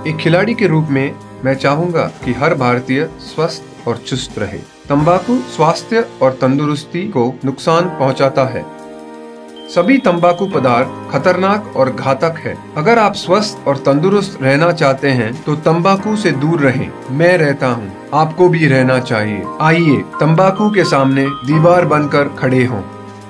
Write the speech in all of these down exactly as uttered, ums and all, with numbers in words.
एक खिलाड़ी के रूप में मैं चाहूंगा कि हर भारतीय स्वस्थ और चुस्त रहे। तंबाकू स्वास्थ्य और तंदुरुस्ती को नुकसान पहुंचाता है। सभी तंबाकू पदार्थ खतरनाक और घातक है। अगर आप स्वस्थ और तंदुरुस्त रहना चाहते हैं तो तंबाकू से दूर रहें। मैं रहता हूं, आपको भी रहना चाहिए। आइए तंबाकू के सामने दीवार बनकर खड़े हों।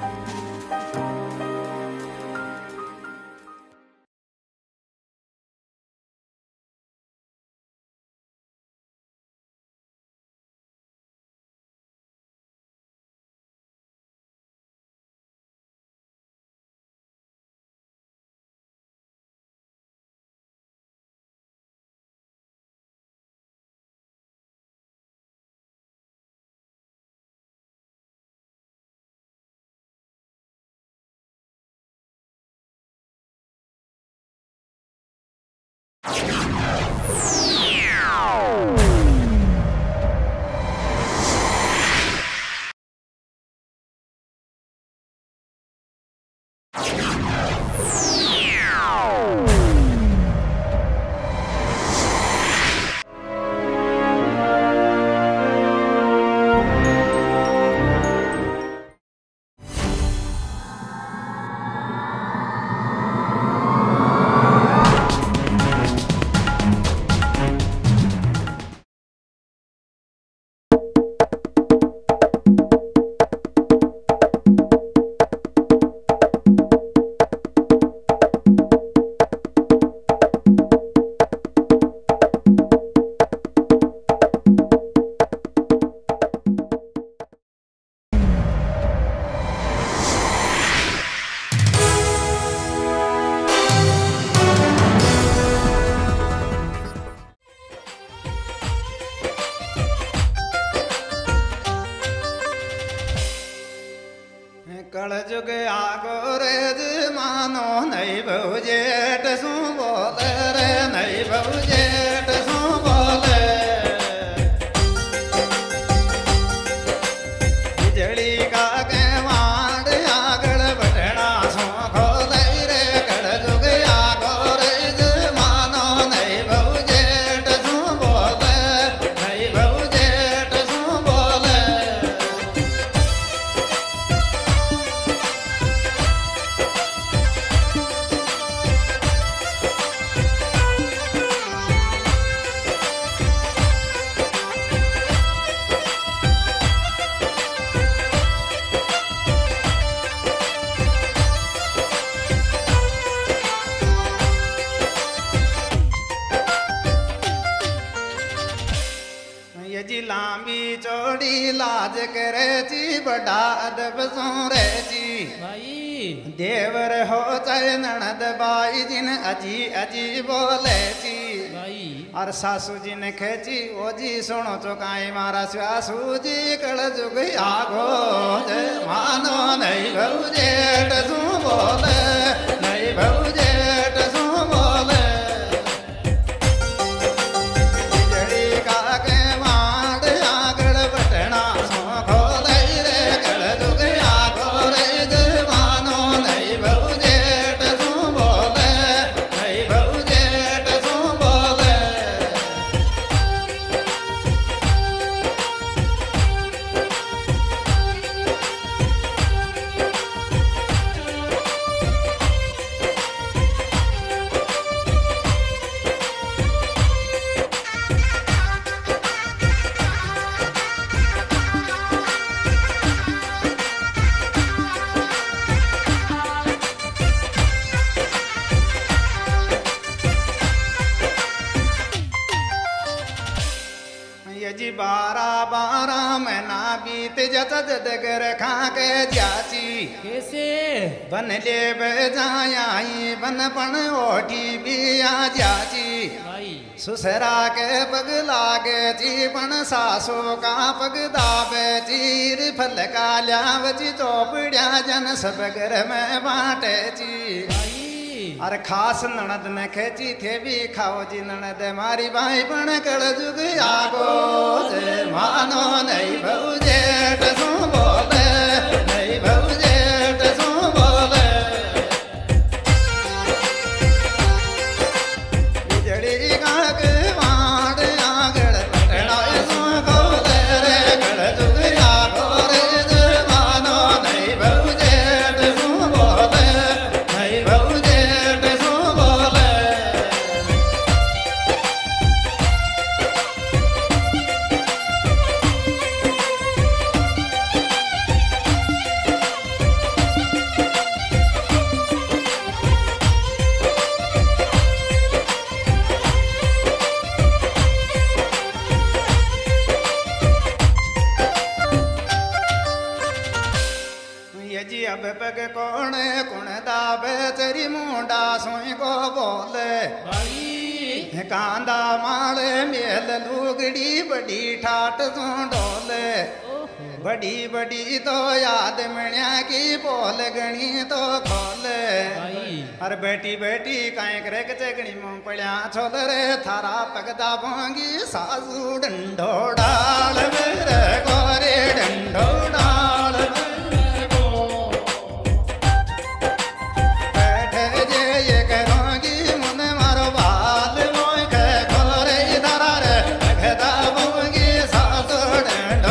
कल जुग आगो रे मानो नहीं बहु जेठ सू बोले रे नहीं बहु जेठ सू बोले बिजली का के मांड आगड़ बटना सो खोले रे कल जुग आगो रे मानो नहीं बहु जेठ सू बोले नहीं बहु जेठ सू बोले ये जी लांबी चौड़ी लाज करे जी बड़ा अदब सोरे जी भाई देवर हो चाहे ननद बाई जिन अजी अजी बोले जी भाई और सासू जी ने खेची ओ जी सुनो चुकाई मारा सासू जी कल जुग आगो जे मानो नहीं बहु जेठ सू बोले नहीं बहु जेठ सू बोले बिजली का के मांड आगड़ बटना सो खोले रे कल जुग आगो रे मानो नहीं बहु जेठ सू बोले नहीं बहु जेठ सू बोले ये जी बारह बारह महीना बीत जत जदगर खा के जाची कैसे बन ले बजाई बन पन ओठी बिया जाची भाई सुसरा के पग लागे जी पण सासू का पग दाबे चीर फल का ल्याव जी चौपड़िया जन सब घर में बांटे जी भाई और खास ननद ने खेची थे भी खाओ जी ननद मारी भाई पण कल जुग आगो जे मानो नहीं बहु जेठ सू बोले नहीं बहु जेठ सू बोले बिजली का अब पग कौन कुण दाबे तेरी मुंडा सोई को बोले भाई कांदा माले मेल लुगड़ी बड़ी ठाट सो डोले बड़ी बड़ी तो याद मण्या की बोल गणी तो खोले अरे बेटी बेटी काहे करे चगणी मुंह पड़िया छोल रे थारा पगदा भोंगी सासू डंडो डाल मेरे गोरे डंडो डाल मेरे गो बैठे जे ये करोगी मुन मारो बाल मोय के गोरे धारा रे पगदा भोंगी सासू डंडो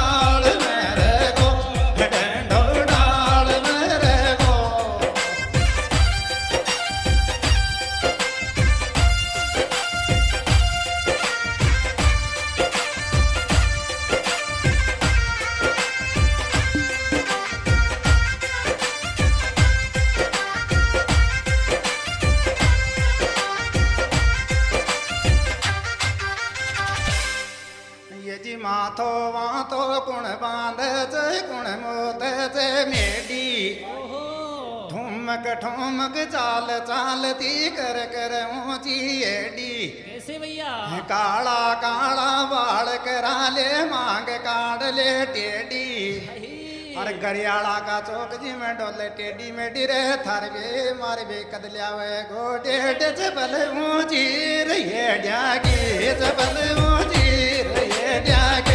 माथो वाथो कुण बांध चे कुण मोत चे मेडी ठुमक ठुमक चाल चालती कर कर ऊंची एडी कैसे भैया काला काला बाल करा ले मांग काट ले टेडी अरे गरियाला का चौक जी में डोले टेडी मेडी रे थार वे मार वे कदलिया वे गोडे चबल ऊंची रे डागी चबल ऊंची रे डागे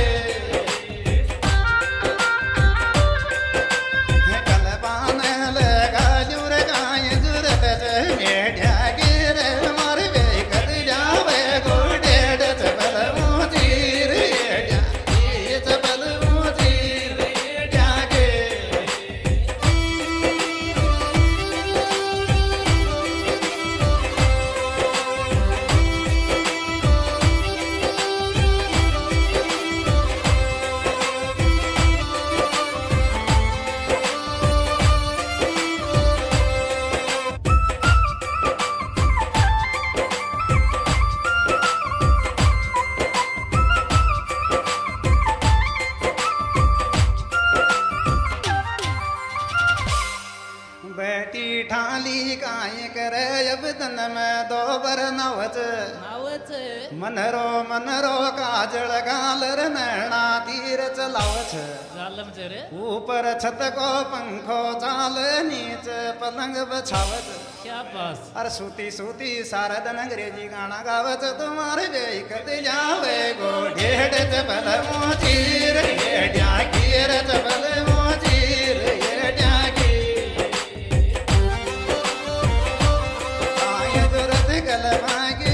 मनरो मनरो काजल गालर नैना तीर चलावछ ऊपर छत को पंखो चाल नीचे पलंग बछावत अरे सूती सूती सारदन अंग्रेजी गाना गावत तुम्हारे बेकत जावे गो ढेड चबल मोचीर ये डाकीर चबल मोचीर ये डाकी आय दुरत गलवागी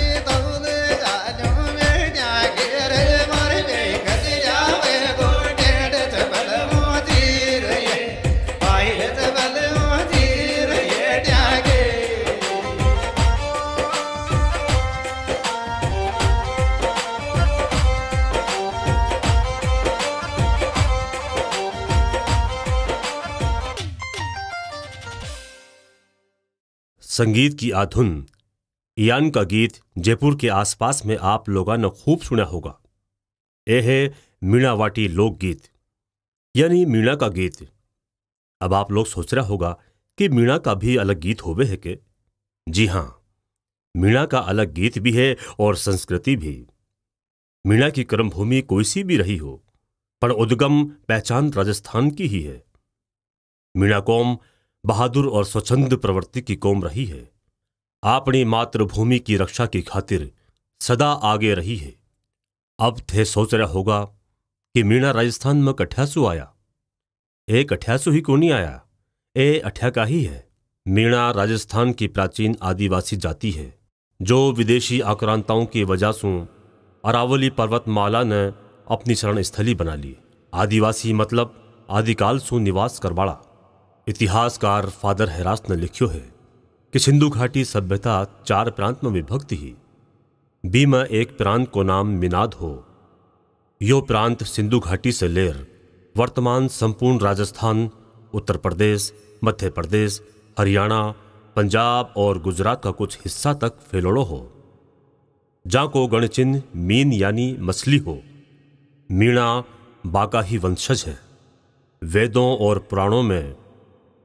संगीत की आधुन यान का गीत जयपुर के आसपास में आप लोगों ने खूब सुना होगा। यह है मीणावाटी लोकगीत यानी मीणा का गीत। अब आप लोग सोच रहा होगा कि मीणा का भी अलग गीत होवे है के? जी हाँ, मीणा का अलग गीत भी है और संस्कृति भी। मीणा की कर्मभूमि कोई सी भी रही हो, पर उद्गम पहचान राजस्थान की ही है। मीणा कौम बहादुर और स्वच्छंद प्रवृत्ति की कौम रही है। अपनी मातृभूमि की रक्षा की खातिर सदा आगे रही है। अब थे सोच रहा होगा कि मीणा राजस्थान में कठ्यासु आया। ए कठ्यासु ही क्यों नहीं आया, ए अठ्या का ही है। मीणा राजस्थान की प्राचीन आदिवासी जाति है जो विदेशी आक्रांताओं की वजह से अरावली पर्वतमाला ने अपनी शरण स्थली बना ली। आदिवासी मतलब आदिकाल सु निवास करवाड़ा। इतिहासकार फादर हैरास ने लिखियो है कि सिंधु घाटी सभ्यता चार प्रांत में विभक्त ही। बी में एक प्रांत को नाम मिनाद हो। यो प्रांत सिंधु घाटी से लेर वर्तमान संपूर्ण राजस्थान, उत्तर प्रदेश, मध्य प्रदेश, हरियाणा, पंजाब और गुजरात का कुछ हिस्सा तक फैलोड़ो हो। जहाँ को गणचिन्ह मीन यानी मछली हो। मीणा बाका ही वंशज है। वेदों और पुराणों में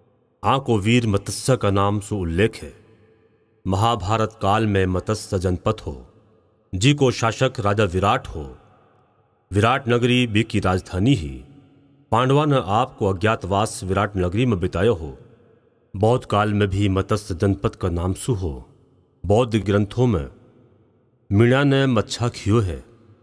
आको वीर मत्स्य का नाम सु उल्लेख है। महाभारत काल में मत्स्य जनपद हो, जी को शासक राजा विराट हो। विराट नगरी बी की राजधानी ही। पांडवा ने आपको अज्ञातवास विराट नगरी में बितायो हो। बौद्ध काल में भी मत्स्य जनपद का नाम सु हो। बौद्ध ग्रंथों में मीणा ने मच्छा खियो है।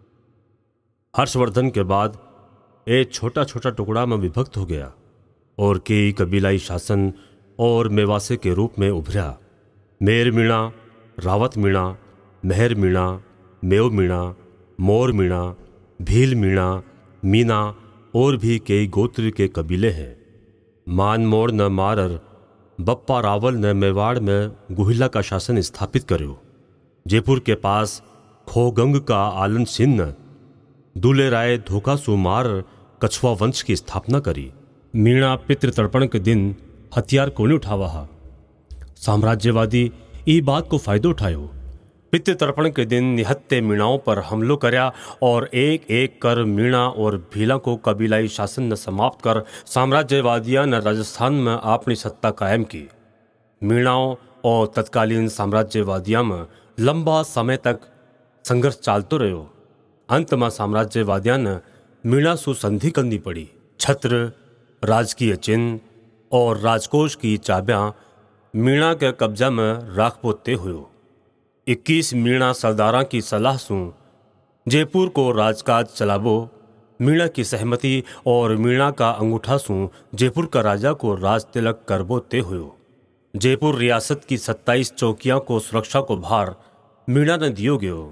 हर्षवर्धन के बाद एक छोटा छोटा टुकड़ा में विभक्त हो गया और कई कबीलाई शासन और मेवासे के रूप में उभरा। मेर मीणा, रावत मीणा, मेहर मीणा, मेव मीणा, मोर मीणा, भील मीणा, मीना और भी कई गोत्र के कबीले हैं। मान मोड़ न मारर बप्पा रावल ने मेवाड़ में गुहिला का शासन स्थापित कर्यो। जयपुर के पास खोगंग का आलन सिंह ने दूले राय धोखा सुमार कछुआ वंश की स्थापना करी। मीणा पितृतर्पण के दिन हथियार कोनी उठावा हा। साम्राज्यवादी ई बात को फायदो उठायो। पितृतर्पण के दिन निहत्ते मीणाओं पर हमलों कर्या और एक एक कर मीणा और भीला को कबीलाई शासन ने समाप्त कर साम्राज्यवादियों ने राजस्थान में अपनी सत्ता कायम की। मीणाओं और तत्कालीन साम्राज्यवादियों में लंबा समय तक संघर्ष चालतो रहो। अंत में साम्राज्यवादियों ने मीणा सु संधि करनी पड़ी। छत्र, राजकीय चिन्ह और राजकोष की चाबियां मीणा के कब्जा में राख पोते हुए। इक्कीस मीणा सरदारा की सलाह सु जयपुर को राजकाज चलाबो। मीणा की सहमति और मीणा का अंगूठा सु जयपुर का राजा को राज तिलक करबोते हुए। जयपुर रियासत की सत्ताईस चौकियां को सुरक्षा को भार मीणा ने दियो गयो।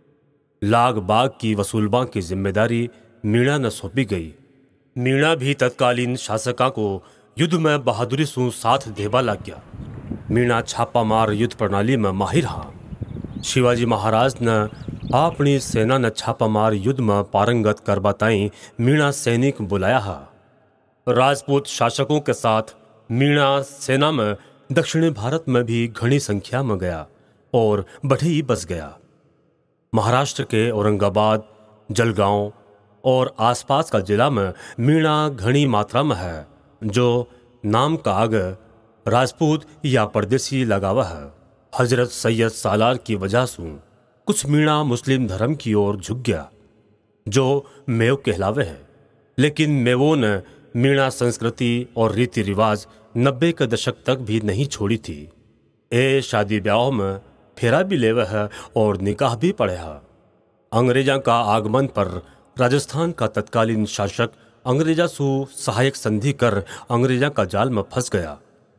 लाग बाग की वसूलबा की जिम्मेदारी मीणा ने सौंपी गई। मीणा भी तत्कालीन शासका को युद्ध में बहादुरी सु साथ देवा लग गया। मीणा छापामार युद्ध प्रणाली में माहिर हा। शिवाजी महाराज ने अपनी सेना ने छापामार युद्ध में पारंगत करबा ताई मीणा सैनिक बुलाया हा। राजपूत शासकों के साथ मीणा सेना में दक्षिणी भारत में भी घनी संख्या में गया और बढ़ई बस गया। महाराष्ट्र के औरंगाबाद, जलगांव और आसपास का जिला में मीणा घनी मात्रा में है, जो नाम का आग राजपूत या परदेसी लगावा है। हजरत सैयद सालार की वजह से कुछ मीणा मुस्लिम धर्म की ओर झुक गया, जो मेव कहलावे है। लेकिन मेवों ने मीणा संस्कृति और रीति रिवाज नब्बे के दशक तक भी नहीं छोड़ी थी। ए शादी ब्याह में फेरा भी लेवे है और निकाह भी पड़े है। अंग्रेजा का आगमन पर राजस्थान का तत्कालीन शासक अंग्रेजा सु सहायक संधि कर अंग्रेजा का जाल में फंस गया।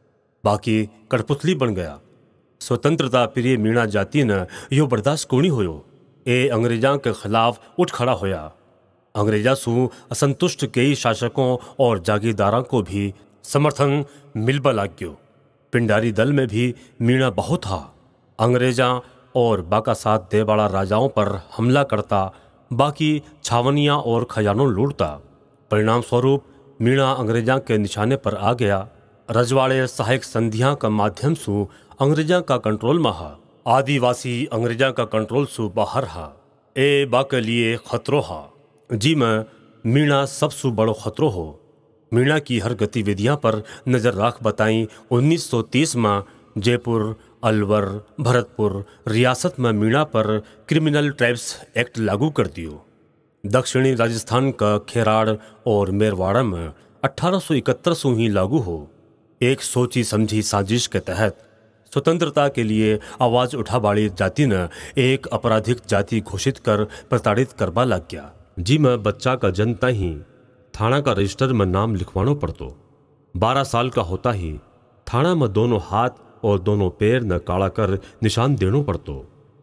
बाकी कठपुतली बन गया। स्वतंत्रता प्रिय मीणा जाति ने यो बर्दाश्त कोनी होयो। ए अंग्रेजा के खिलाफ उठ खड़ा होया। अंग्रेजा सु असंतुष्ट कई शासकों और जागीरदारों को भी समर्थन मिलबा लाग गयो। पिंडारी दल में भी मीणा बहुत था। अंग्रेजा और बाका साथ देवाड़ा राजाओं पर हमला करता, बाकी छावनियां और खजानों लूटता। परिणाम स्वरूप मीणा अंग्रेजा के निशाने पर आ गया। रजवाड़े सहायक संधियां का माध्यम सु अंग्रेजा का कंट्रोल में हा। आदिवासी अंग्रेजा का कंट्रोल सु बाहर हा। ए बा के लिए खतरो हा, जी में मीणा सबसु बड़ो खतरो हो। मीणा की हर गतिविधियां पर नजर राख बताई उन्नीस सौ तीस में जयपुर, अलवर, भरतपुर रियासत में मीणा पर क्रिमिनल ट्राइब्स एक्ट लागू कर दियो। दक्षिणी राजस्थान का खेराड़ और मेरवाड़ा में अठारह सौ इकहत्तर से ही लागू हो। एक सोची समझी साजिश के तहत स्वतंत्रता के लिए आवाज उठा वाली जाति ने एक आपराधिक जाति घोषित कर प्रताड़ित करवा लग गया। जी में बच्चा का जनता ही थाना का रजिस्टर में नाम लिखवानो पड़तो। बारह साल का होता ही थाना में दोनों हाथ और दोनों पैर न काला कर निशान देनो पड़तो।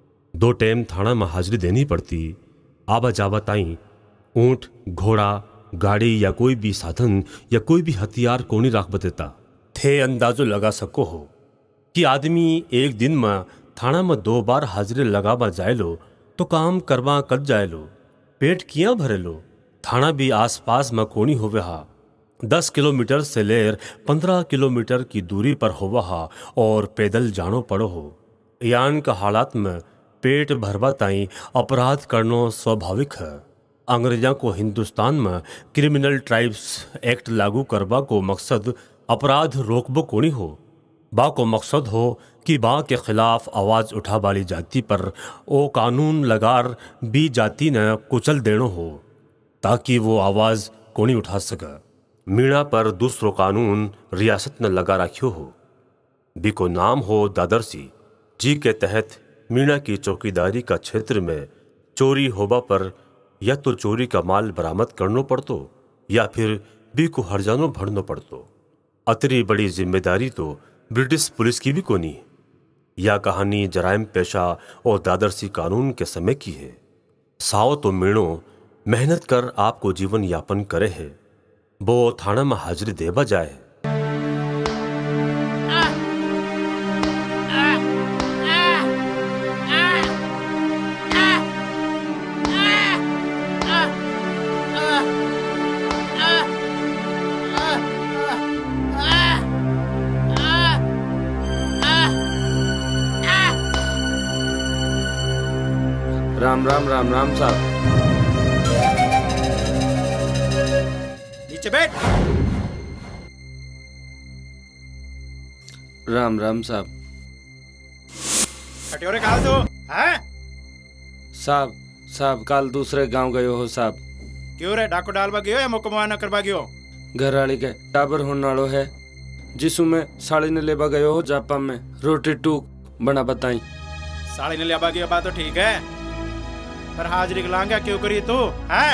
दो टाइम थाना में हाजिरी देनी पड़ती। आवा जावा ताई ऊंट, घोड़ा, गाड़ी या कोई भी साधन या कोई भी हथियार कोनी राख बतेता थे। अंदाजो लगा सको हो कि आदमी एक दिन में थाना में दो बार हाजिरी लगावा जाए लो तो काम करवा कर जाए लो, पेट किया भरे लो। थाना भी आसपास में कोनी होवे हा। दस किलोमीटर से लेर पंद्रह किलोमीटर की दूरी पर होवा हा और पैदल जानो पड़ो हो। यान का हालात में पेट भरवा ताई अपराध करनो स्वाभाविक है। अंग्रेजा को हिंदुस्तान में क्रिमिनल ट्राइब्स एक्ट लागू करवा को मकसद अपराध रोकबो कोनी हो। बा को मकसद हो कि बा के खिलाफ आवाज उठा वाली जाति पर ओ कानून लगार बी जाति ने कुचल देनो हो ताकि वो आवाज कोनी उठा सके। मीणा पर दूसरो कानून रियासत ने लगा रखियो हो। बी को नाम हो दादरसी, जी के तहत मीणा की चौकीदारी का क्षेत्र में चोरी होबा पर या तो चोरी का माल बरामद करनो पड़तो या फिर बी को हरजानो भरनो पड़तो। अतरी बड़ी जिम्मेदारी तो ब्रिटिश पुलिस की भी कोनी। यह कहानी जराइम पेशा और दादरसी कानून के समय की है। साओ तो मीणो मेहनत कर आपको जीवन यापन करे है, वो थाना में हाजिरी देवा जाए। राम राम राम राम साहब। नीचे बैठ। राम राम साहब। कटोरे कहा तो हैं? साहब साहब काल दूसरे गांव गयो हो साहब। क्यों रे, डाको डालवा गयो या मुकमवा न करवा गयो? घर वाली के टाबर होने वालो है जिसु में साड़ी ने लेबा गयो हो जापा में रोटी टूक बना बताई। साड़ी ने लेबा गयो बात तो ठीक है, पर हाजिरी लांगा क्यों करी तू हैं?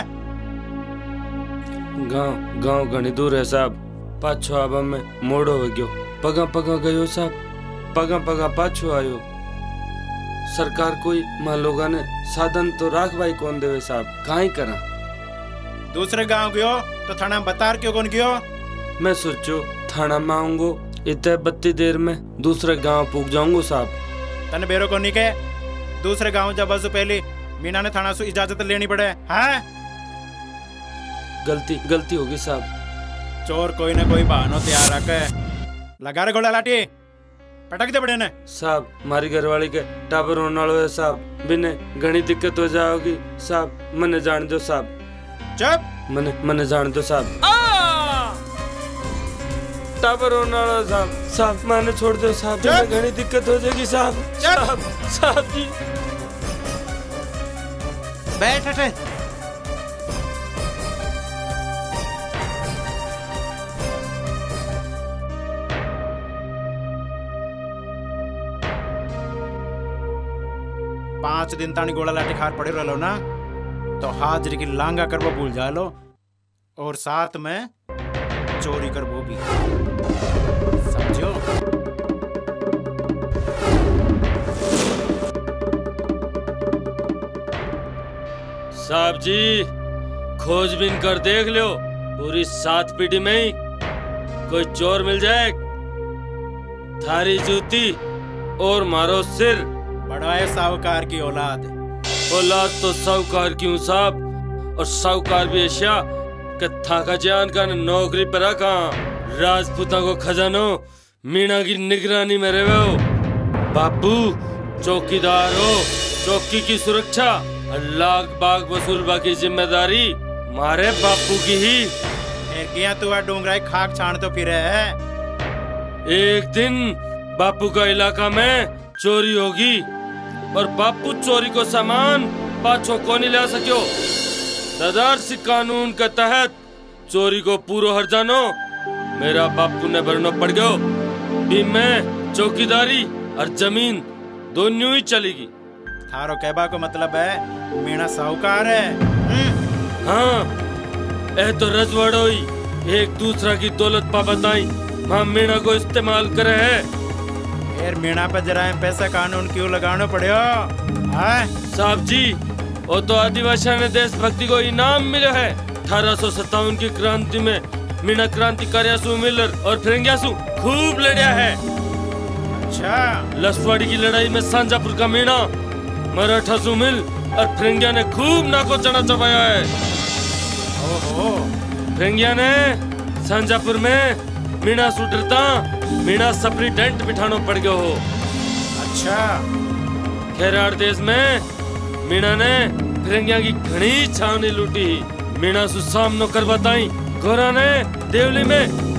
गांव गांव घनी दूर है साहब। पाछो आबा में मोड़ो हो गयो, पगा पगा गयो साहब। पगा पगा पाछो आयो। सरकार कोई मां लोगा ने साधन तो राख भाई कौन देवे साहब, काई करा। दूसरे गांव गयो तो थाना में बतार क्यों कौन गयो? मैं सोचो थाना में आऊंगो इतने बत्ती देर में दूसरे गांव पूग जाऊंगो साहब। तने बेरो को नहीं के दूसरे गांव जब बस पहले मीना ने थाना से इजाजत लेनी पड़े हैं? गलती गलती होगी साहब। चोर कोई ना कोई बहानो तैयार रखे। लगा रे गोला लाठी, पटक दे बड़े ने। साहब मारी घरवाली के टाबर होने वालो है साहब, बिने घनी दिक्कत हो जाओगी साहब। मने जान दो साहब। चुप। मने मने जान दो साहब। टाबर होने वाला साहब। साहब मैंने छोड़ दो साहब, बिने घनी दिक्कत हो जाएगी साहब। साहब साहब जी बैठ हटे। पांच दिन तानी गोला लाठी खार पड़े रहो ना तो हाजिरी की लांगा कर वो भूल जा लो, और साथ में चोरी कर वो भी समझो। साहब जी खोजबीन कर देख लो, पूरी सात पीढ़ी में ही कोई चोर मिल जाए। थारी जूती और मारो सिर। बड़ा है साहूकार की औलाद। औलाद तो साहूकार की हूँ साहब, और साहूकार भी एशिया के थाका जान का नौकरी पर रखा। राजपूता को खजानो मीणा की निगरानी में रहे हो। बापू चौकीदार हो, चौकी की सुरक्षा लाख बाग वसूलबा की जिम्मेदारी मारे बापू की ही। किया तू डोंगराई खाक छान तो फिर है। एक दिन बापू का इलाका में चोरी होगी और बापू चोरी को सामान पाछो को नहीं ले सको। दादरसी कानून के तहत चोरी को पूरा हर्जानो मेरा बापू ने भरना पड़ गयो। भी मैं चौकीदारी और जमीन दोनों ही चलेगी। थारो कहबा को मतलब है मीणा साहूकार है। हाँ ए तो रजवाड़ो ही एक दूसरा की दौलत पा बताई मां मीणा को इस्तेमाल करे है। यार मीणा पे जराइम पैसा कानून क्यों लगाना पड़ेगा? साहब जी वो तो आदिवासियों ने देशभक्ति को इनाम मिला है। अठारह सौ सत्तावन की क्रांति में मीणा क्रांतिकारियासु मिलर और फिरंगियासु खूब लड़ा है। अच्छा। लसवाड़ी की लड़ाई में सांजापुर का मीणा मराठा सु मिल और फिरंगिया ने खूब नाको चढ़ा चबाया है। ओहो। फिरंगिया ने सांजापुर में मीणा सु डरता मीणा सप्रीटेंट बिठानो पड़ गयो हो। अच्छा। खेराड़ देश में मीणा ने फिरंगिया की घनी छावनी लूटी। मीणा सु सामनो कर बताई। गोरा ने देवली में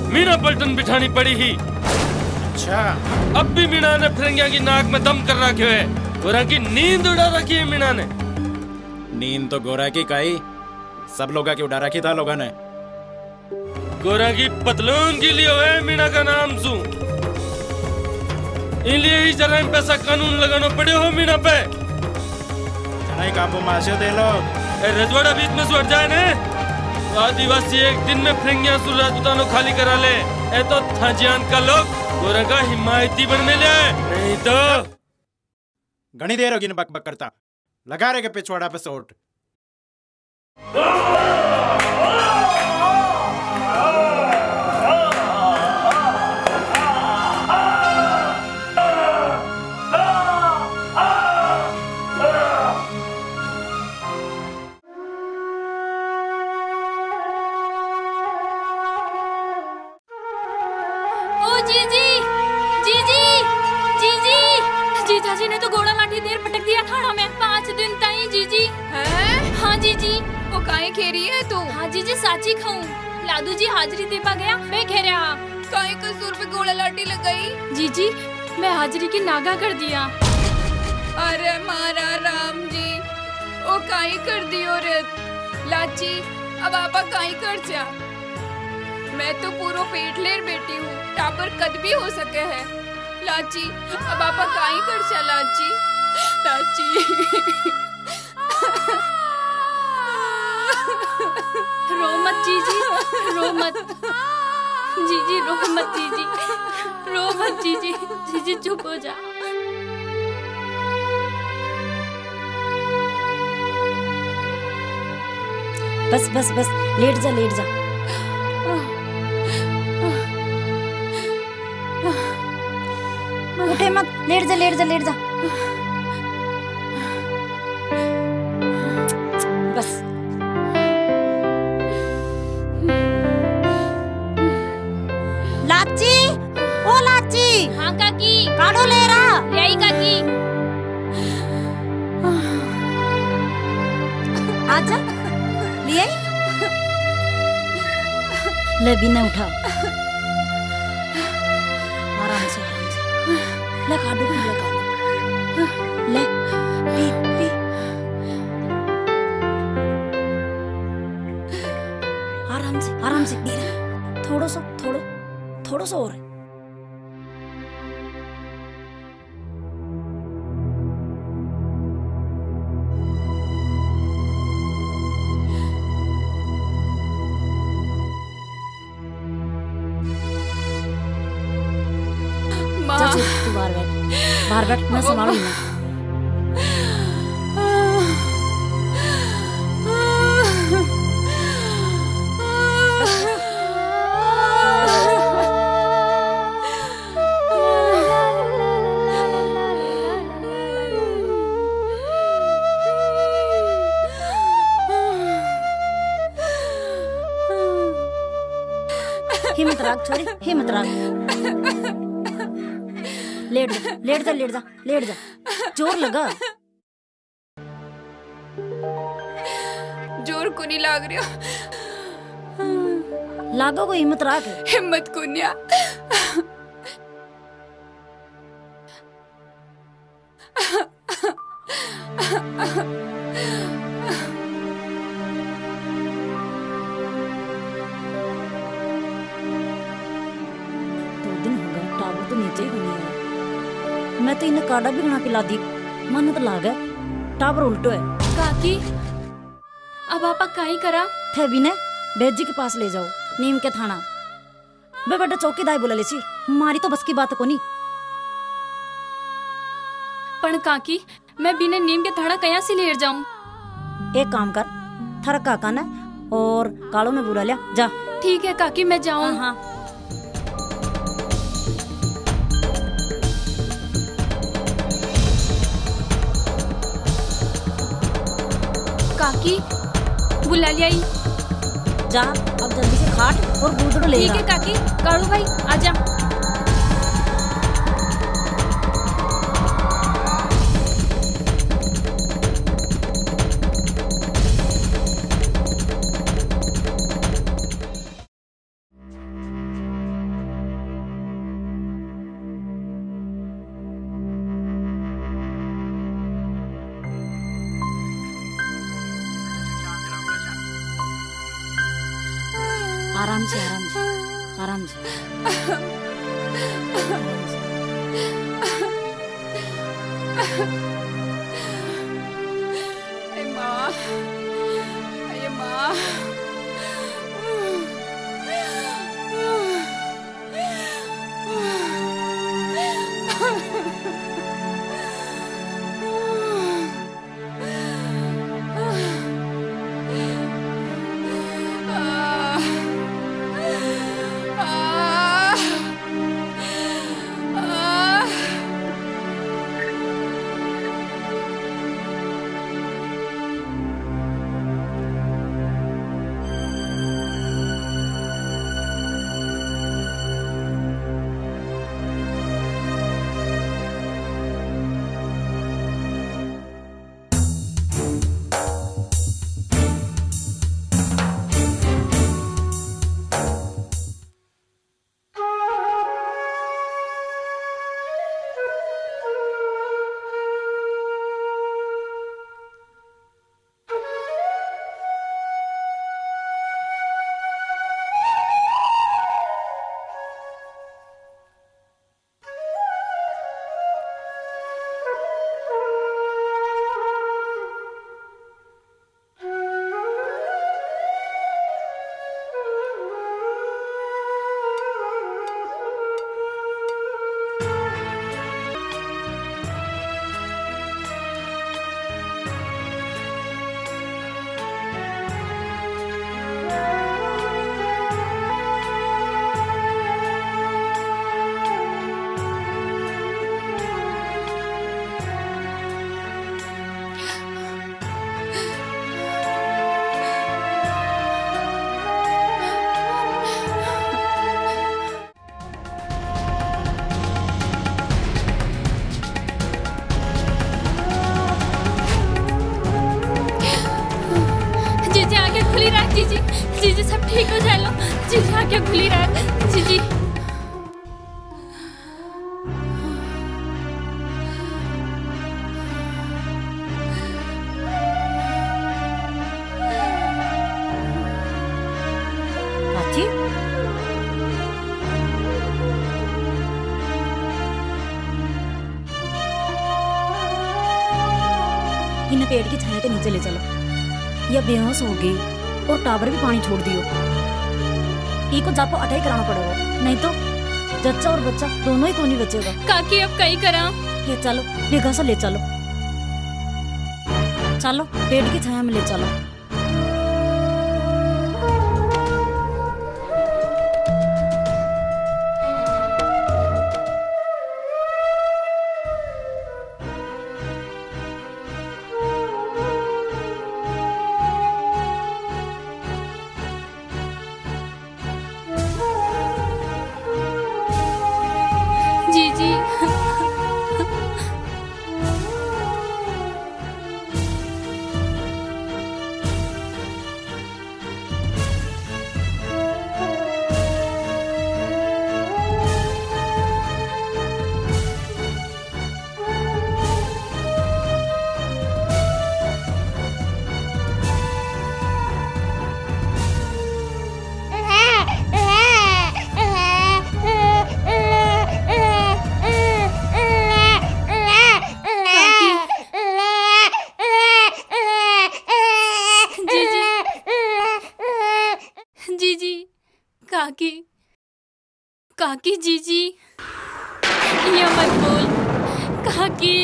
मीना पलटन बिठानी पड़ी ही। अच्छा, अब भी मीना ने फिरंगिया की नाक में दम कर रखे है। गोरा की नींद उड़ा रखी है मीना ने। नींद तो गोरा की काई सब लोगा की उड़ा रखी था लोगों ने। गोरा की पतलून के लिए है मीना का नाम सू। इसलिए ही जरा पैसा कानून लगाना पड़े हो मीना पे। नहीं काबू माशे दे लो। रजवाड़ा बीच में सुट जाए ने तो आदिवासी एक दिन में फिरंगिया सुर राजपूतानो खाली करा ले। ए तो थाजियान का लोग गोरा का हिमायती बन में ले, नहीं तो घनी देर होगी न बक बक करता। लगा रहे के पिछवाड़ा पे सोट। जीजाजी ने तो घोड़ा लाठी देर पटक दिया थाना में पाँच दिन ताई जीजी। है? हाँ जीजी। वो काहे खेरी है तू? हाँ जीजी साची खाऊं। लादू जी हाजिरी देपा गया मैं खेरे हाँ। काहे कसूर पे घोड़ा लाठी लगाई? जीजी मैं हाजिरी की नागा कर दिया। अरे मारा राम जी ओ काहे कर दियो रे लाची। अब आपा काहे कर जा। मैं तो पूरो पेट लेर बेटी हूँ। टापर कद भी हो सके है लाची। अब आपा काई कर चा लाची। लाची रो मत जीजी, रो मत जीजी, रो मत जीजी, रो मत जीजी। जीजी चुप हो जा। बस बस बस लेट जा लेट जा। उठे मत, लेट जा लेट जा लेट जा। बस लाची, ओ लाची। हाँ काकी। काढ़ो ले रहा। ले आई काकी। आजा ले आई। ले बिना उठा। आराम से आराम से। ले काढ़ो पी ले काढ़ो। ले पी पी। आराम से आराम से पी रहा। थोड़ा सा थोड़ा थोड़ा सा और। जा तू तू बाहर बैठ, बाहर बैठ, मैं संभालूंगी। हिम्मत रख छोरी, हिम्मत रख। लेट जा लेट जा लेट जा लेट जा। जोर लगा। जोर को नहीं लाग रही। लागो को हिम्मत रख। हिम्मत कुन्या। दो दिन हो गए टावर तो नीचे ही बनी है। मैं तो इन्हें काढ़ा भी बना पिला दी। मन तो लाग है टावर उल्टो है। काकी अब आपा काई करा? थे बिने बेजी के पास ले जाओ, नीम के थाना। बे बेटा चौकीदार बोला लेची, मारी तो बस की बात को नहीं। पण काकी मैं बिना नीम के थाना कया से लेर जाऊं? एक काम कर, थारा काका ने और कालो ने बुला लिया, जा। ठीक है काकी मैं जाऊं। हाँ, हाँ। काकी बुला लिया ही। जा अब जल्दी से खाट और गुदड़ो ले। ठीक है काकी। काड़ू भाई आजा। आराम से आराम से आराम से। Ay, Ma. Ay, Ma. जीजी जीजी सब ठीक हो जाए लो। जीजी आंखें खुली रख जीजी। चाची इन्हें पेड़ की छाया के नीचे ले चलो। यह बेहोश हो गई और टावर भी पानी छोड़ दियो। इको जापो अटाई कराना पड़ेगा, नहीं तो जच्चा और बच्चा दोनों ही को नहीं बचेगा। काकी अब कई करा। ये चलो बेघा सा ले चलो, चलो पेड़ की छाया में ले चलो। काकी काकी जीजी ये मत बोल काकी।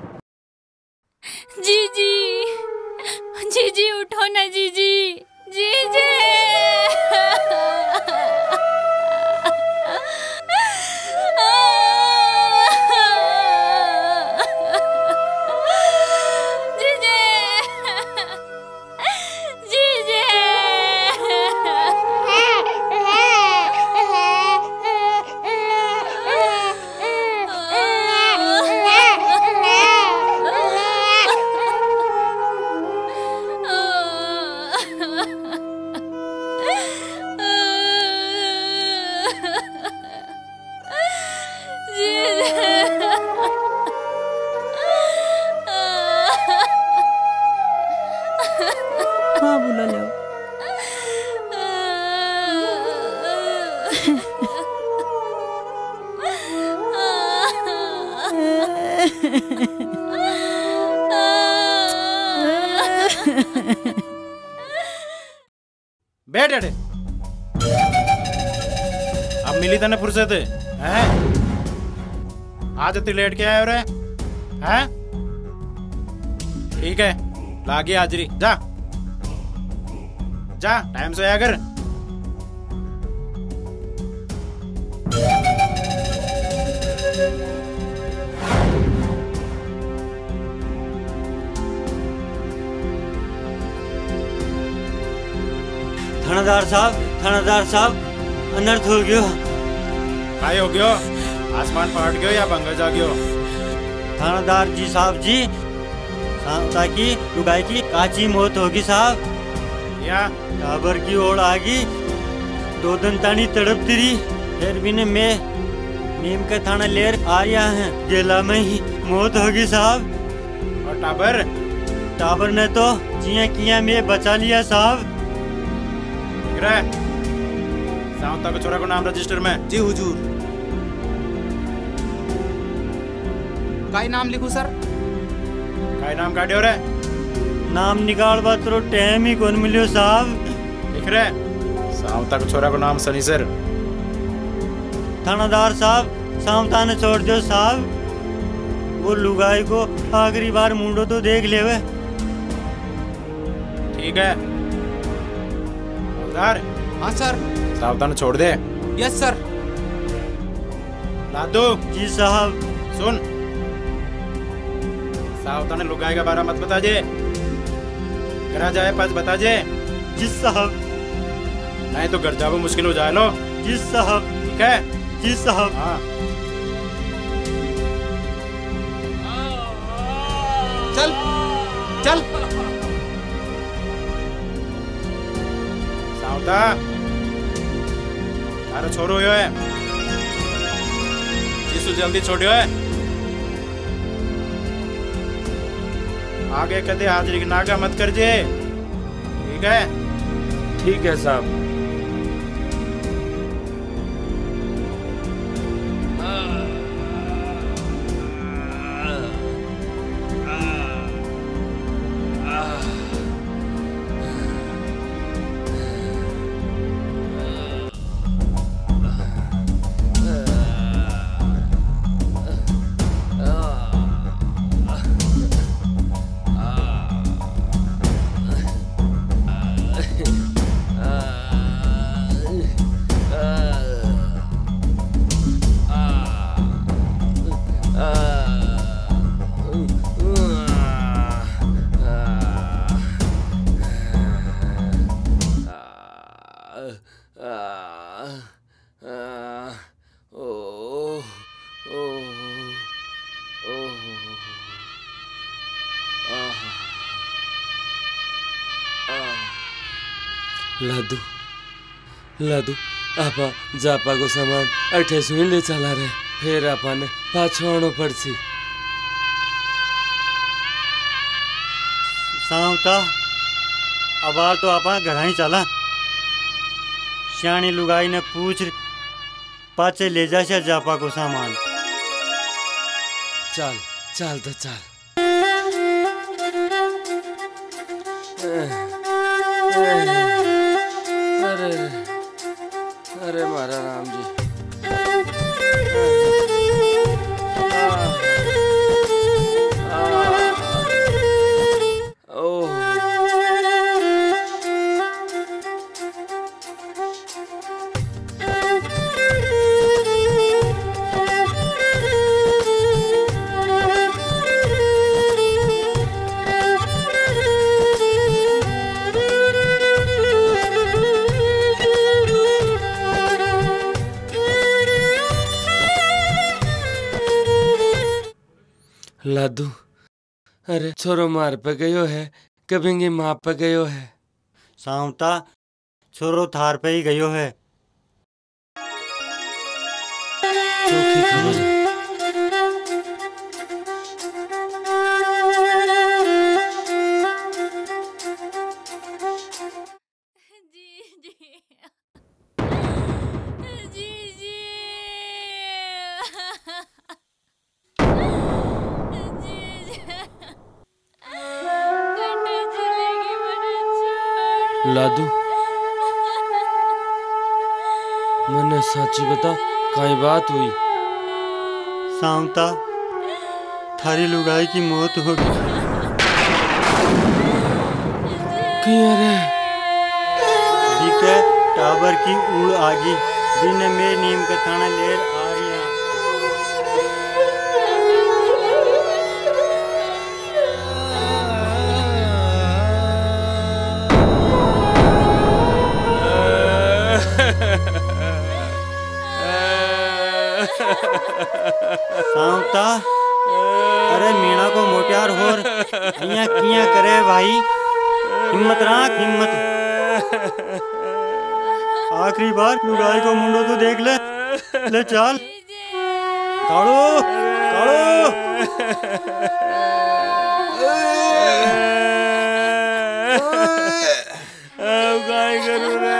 जीजी जीजी उठो ना जीजी जीजी। हाँ बुला लो। बैठ अड़े। अब मिली तने फुर्सत हैं? आज इतनी लेट के आए रे हैं? ठीक है, लागी हाजिरी। जा जा, टाइम से आया कर। थानादार साहब, थानादार साहब, अनर्थ हो गयो। काय हो गयो? आसमान फाट गयो या बंगा जा गयो? थानादार जी साहब जी, शांता की लुगाई की काची मौत होगी साहब। या टाबर की ओर आगी, दो दिन तानी तड़प तिरी, फिर भी ने मैं नीम का थाना लेर आया है, जेला में ही मौत होगी साहब। और टाबर? टाबर ने तो जिया किया मैं बचा लिया साहब। सावता को छोरा को नाम रजिस्टर में। जी हुजूर। काय नाम लिखूं सर? काय नाम काटियो रे? नाम निकाल बात रो टाइम ही कौन मिलियो साहब। लिख रहे सावता को छोरा को नाम सनी सर। थानादार साहब, सावता ने छोड़ दो साहब। वो लुगाई को आखिरी बार मुंडो तो देख लेवे। ठीक है हवलदार। हाँ सर। सावधान छोड़ दे। Yes sir. लादू। जी साहब। सुन, सावधान लुगाई का बारा मत बता जे, करा जाए पास बता जे। जी साहब। नहीं तो घर जाओ मुश्किल हो जाए लो। जी साहब। ठीक है? जी साहब। हाँ। चल चल। सावता अरे छोरो यो है जिसु जल्दी छोड़ियो है। आगे कदे हाजिरी की नागा मत कर जे। ठीक है? ठीक है साहब। लादू लादू आपा जापा को सामान अठे सुई ले चला रे, फिर आपा ने पाछो आनो पड़सी। सावता अबार तो आपा घर ही चला। श्याणी लुगाई ने पूछ पाचे ले जा जापा को सामान। चल चल तो चल। अरे अरे मारा राम जी। लादू अरे छोरो मार पे गयो है, कभी माँ पे गयो है। सावता छोरो थार पे ही गयो है। चौकी खबर है। लादू मैंने सच्ची बता कई बात हुई। सावता थारी लुगाई की मौत हो गई। अरे दिखे टावर की उड़ आगी दिन में नीम का थाना लेर आ रही है। सावता अरे मीणा को मोटियार होर अइया किया करे भाई, हिम्मत राख हिम्मत। आखिरी बार लुगाई को मुंडो तो देख ले ले चल। काड़ो काड़ो काय करू रे।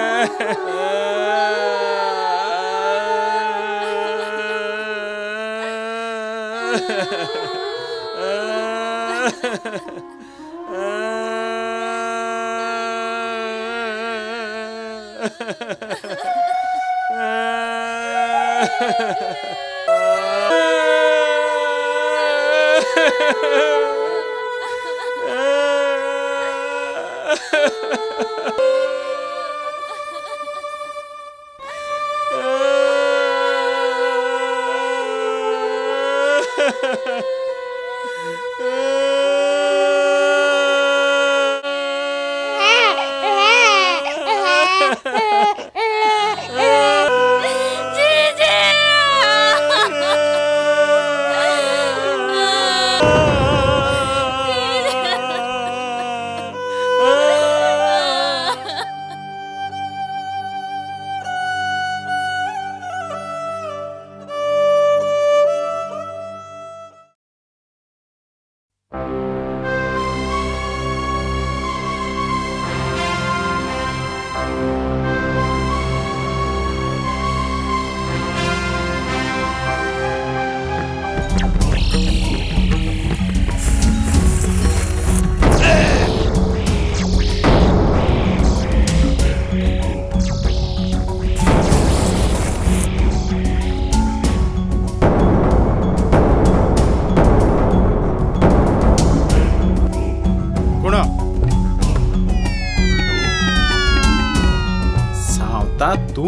तू?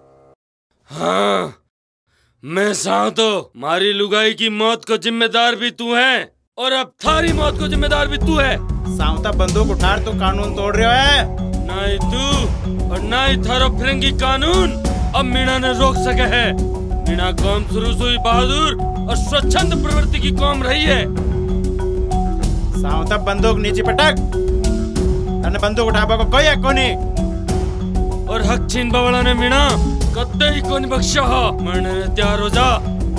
हाँ, मैं सावतो मारी लुगाई की मौत को जिम्मेदार भी तू है और अब थारी मौत को जिम्मेदार भी तू है। सावता बंदूक उठा तो कानून तोड़ रहे है। ना ही तू और ना ही थारो फिरंगी कानून अब मीणा ने रोक सके है। मीणा कौम शुरू से ही बहादुर और स्वच्छंद प्रवृत्ति की कौम रही है। सावता बंदूक नीचे पटक, तने बंदूक उठाबा को कोई हक नहीं। और हक छीन बवड़ा ने मीणा कत्ते ही कोनी बख्शा हो। मरने में तैयार हो जा।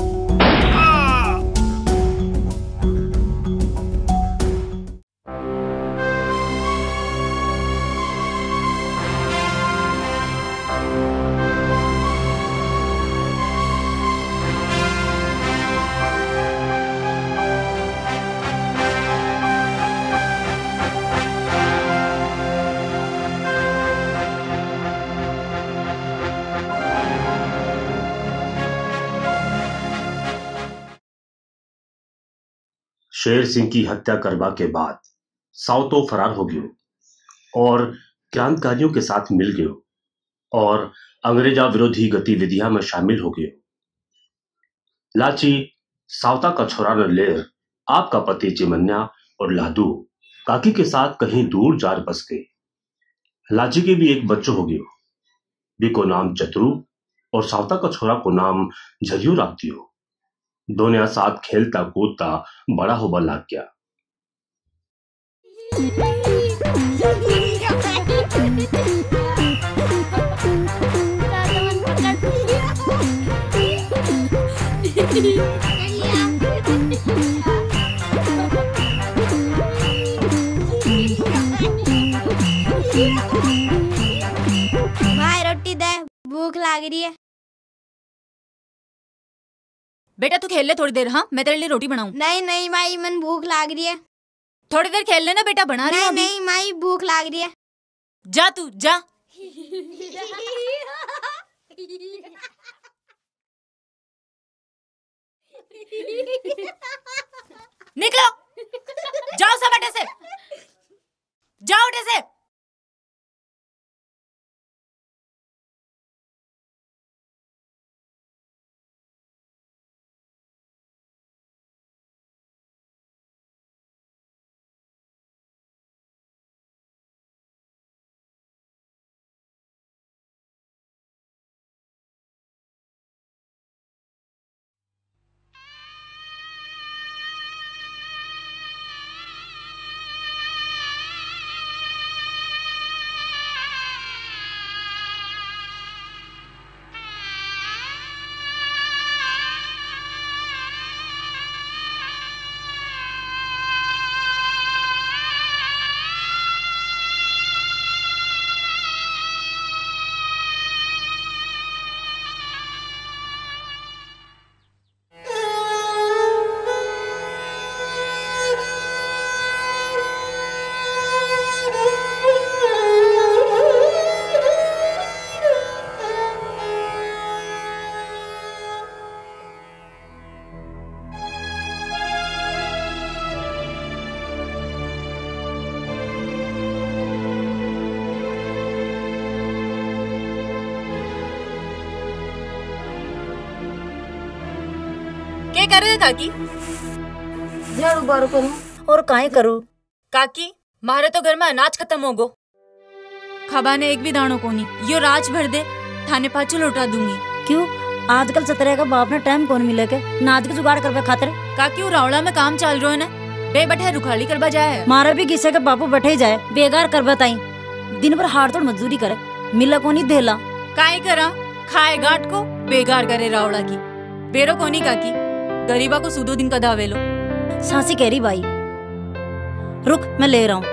शेर सिंह की हत्या करवा के बाद सावतो फरार हो गयो और क्रांतिकारियों के साथ मिल गयो और अंग्रेजा विरोधी गतिविधियां में शामिल हो गयो। लाची सावता का छोरा नलेर आपका पति चिमन्या और लादू काकी के साथ कहीं दूर जार बस गए। लाची के भी एक बच्चों हो गयो, बिको नाम चतरू और सावता का छोरा को नाम झरियो रख दियो। दोनों साथ खेलता कूदता बड़ा होबा लग गया। भाई रोटी दे, भूख लग रही है। बेटा तू खेल ले थोड़ी देर। हाँ मैं तेरे लिए रोटी बनाऊं। नहीं नहीं माई, मन भूख लग रही है। थोड़ी देर खेल लेना बेटा, बना रही हूं अभी। नहीं माई, भूख लग रही है। जा तू जा। निकलो, जाओ सब अड्डे से, जाओ अड्डे से। क्या कर रहे काकी? झाड़ू बारू करूं और काहे करूं? काकी मारे तो घर में अनाज खत्म हो गो। खबा ने एक भी दाणो कोनी, यो राज भर दे थाने पाछू लौटा दूंगी। क्यों? आजकल सतरे का बाप ने टाइम कौन मिले के नाद के जुगाड़ करबे खातिर? काकी वो रावड़ा में काम चल रहा है ना, बे बैठे रुखाली करबा जाए। मारा भी किसे के बापू बैठे ही जाए, बेगार करबा ताई दिन भर हाड़ तोड़ मजदूरी करे, मिला कोनी देला। काहे करा? खाए गाट को बेगार करे रावड़ा की। बेरो कोनी काकी, गरीबा को सुदो दिन का दावे लो। सासी कह रही भाई, रुक मैं ले रहा हूँ।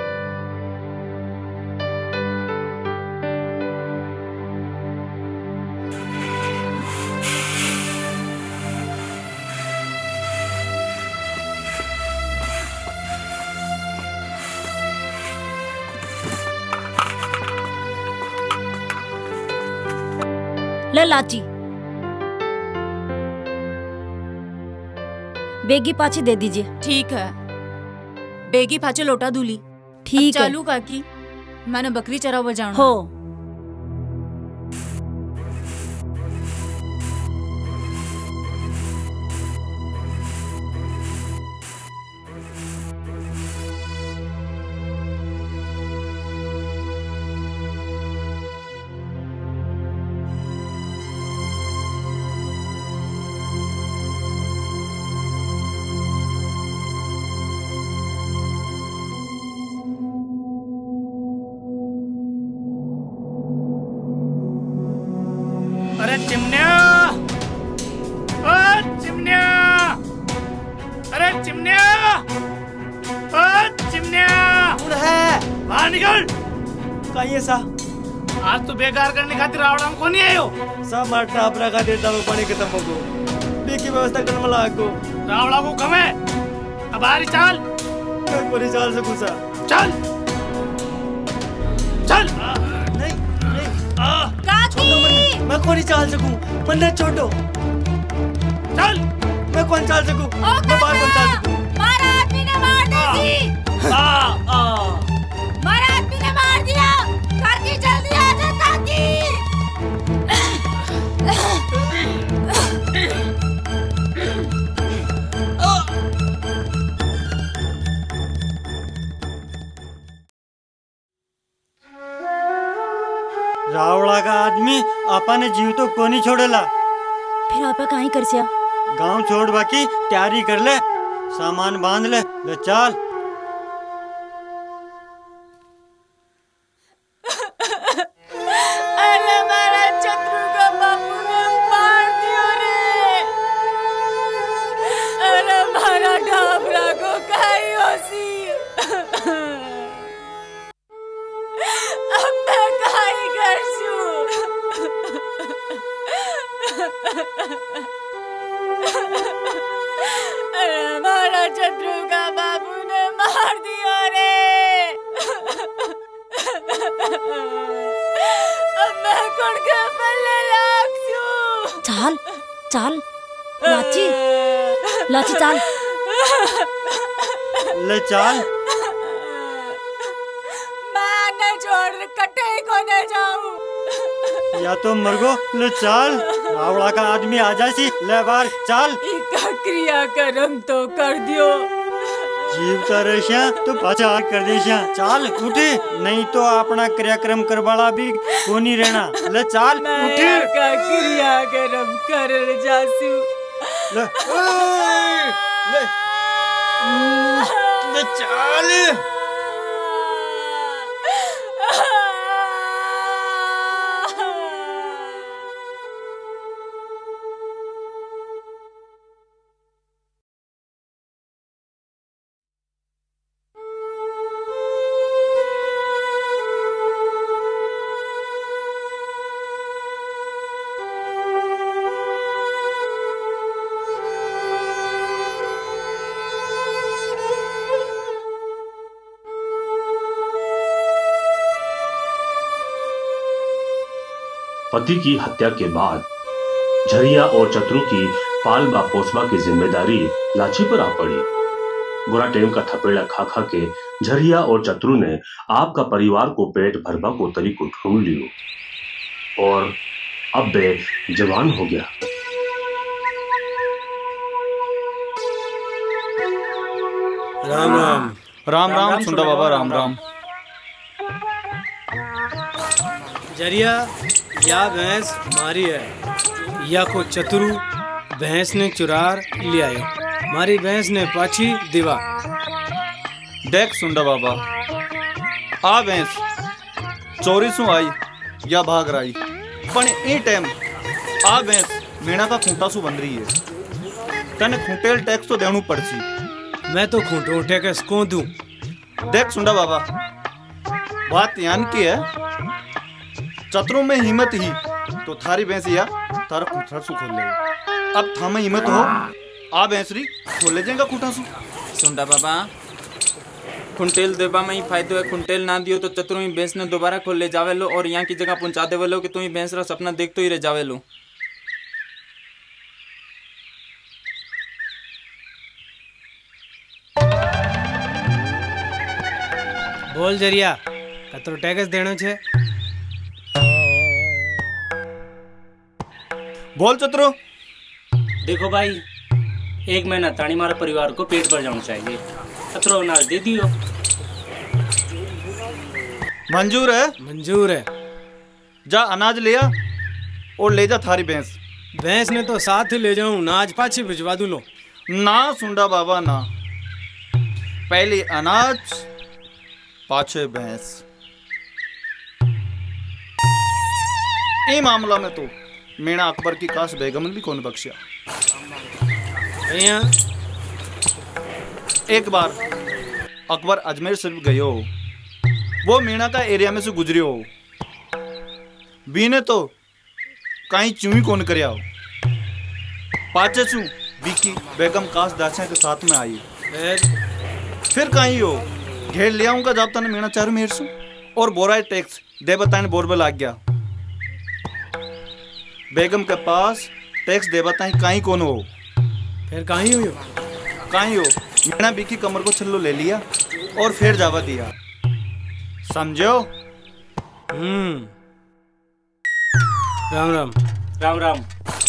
ले लाची, बेगी पाची दे दीजिए। ठीक है, बेगी पाची लौटा दूली। ठीक है। चालू काकी, मैंने बकरी चरावा जाना हो। अरे चिमनिया, ओ चिमनिया, अरे चिमनिया, ओ चिमनिया, कौन है? बाहर निकल। कहीं सा आज तो बेकार करने खातिर रावड़ा को नहीं आयो। सब मारता अपना का देता हूँ पानी खत्म हो गो, बे की व्यवस्था करने वाला को। रावड़ा को कम है, अब बाहर चाल। मैं पूरी चाल से घुसा। चल, चल। नहीं, नहीं। आ, काकी, मैं कौन ही चाल सकूं? मन्ने छोड़ो। चल। मैं कौन चाल सकूं? मैं बाहर कौन चाल सकूं? मारा आदमी ने मार दी। आ, आ। मारा आदमी ने मार दिया। काकी जल्दी आ जा काकी। रावड़ा का आदमी आपा ने जीव तो को नहीं छोड़ेला। फिर आपा कहीं कर सिया? गांव छोड़ बाकी तैयारी कर ले, सामान बांध ले, ले चाल। अरे मारा चतरू का बापू ने मार दियो रे। अरे मारा ढाबरा को खाई होसी। अब मैं खाई करसू। अरे मारा चतरू का बाबू ने मार दिया रे। अब मैं कौन के पल्ले लागसू। चाल चाल लाची लाची चाल ले चाल। मैं न छोड़ कटे को न जाऊं। या तो मरगो ले चाल। आवड़ा का आदमी आ जासी ले बार चाल। इका क्रिया कर्म तो कर दियो। जीव का रेशा तो पाचा कर देशा। चाल उठे नहीं तो अपना क्रियाक्रम करवाला भी कोनी रहना। ले चाल उठे का क्रिया कर्म कर जासू। ले ले ले चाल। पति की हत्या के बाद झरिया और चतुरु की पाल बा पोसबा की जिम्मेदारी लाची पर आ पड़ी। बुरा टेम का थपेड़ा खा खा के झरिया और चतुरु ने आपका परिवार को पेट भरबा को तरीको ढूंढ लियो और अब बे जवान हो गया। राम राम राम राम सुंडा बाबा राम राम। जरिया या भैंस मारी है या को चतुरु भैंस ने चुरार ले आयो। मारी भैंस ने पाछी दीवा। देख सुंडा बाबा आ भैंस चोरी सु आई या भाग रही पण ए टाइम आ भैंस मीणा का खूंटा सु बन रही है। तने खूंटेल टैक्स तो देणु पड़सी। मैं तो खूंटो टैक्स को दूं। देख सुंडा बाबा बात यान की है चतुरों में हिम्मत ही तो थारी भैंस या तारा खूंटा सु खोल ले। अब थामे हिम्मत हो आ भैंसरी खोल ले जाएगा खूंटा सु। सुंडा बाबा खुंटेल देवा में ही फायदो है। खुंटेल ना दियो तो चतुरों ही भैंस ने दोबारा खोल ले जावे लो और यहाँ की जगह पहुंचा देवे लो कि तुम ही भैंस रा सपना देखते ही रह जावे लो। बोल जरिया कतरो टैक्स देनो छे। बोल चतुरो। देखो भाई एक महीना तानी मारा परिवार को पेट भर जाना चाहिए। कतरो अनाज दे दियो। मंजूर है मंजूर है। जा अनाज लिया और ले जा थारी भैंस। भैंस ने तो साथ ही ले जाऊं अनाज पाछे भिजवा दूं लो। ना सुंडा बाबा ना पहले अनाज पाछे भैंस। ए मामला में तो मीणा अकबर की काश बेगम भी कौन बख्शिया। एक बार अकबर अजमेर शरीफ गयो वो मीणा का एरिया में से गुजरियो बी ने तो कहीं चुई कौन करया हो। पाचे चू बीकी बेगम काश दाचा के साथ में आई। फिर कहीं हो घेर लिया उनका जाबता ने मीणा चारू मेहर सु और बोराए टैक्स दे बताने बोरबे लाग गया। बेगम के पास टैक्स दे बताई कहीं कौन हो। फिर कहीं हुई कहीं हो मीणा बीकी कमर को छल्लो ले लिया और फिर जावा दिया। समझो। हम्म राम राम राम राम।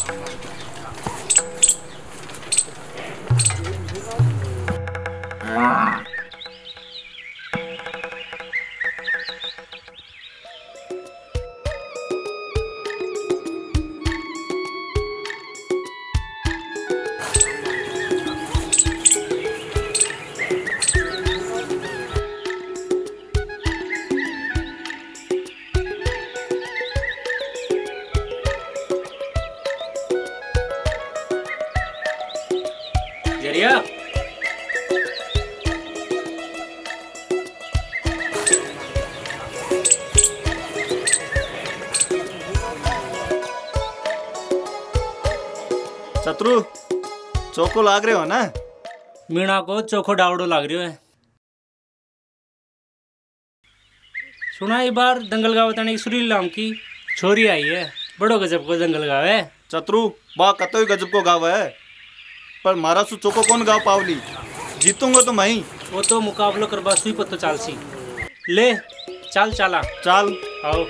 जरिया चतुरु चौको लाग रहे हो ना। मीणा को चोखो डावड़ो लाग रही है। सुना एक बार दंगल गाँव बताने की सुरील नाम की छोरी आई है, बड़ो गजब को दंगल गाँव है। चतरू बा कतो गजब को गाँव है, पर मारा सु चोको कौन गाँव पावली, जीतूंगा तो मैं ही। वो तो मुकाबलो करवा सुई पत्तो चालसी। ले चाल चाला चाल आओ।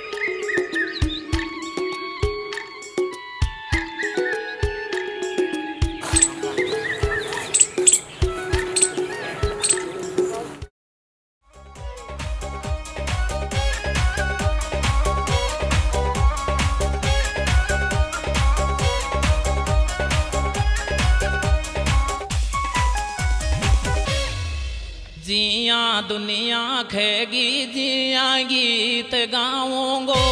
जिया दुनिया खेगी जिया गीत गाऊंगो,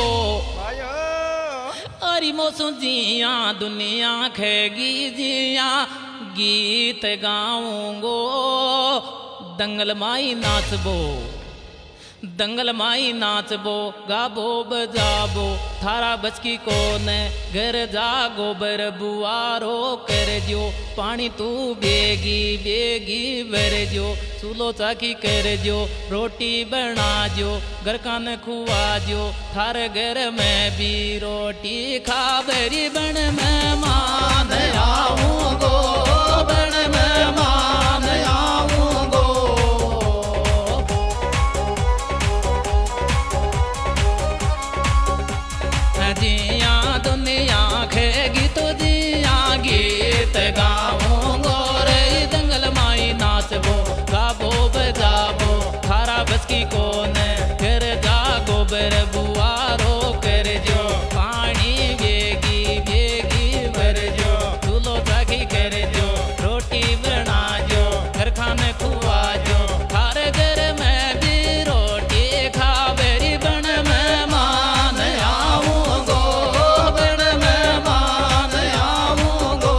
अरे मोसो जिया दुनिया खेगी जिया गीत गाऊंगो। दंगल माई नाचबो दंगल माई नाचबो, गाबो बजाबो थारा बचकी को ने घर जागो बर बुआरो कर जो। पानी तू बेगी बेगी भर जो, चूलो चाकी कर जो, रोटी बना जो, घर कान खुआ जो। थार घर में भी रोटी खा बरी बन में मान आऊंगो, बन में मान आऊंगो। जिया दुनिया खेगी तो जिया गीत गाऊंगो रे। दंगल माई नाचबो गाबो बजाबो थारा बचकी को ने घर जागो बर बुआरो कर जो। पानी बेगी बेगी भर जो, चूलो चाकी कर जो, रोटी बना जो, घर खाने खुआ जो। थारे घर में भी रोटी खा बेरी बन में मान आऊंगो, बन में मान आऊंगो।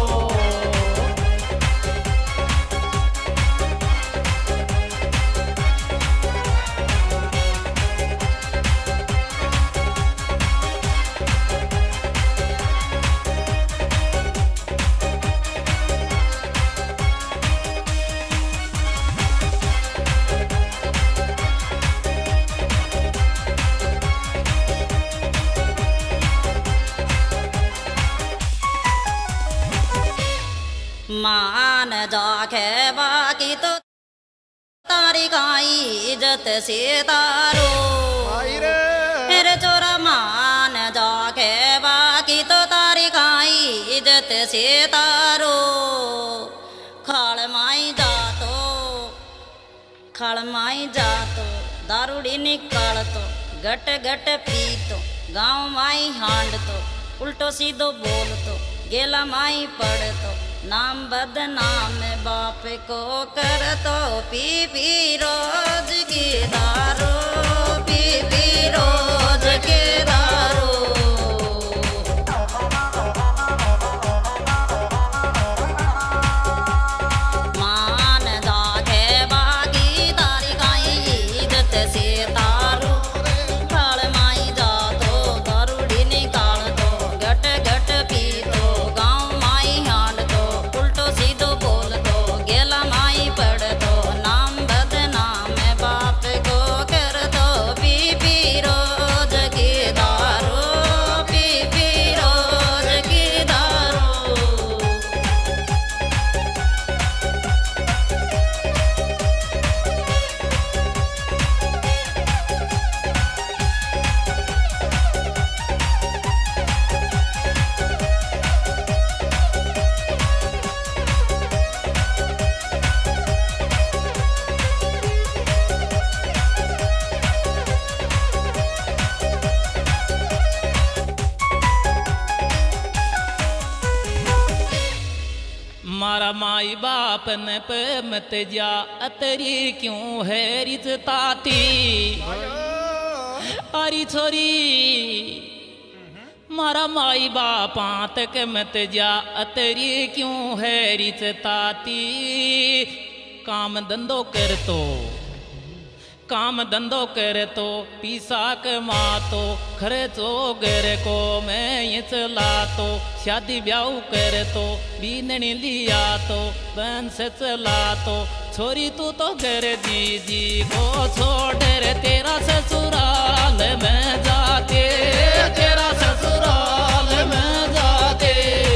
मान जाके बाकी तो तारी काई इज्जत से तारो। मेरे चोरा मान जाके बाकी तो तारी काई इज्जत से तारो। खाल माई जा तो खाल माई जा तो दारूड़ी निकाल तो, गट गट पी तो, गाँव माई हांड तो, उल्टो सीधो बोल तो, गेला माई पढ़ तो, नाम बदनाम बाप को कर तो। पी पी रोज की दारू, पी पी रोज की दारू। मान जाके बागी तारी काई इज्जत से तारू। खाल माई जा तो दारूड़ी निकाल तो, गट गट पी तो, गाँव माई हांड तो, उल्टो सीधो बोल तो, गेला माई पढ़ तो, नाम बदनाम बाप को कर तो। पी पी रोज की दारू, पी पी रोज की दारू। मारा माई बाप ने पे मत जा, अतरी क्यों है रिजताती। अरी छोरी मारा माई बापा तक मत जा, अतरी क्यों है रिजताती। काम धंधो कर तो काम धंधो कर तो, पीसा कमा तो, खर्चो घर को मैं ये चला तो। शादी ब्याह कर तो, बीननी लिया तो, बहन से चला तो, छोरी तू तो घर जीजी को छोड़ रे तेरा ससुराल में जाते, तेरा ससुराल में जाते।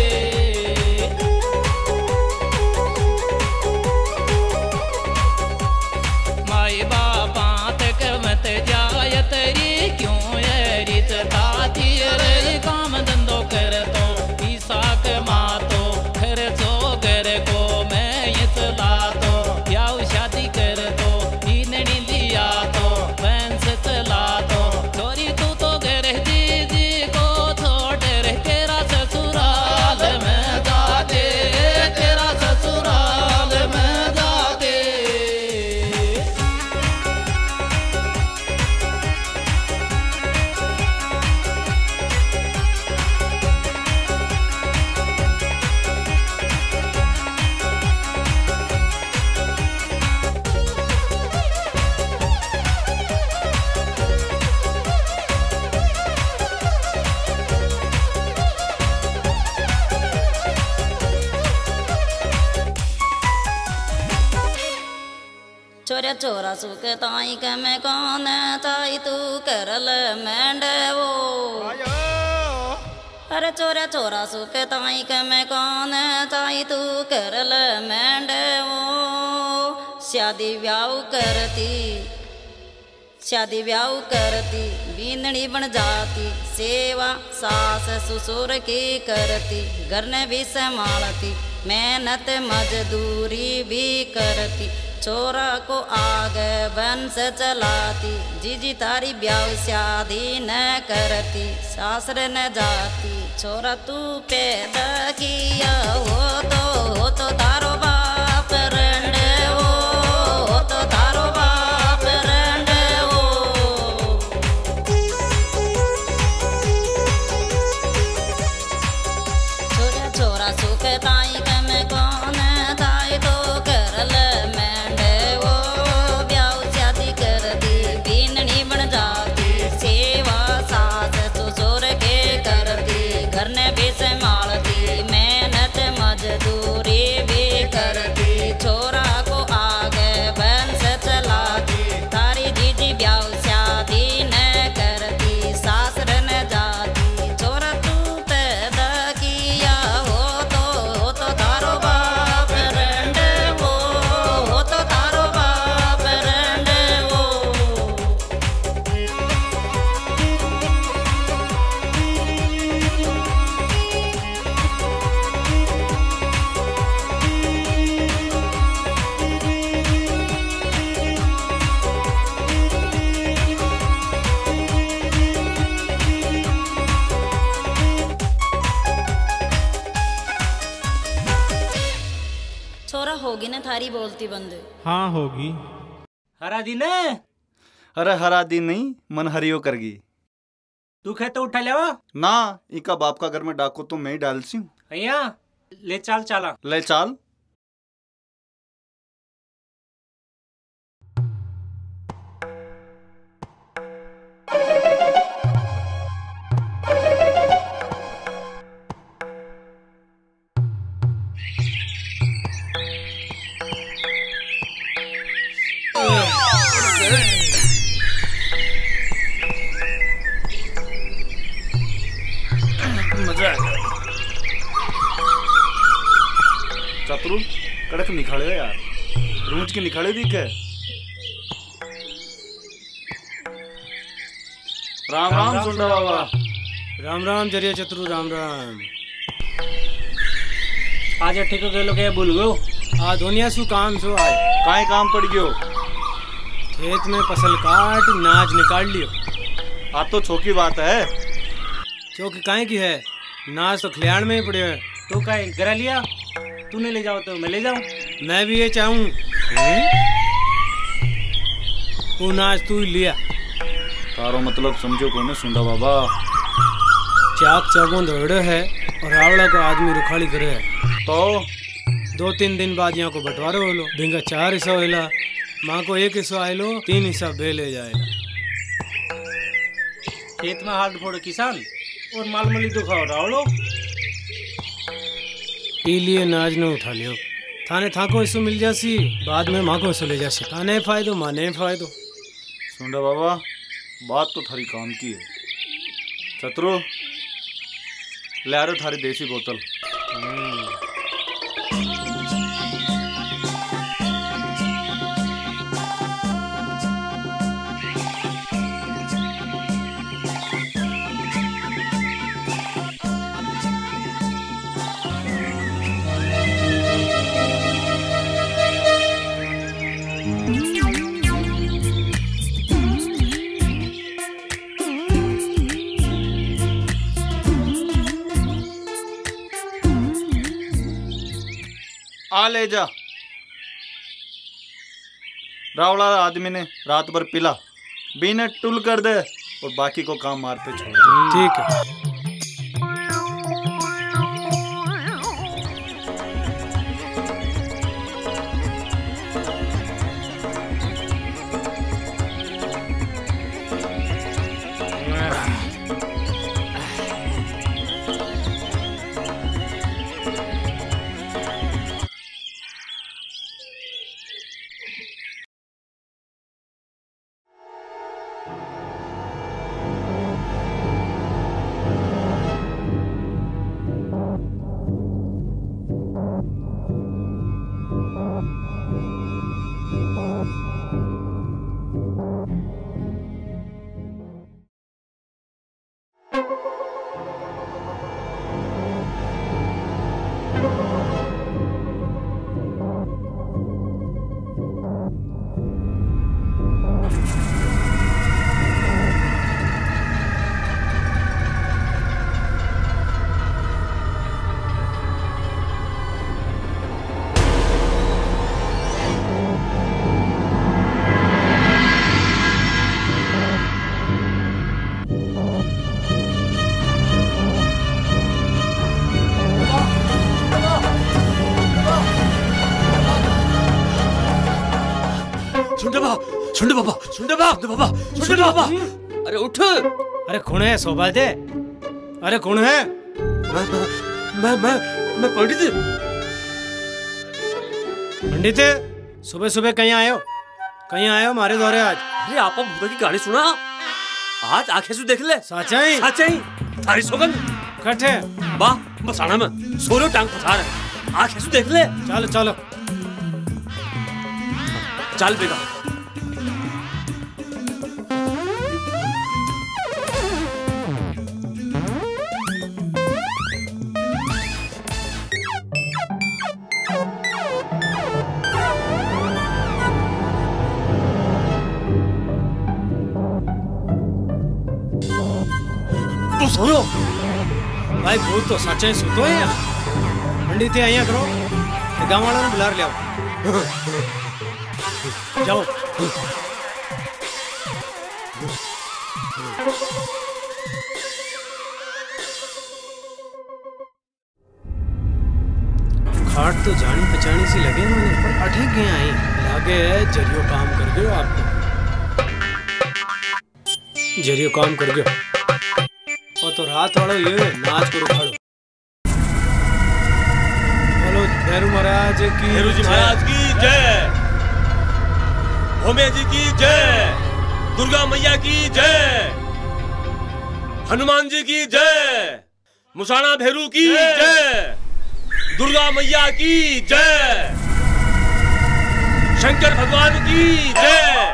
माई बापा तक मत जाय तेरी क्यों ये रीत ताती रे, काम धंधो कर तो ईसा कमा तो खर्चो घर को मैं इतला तो, ब्याह शादी कर तो इननी लिया तो बैंस चला तो, छोरी तू तो घर जीजी को छोड़ रे तेरा ससुराल में जाते, तेरा ससुराल में जाते। चोरा चोरा सुख ताई के मैं कौन ताई तू करल मेंढे वो, अरे चोरा चोरा सुख ताई के मैं कौन ताई तू करल मेंढे वो, शादी ब्याह करती शादी ब्याह करती बींदड़ी बन जाती, सेवा सास ससुर की करती, घर ने भी संभालती, मेहनत मजदूरी भी करती, छोरा को आगे वंश चलाती, जीजी तारी ब्याह शादी न करती, सासर न जाती, छोरा तू पैदा किया हो तो हो तो तारो बाप रंडे हो, हो तो तारो बाप रंडे हो। छोरा छोरा सुख ताई के मैं कौन ताई तो करल मेंढे वो, ब्याह शादी करती बीननी बन जाती, सेवा सास ससुर के करती, घर ने भी संभालती, मेहनत मजदूरी भी करती, छोरा को आगे वंश चलाती, तारी जीजी ब्याह शादी न करती, सासर न जाती, छोरा तू पैदा किया हो तो हो तो तारो बाप रंडे वो, हो तो तारो बाप रंडे वो। छोरा होगी ना थारी बोलती बंद। हाँ होगी। हरा दिन है? अरे हरा दिन नहीं, मन हरियो करगी। तू खे तो उठा लेवा ना, इका बाप का घर में डाको तो मैं ही डाल सी हूँ। अया ले चाल चाला ले चाल। मजा चतुरु कड़क निखाड़े यार, रूंच के निखाड़े दिखे। राम राम सुंडा बाबा। राम राम जरिया चतुरु राम राम। आज ठीक हो गए लोग भूल गो। आ दुनिया सु काम सो आए। काहे काम पड़ गयो? खेत में फसल काट नाच निकाल लियो। आ तो छोकी बात है। चौकी काहे की है? नाच तो खलियान में ही पड़े है। तू काहे करा लिया? तूने ले जाओ तो मैं ले जाऊं। मैं भी ये चाहूं। वो नाच तू ही लिया। तारो मतलब समझो कौन सुंडा बाबा। चाक चाबों दौड़े है और रावड़ा को आदमी रुखाड़ी करे है। तो दो तीन दिन बाद यहाँ को बंटवारा हो लो। भिंगा चार हिस्सा होइला, माँ को एक हिस्सा आए लो, तीन हिस्सा बे ले जाएगा। खेत में हाथ फोड़ो किसान और माल मली तो खाओ रावड़ो। इलिए नाज ने उठा लियो। थाने थाको इसो मिल जासी, बाद में माँ को इसो ले जासी। थाने फायदो माने फायदो। सुंडा बाबा, बात तो थारी काम की है। चतुरो, ले आ रहे थारी देसी बोतल। आ ले जा। रावला आदमी ने रात भर पिला, बीने टुल कर दे और बाकी को काम मार पे छोड़ दे। ठीक है। सुंडे बाबा, सुंडे बाबा, बाबा, सुंडे बाबा, अरे उठ। अरे कौन है सोबा दे? अरे कौन है? मैं मैं मैं मैं पंडित। पंडित, सुबह सुबह कहीं आए हो? कहीं आए हो मारे दौरे आज? अरे आपा भूता की कहानी सुना, आज आंखें से देख ले। साचाई साचाई थारी सोगन कट है बा मसाना में सोलो टांग पसार है, आंखें से देख ले। चलो चलो चल बेगा। तो सोयो भाई, भूत तो सच्चा ही सुतो है। पंडित आइया करो, गाँव वालों ने बुला लिया जाओ। खाट तो जानी पहचानी सी लगे मैंने, पर अटक गए आई लागे है जरियो काम कर गयो। आपको जरियो काम कर गयो और तो रात वालों ये नाच करो खड़ो। बोलो भैरू महाराज की, भैरू जी महाराज की जय, भोमे जी की जय, दुर्गा मैया की जय, हनुमान जी की जय, मुसाना भैरू की जय, दुर्गा मैया की जय, शंकर भगवान की जय।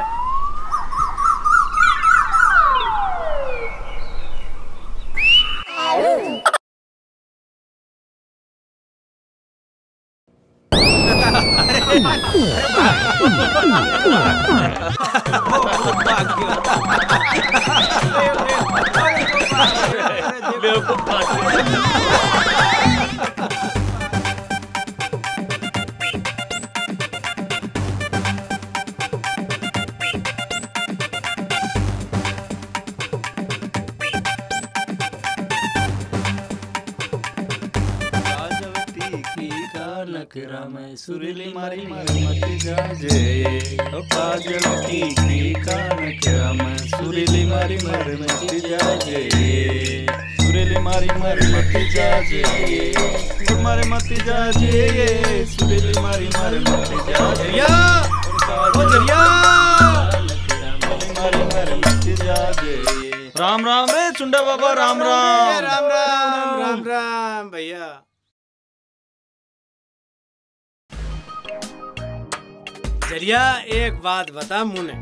सुरीली मारी मारी मत जाजे, पागलती की कान क्या मैं, सुरीली मारी मारी मत जाजे, सुरीली मारी मारी मत जाजे मारे मत जाजे सुबेली मारी मारे मत जाजे या ओ जरिया मारे मारे मत जाजे। राम राम है चुंडा बाबा, राम राम राम राम राम राम भैया। जरिया एक बात बता मुने,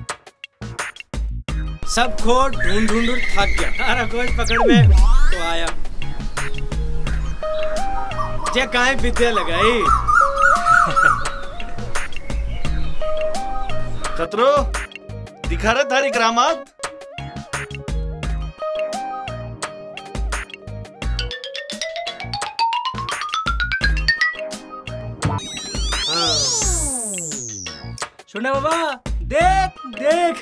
सब खोट ढूंढ ढूंढ थक गया, सारा कुछ पकड़ में तो आया जे काहे विद्या लगाई। खतरो दिखा रहा थारी करामात। सुना बाबा देख देख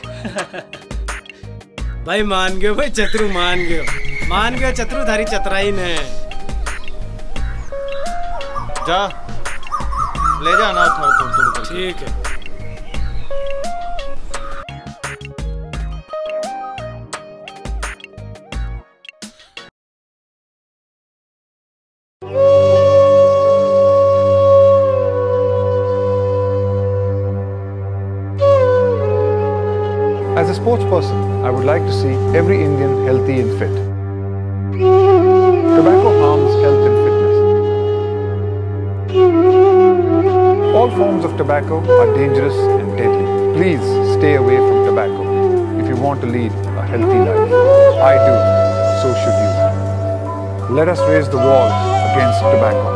भाई मान गयो, भाई चतुरु मान गयो, मान गयो चतुरु धारी चतराई ने। जा ले जा ना थोड़ा थोड़ा थोड़ा। ठीक है। As a sports person, I would like to see every Indian healthy and fit. Tobacco harms health and fitness. All forms of tobacco are dangerous and deadly. Please stay away from tobacco if you want to lead a healthy life. I do, so should you. Let us raise the wall against tobacco.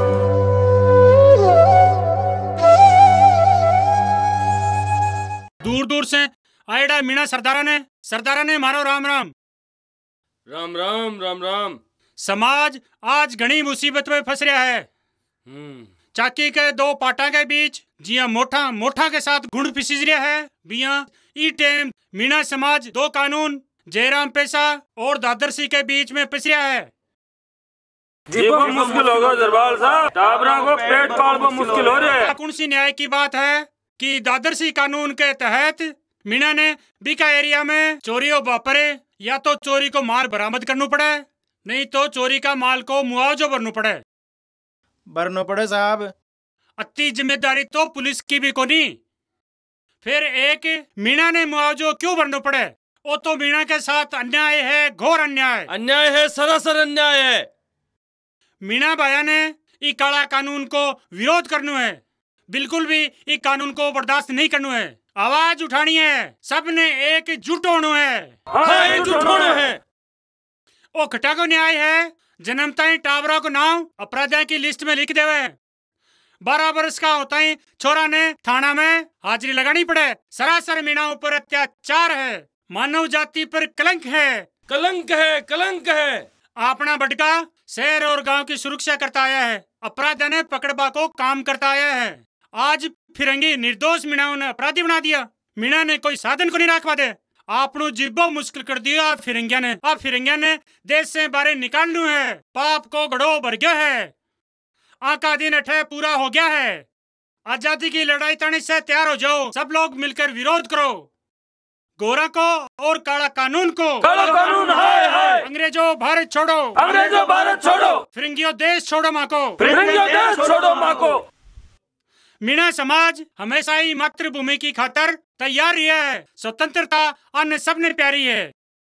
दूर दूर से आएडा मीणा सरदारा ने सरदारा ने मारो राम राम। राम राम राम राम। समाज आज घनी मुसीबत में फंस रहा है। चाकी के दो पाटा के बीच जिया मोठा मोठा के साथ गुण पिसीज रहा है। बिया ई टेम मीणा समाज दो कानून जयराम पेशा और दादरसी के बीच में पिस रहा है। जीपो मुश्किल होगा दरबार साहब, टाबरा को पेट पालना मुश्किल हो रहा है। कौन सी न्याय की बात है कि दादरसी कानून के तहत मीणा ने बीका एरिया में चोरी वापरे या तो चोरी को माल बरामद करना पड़े, नहीं तो चोरी का माल को मुआवजा भरना पड़े। भरना पड़े साहब। अति जिम्मेदारी तो पुलिस की भी कोनी। फिर एक मीणा ने मुआवजा क्यों भरना पड़े? वो तो मीणा के साथ अन्याय है, घोर अन्याय। अन्याय है, सरासर अन्याय है। मीणा भाया ने ई काला कानून को विरोध करना है, बिल्कुल भी ई कानून को बर्दाश्त नहीं करना है। आवाज उठानी है, सबने एकजुट होना है। हाँ, एकजुट होना है। ओ खटा को न्याय है, जन्मता ही टाबरा को नाम अपराधियों की लिस्ट में लिख देवे। बारह वर्ष का होता ही छोरा ने थाना में हाजिरी लगानी पड़े। सरासर मीणा ऊपर अत्याचार है, मानव जाति पर कलंक है। कलंक है, कलंक है। अपना बटका शहर और गांव की सुरक्षा करता आया है, अपराध ने पकड़बा को काम करता आया है। आज फिरंगी निर्दोष मीणा ने अपराधी बना दिया। मीणा ने कोई साधन को नहीं रखवा दे, आपनो जिब्बो मुश्किल कर दिया। फिरंगिया ने आप फिरंगिया ने देश से बाहर निकालनू है। पाप को गड़ो भर गया है, आका दिन अठे पूरा हो गया है। आजादी की लड़ाई तने से तैयार हो जाओ, सब लोग मिलकर विरोध करो। गोरा को और काला कानून को। काला कानून हाय हाय। अंग्रेजों भारत छोड़ो, अंग्रेजों भारत छोड़ो। फिरंगियों देश छोड़ो माँ को, फिरंगियों देश छोड़ो माँ को। मीणा समाज हमेशा ही मातृभूमि की खातर तैयार है। स्वतंत्रता अन्य सबने प्यारी है।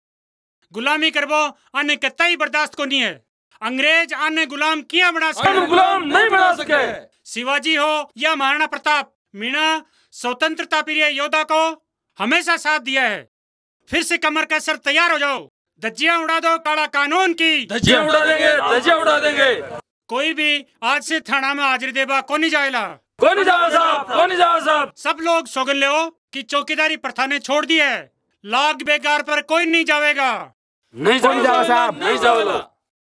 गुलामी करबो अन्य कतई बर्दाश्त को नहीं है। अंग्रेज अन्य गुलाम किया बना सके, गुलाम नहीं बना सके। शिवाजी हो या महाराणा प्रताप, मीणा स्वतंत्रता प्रिय योद्धा को हमेशा साथ दिया है। फिर से कमर कसर तैयार हो जाओ, धज्जियां उड़ा दो काला कानून की। धज्जियां उड़ा देंगे, धज्जियां उड़ा देंगे। कोई भी आज से थाना में हाजिरी देबा को नहीं जाएगा। कौन नहीं जाओ साहब, कौन नहीं जाओ साहब। सब लोग सौगन ले कि चौकीदारी प्रथा ने छोड़ दी है। लाग बेकार पर कोई नहीं जाएगा। नहीं जाओ साहब, नहीं जाओगा।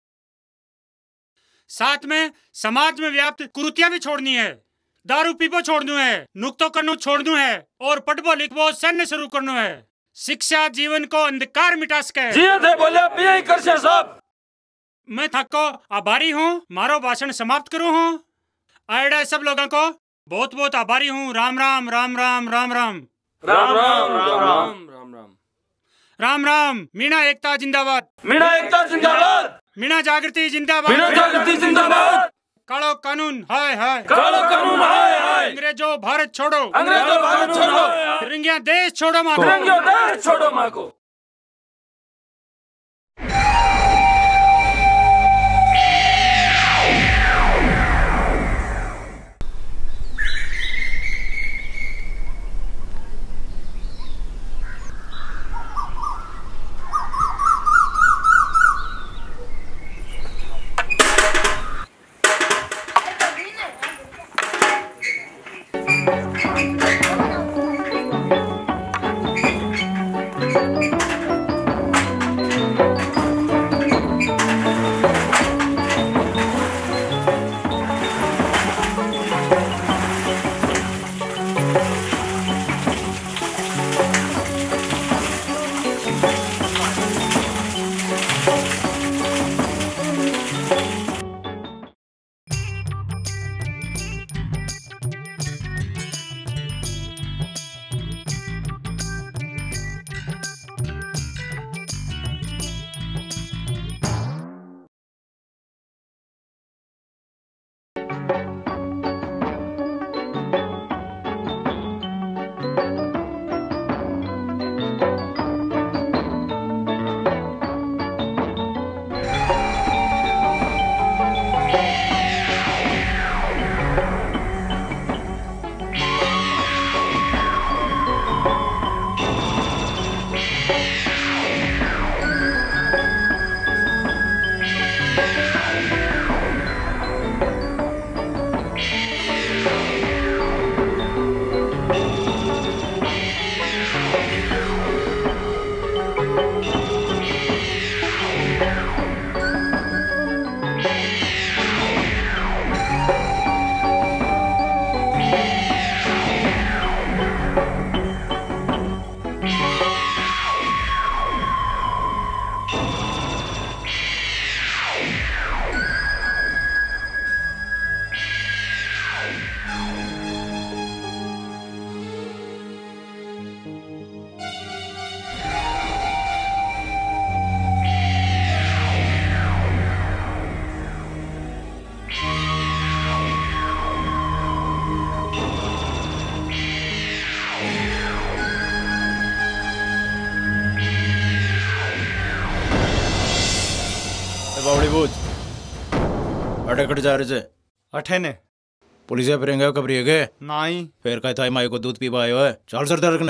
साथ में समाज में व्याप्त कुरीतियां भी छोड़नी है। दारू पीबो छोड़नू है, नुक्तो करनो छोड़नू है और पढ़बो लिखबो सन्ने शुरू करनो है। शिक्षा जीवन को अंधकार मिटा सके। जी थे बोले पिया ही कर से साहब। मैं थको आभारी हूँ, मारो भाषण समाप्त करूँ हूँ। आयडा सब लोगों को बहुत बहुत आभारी हूँ। राम राम राम राम राम राम राम राम राम राम राम राम राम राम। मीणा एकता जिंदाबाद, मीणा एकता जिंदाबाद, मीणा जागृति जिंदाबाद। मीणा जागृति जिंदाबाद। कालो कानून हाय हाय। कालो कानून हाय हाय। अंग्रेजों भारत छोड़ो। अंग्रेजों भारत छोड़ो। फिरंगियां देश छोड़ो माँ को। फिरंगियों देश छोड़ो माँ को। बावड़ी बोझ अटे कट जा रहे थे अठे ने पुलिस फिरेंगे कब रही है नहीं फिर कहता है माई को दूध पीवा आयो है चाल सरदार रखने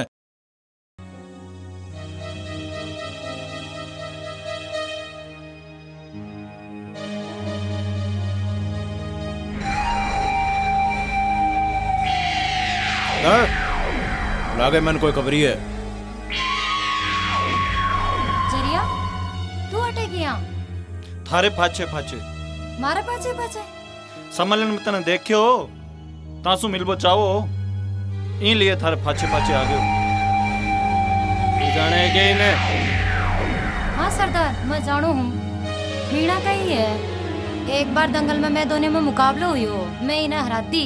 लागे मन कोई खबरी है जरिया तू अटे गया थारे पाछे पाछे मारे पाछे पाछे सम्मेलन में तने देखियो तासु मिलबो चाहो इन लिए थारे पाछे पाछे आ गयो तू जाने के ने हाँ सरदार मैं जानू हूँ मीणा का ही है एक बार दंगल में मैं दोनों में मुकाबला हुई हो मैं इन्हें हराती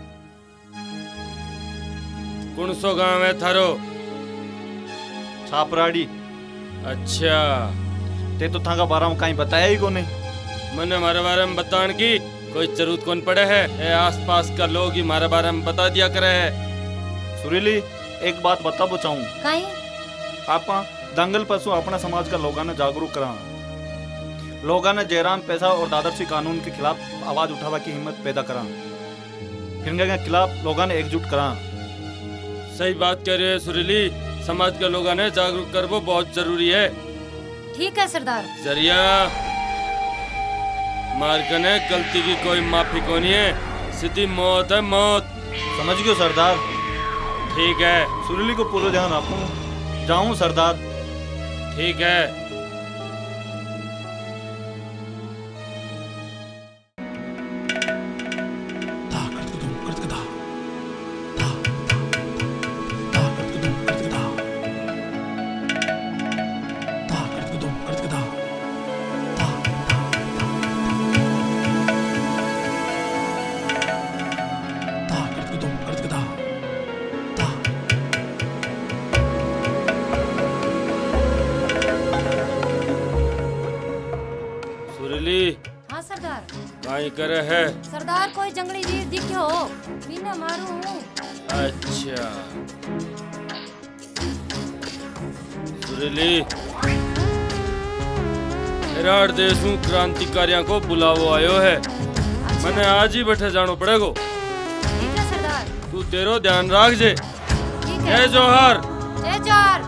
कौन सो गांव है थारो छापराड़ी अच्छा ते तो थाका बारे में कहीं बताया ही को नहीं मैंने हमारे बारे में बताने की कोई जरूरत कौन पड़े है ए आसपास का लोग ही हमारे बारे में बता दिया करे है सुरीली एक बात बता बो चाहूं कहीं आपा दंगल पशु अपना समाज का लोगों ने जागरूक करा लोगों ने जयराम पैसा और दादरसी कानून के खिलाफ आवाज उठावा की हिम्मत पैदा करा फिरंगे के खिलाफ लोगों ने एकजुट करा सही बात कह रहे हैं सुरीली समाज के लोगों ने जागरूक कर वो बहुत जरूरी है ठीक है सरदार जरिया मार्कने गलती की कोई माफी को नहीं है सीधी मौत है मौत समझ गयो सरदार ठीक है सुरीली को पूरा ध्यान रखूं जाऊं सरदार ठीक है सुरीली हाँ सरदार। काई करे है? सरदार कोई जंगली जीव दिख्यो बिना मारू। अच्छा सुरीली हेराड़ देशू क्रांतिकारियों को बुलावो आयो है। अच्छा। मैंने आज ही बैठे जानो पड़ेगो। ठीक है सरदार। तू तेरो ध्यान रख जे। ठीक है। जय जोहार। जय जोहार।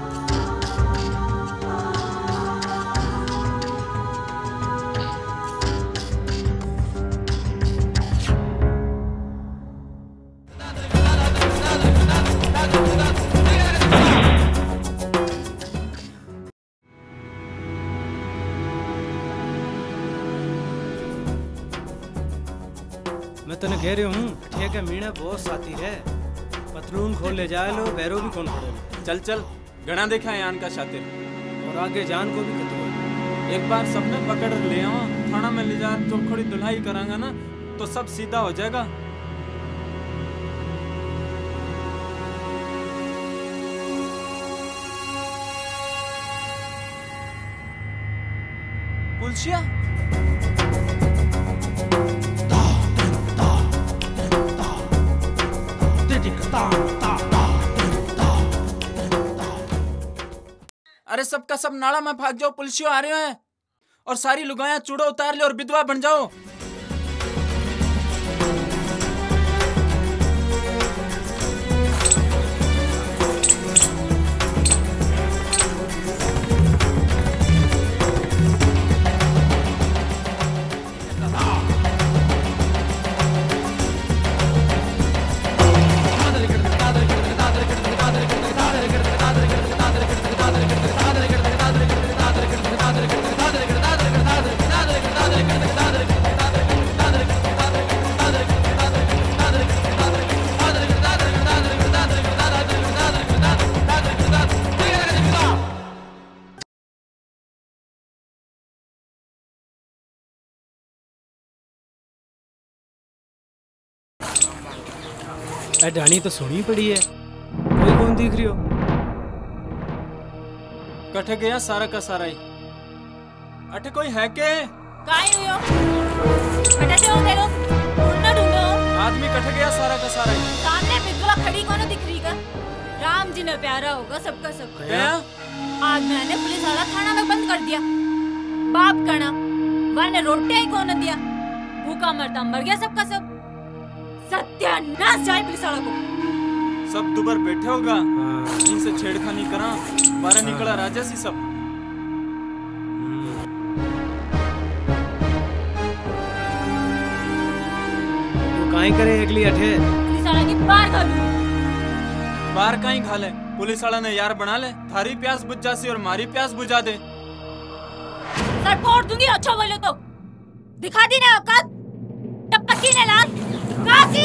मैं तने कह रही हूँ ठीक है मीणा बहुत साथी है। पतलून खोल ले जाए लो बैरो भी कौन पड़े। चल चल गणा देखा है यान का शातिर और आगे जान को भी कतो। एक बार सबने पकड़ ले आवा थाना में ले जा चौखड़ी दुल्हाई करांगा ना तो सब सीधा हो जाएगा। पुलिसिया अरे सबका सब नाला में भाग जाओ पुलिसियों आ रहे हैं और सारी लुगाया चूड़ो उतार ले और विधवा बन जाओ। ढाणी तो सुनी पड़ी है कोई कौन दिख रही हो। कटे गया सारा का सारा ही अटे कोई है के काई हुयो कटे से हो तेरो ढूंढो ढूंढो आदमी कटे गया सारा का सारा ही सामने विधवा खड़ी कौन दिख रही का। राम जी ने प्यारा होगा सबका सब। क्या आज मैंने पुलिस वाला थाना में बंद कर दिया। बाप कना वाने रोटियां ही कौन दिया भूखा मरता मर गया सबका सब। सत्यानाश जाए पुलिस वाला को। सब दुबर बैठे होगा इनसे छेड़खानी करा बारह निकला राजा सी सब। तू काई करे अगली अठे पुलिस वाला की बार घालू बार काई खा ले पुलिस वाला ने यार बना ले थारी प्यास बुझ जासी और मारी प्यास बुझा दे। सर फोड़ दूंगी अच्छा बोले तो दिखा दी ना औकात टपकी ने लाल काकी।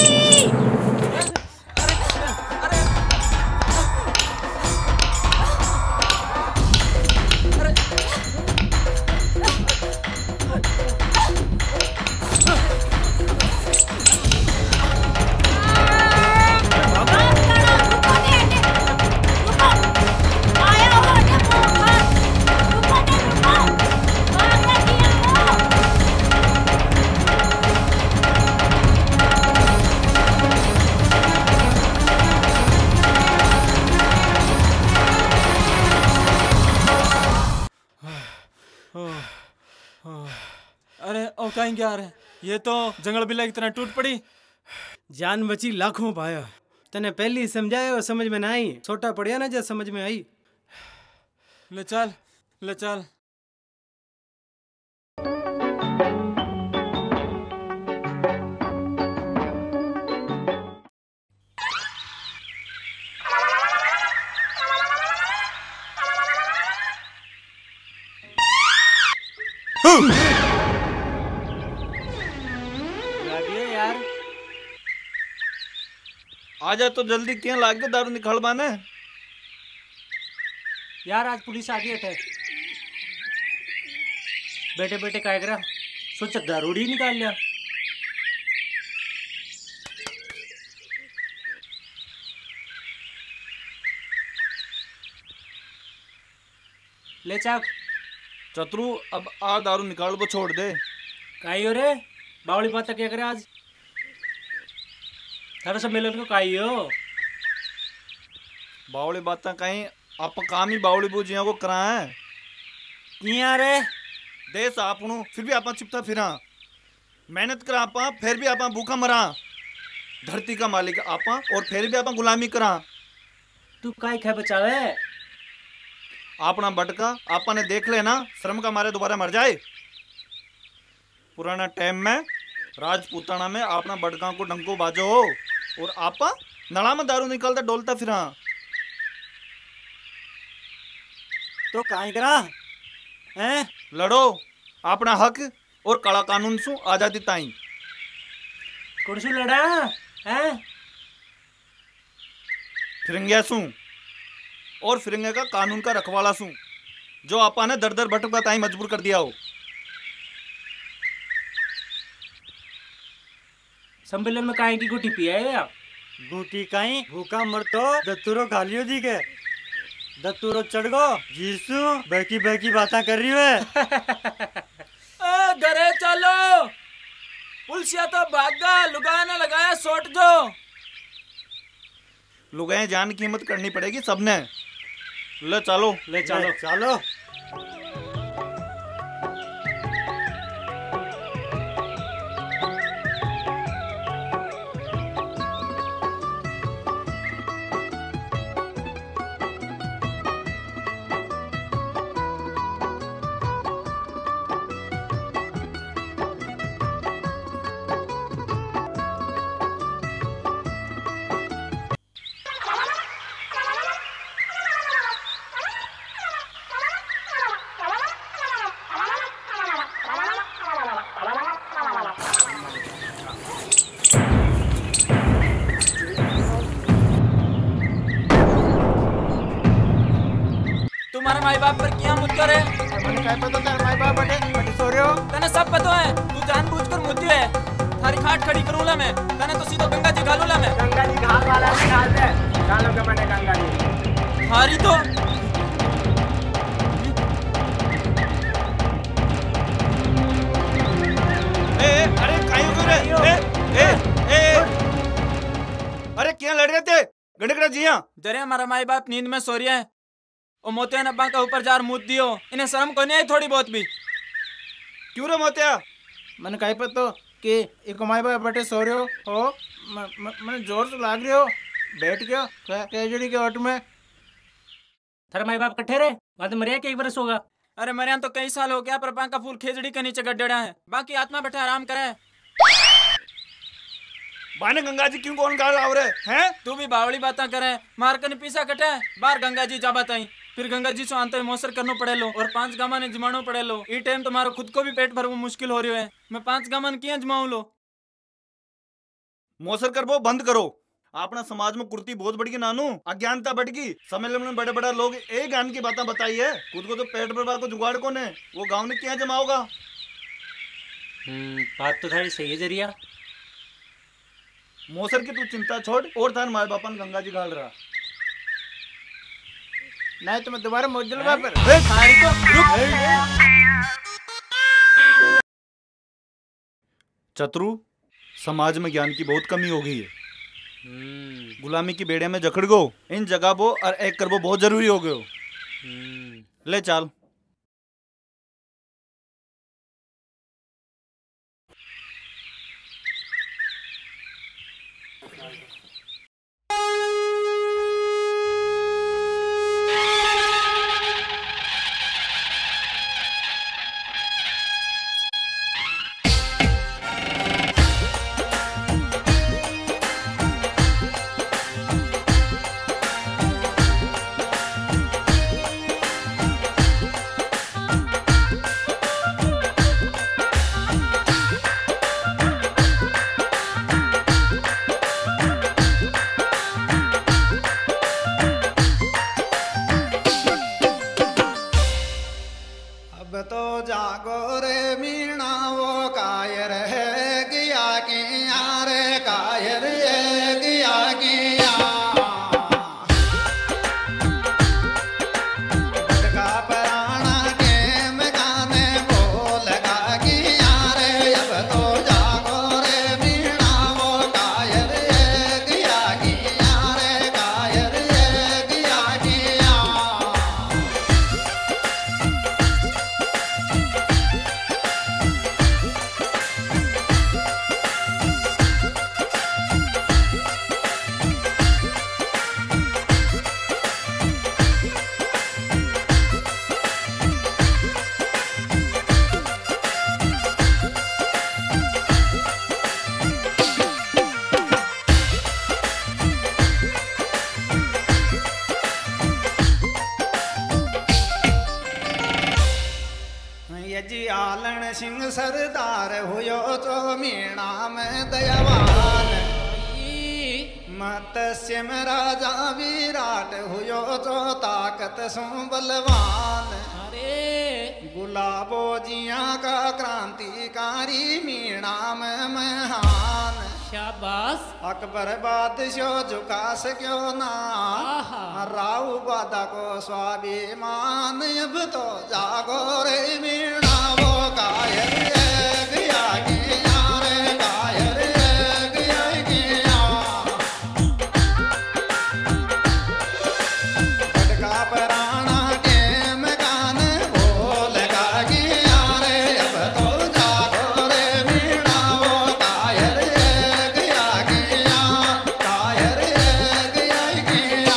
अरे ओ कहीं क्या रहे ये तो जंगल बिल्ला की तरह टूट पड़ी। जान बची लाखों पाया तने पहली समझाया और समझ में ना आई छोटा पड़िया ना जब समझ में आई। ले चल ले चल यार आजा तो जल्दी क्यों लाग गए दारू निकाल बाने। यार आज पुलिस आ गई है बेटे बेटे काय करा सोचा दारू ही निकाल लिया। ले चाक चतुरु अब आ दारू निकाल वो छोड़ दे काई हो रे बावली बात क्या करे आज थारा सम्मेलन को काई हो बावली बात कहीं आप काम ही बावली बूजिया को करा है किया रे देश आपनू फिर भी आप चुपता फिरा मेहनत करा आपा फिर भी आप भूखा मरा धरती का मालिक आपा और फिर भी आप गुलामी करा तू काई खे बचावे अपना बटका आपा ने देख लेना श्रम का मारे दोबारा मर जाए पुराना टाइम में राजपूताना में अपना बटका को डंको बाजो हो और आपा नला में दारू निकालता डोलता फिरा तो काई करा हैं लड़ो अपना हक और कड़ा कानून सु आजादी ताई कौन सु लड़ा हैं फिरंगिया सु और फिरंगे का कानून का रखवाला सु जो आपा ने दर दर भटकता ताई मजबूर कर दिया हो सम्मेलन में काई की गुटी पिया है या गुटी काई भूखा मरतो दत्तूरो खालियो दी के दत्तूरो चढ़ गो जीसु बैकी बैकी बातें कर रही है घरे चलो पुलिसिया तो भागा लुगाया ने लगाया सोट जो लुगाए जान की हिम्मत करनी पड़ेगी सबने ले चलो ले चलो चलो तुम्हारे माई बाप पर किया मुझ करे मैंने क्या पता तेरे माई बाप बटे बटे सो रहे हो तने सब पता है तू जानबूझकर मुद्दे है थारी खाट खड़ी करूंला मैं तने तो सीधो गंगा जी घालूला मैं गंगा जी घाल वाला नहीं घाल दे घालो के बटे गंगा जी थारी तो ए अरे काई हो रे ए ए ए अरे क्या लड़ रहे थे गंडकड़ा जिया जरे हमारा माई बाप नींद में सो रहा है और मोतिया नब्बा का ऊपर जार मुद दियो इन्हें शर्म को नहीं आई थोड़ी बहुत भी क्यों रे मोतिया मैंने कहीं पर तो कि एक माई बाप बटे सो रहे हो हो मैंने जोर से लाग रहे हो बैठ गया कैजड़ी के ऑटो में थारे माई बाप कट्ठे रे बाद मरिया के एक बरस होगा अरे मरिया तो कई साल हो गया पर बांका फूल खेजड़ी के नीचे गड्ढेड़ा है बाकी आत्मा बैठे आराम करे बाने गंगा जी क्यों कौन गाल रहा है हैं तू भी बावली बातें करे मार कर पीसा कटे बाहर गंगा जी जा बताई फिर गंगा जी से आंते मोसर करनो पड़े लो और पांच गामा ने जमानो पड़े लो ई टाइम तुम्हारो खुद को भी पेट भरना मुश्किल हो रही है मैं पांच गामा ने किया जमाऊ लो मोसर कर वो बंद करो अपना समाज में कुर्ती बहुत बढ़ गई नानू अज्ञानता बढ़ गई सम्मेलन में बड़े बड़ा लोग एक ज्ञान की बातें बताई है खुद को तो पेट भरवा को जुगाड़ कौन है वो गाँव ने क्या जमाओगा बात तो थारी सही है जरिया मोसर की तू चिंता छोड़ और थार माए बापा ने गंगा जी घाल रहा नहीं तो मैं दोबारा मोजल पर चतुरु समाज में ज्ञान की बहुत कमी हो गई है गुलामी की बेड़े में जकड़ गो इन जगह वो और एक करबो बहुत जरूरी हो गयो ले चल सिंह सरदार हुयो तो मीणा में दयावान मत्स्य में राजा विराट हुयो तो ताकत सो बलवान गुलाबो जिया का क्रांतिकारी मीणा में महान शाबाश अकबर बादशाह झुका सक्यो ना राव बादा को स्वाभिमान अब तो जागो रे मीणा वो कायर गया गया रे कायर गया गया भटका पराना के मकान बोल गा गया रे अब तो जागो रे मीणा वो कायर गया गया कायर गया गया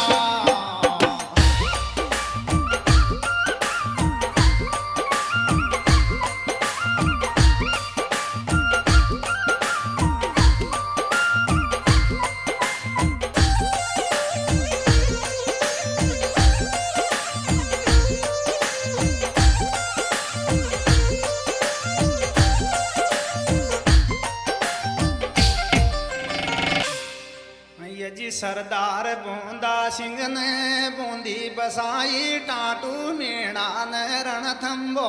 यजी सरदार बूंदा सिंह ने बूंदी बसाई टाटू मीणा ने रणथंबो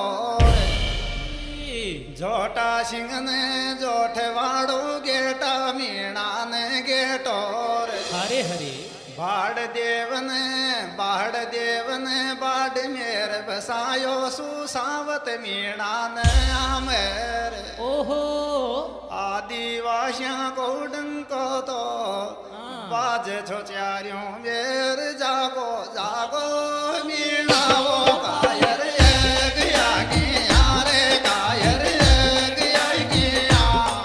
जोटा सिंह ने जोठवाड़ो गेटा मीणा ने गेटोर हरे हरे बाढ़ देव ने बाढ़ देव ने बाढ़ मेर बसायो सुसावत मीणा ने आमेर ओहो आदिवासियां को डंको तो बाज छो चारियों बेर जागो जागो मीणा वो कायर गया गया रे कायर गया गया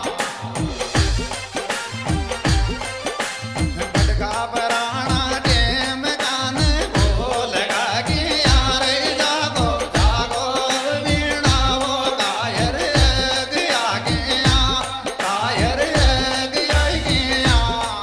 भटका पराना के मकान बोल गा गया रे जागो जागो मीणा वो कायर गया गया कायर गया गया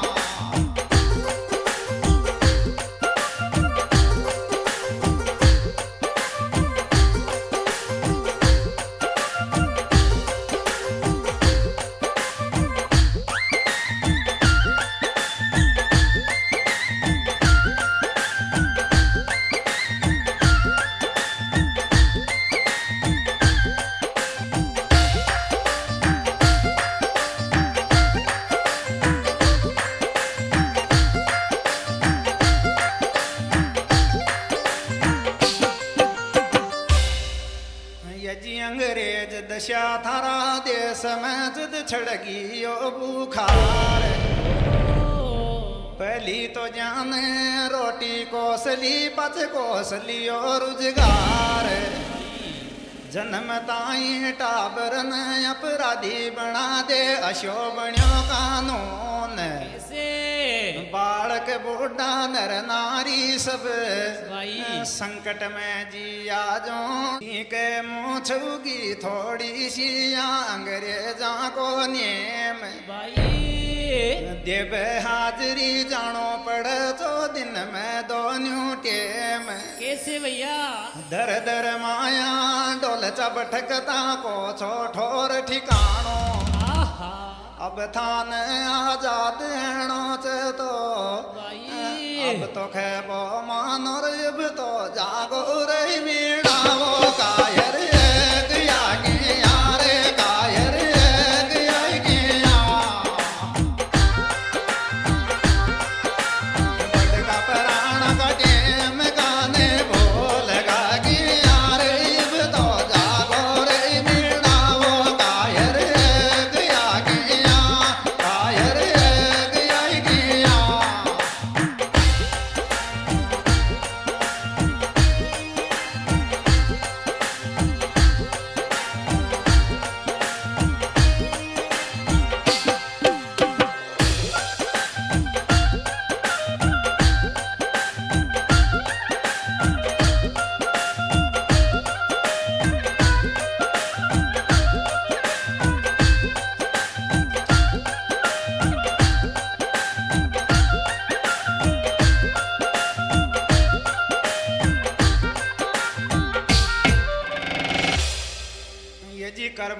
यजी अंग्रेज दशा थारा देश में जुद छड़गी यो बुखार पहली तो जाने रोटी कोसली पच कोसली और रोजगार जन्म ताई टाबर ने अपराधी बना दे अशो बण्यो कानून बालक बूढ़ा नर नारी सब संकट में जिया जो के मूछुगी थोड़ी सी अंग्रेजा को नेम देव हाजरी जानो पड़े तो दिन में दोनों टेम कैसे भैया दर दर माया डोल चब ठकता को छो ठोर ठिकानो अब थान आजाद हेणो चे तो अब तो खेबो मानो अब तो जागो रे मीणा वो कायर गया गया रे कायर गया गया भटका पराना का टेम गाने बोल गा गया रे अब तो जागो रे मीणा वो कायर गया गया कायर गया गया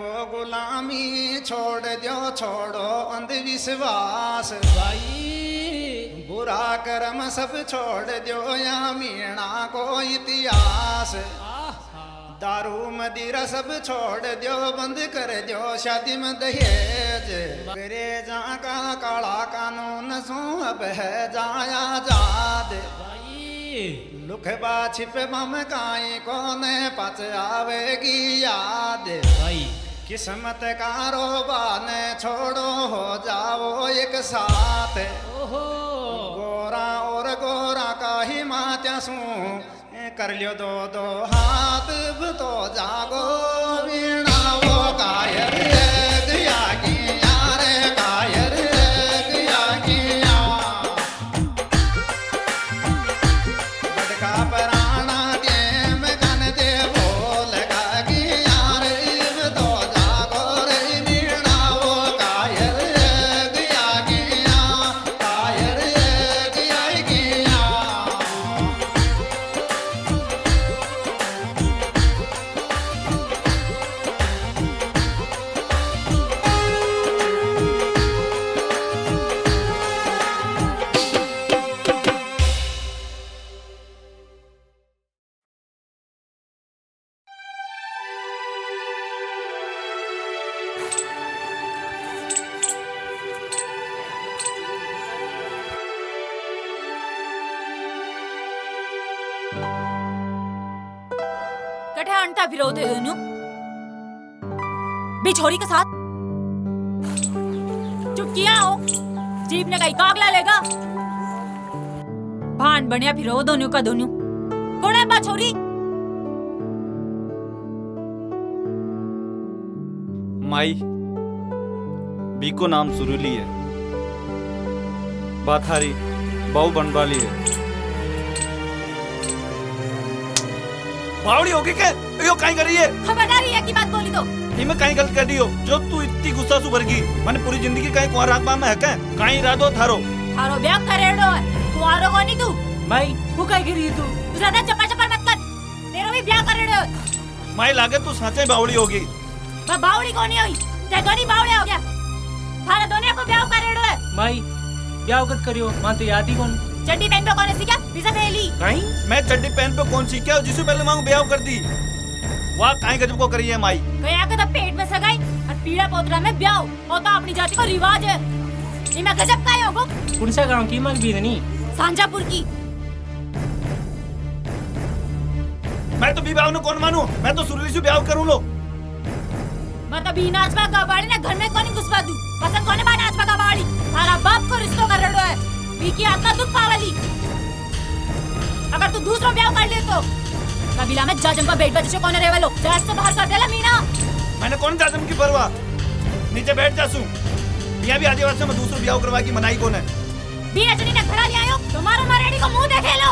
को गुलामी छोड़ दो, छोड़ो अंधविश्वास भाई, बुरा कर्म सब छोड़ दो, या मीणा को इतिहास, दारू मदिरा सब छोड़ दो, बंद कर दो शादी में दहेज, अंग्रेजा का काला कानून सो अब है जाया जाद, लुखबा छिप बम काई कोने पच आवेगी याद भाई, किस्मत का रोबा ने छोड़ो हो जाओ एक साथ, गोरा और गोरा का ही मात्या सू कर लियो दो दो हाथ, तो जागो वीणा वो कायर गया की यार, कायर गया की यार, बड़का पराना दे में गन दे बोल गा की यार, तो जागो रे वीणा वो कायर गया की यार, कायर गया की यार। कटे अंटा विरोध है दोनों बिछोरी के साथ चुप किया हो, जीप ने कहीं कागला लेगा, भान बढ़िया फिरो दोनों का दोनों, कौन है बा छोरी? माई बीको नाम सुरुली है, बाथारी बहु बनवाली है। बावड़ी होगी क्या? यो काई कर रही है? खबरदार है की बात बोली तो। इमे काई गलत कर दियो जो तू इतनी गुस्सा सु भरगी, मैंने पूरी जिंदगी काई कुआं रात में है क्या? काई इरादो थारो? थारो ब्याह करेड़ो है, कुआरो को नहीं तू। भाई वो काई कर रही है तू? तू ज्यादा चप्पा चप्पा मत कर, तेरा भी ब्याह करेड़ो है। माई लागे तू सच्चे बावड़ी होगी। मैं बावड़ी को नहीं हुई, ते दोनी बावड़े हो गया, थारे दोनों को ब्याह करेड़ो है। भाई ब्याह कत करियो, मां तो याद ही कौन? चड्डी पहन पे कौन सीखा? पिसा पहली। काई? मैं चड्डी पहन पे कौन सीखा? जिससे पहले मांग ब्याह कर दी। वाह काई गजब को करी है माई। गया के तो पेट में सगाई और पीड़ा पोतरा में ब्याह, वो तो अपनी जाति का रिवाज है। इमे गजब काई होगो? कौन सा गांव की मांग भी नहीं? सांजापुर की। मैं तो विवाह ने कौन मानू? मैं तो सुरली से ब्याह करूं लो। मैं तो बिना नाचवा गवाड़ी ने घर में कौन घुसवा दूं? पसंद कोने बा नाचवा गवाड़ी? थारा बाप को रिश्तो कर रड़ो है। बीकी आत्मा दुख पावली। अगर तू दूसरा ब्याह कर ले तो कबीला में जाजम का बेट बच्चे कौन रेवे लो? जहाज से बाहर कर देला मीना। मैंने कौन जाजम की परवाह? नीचे बैठ जासू। यहाँ भी आदिवासी में दूसरा ब्याह करवा की मनाई कौन है? बीना चनी ने खड़ा लिया आयो, तुम्हारो मरेड़ी को मुंह देखे लो।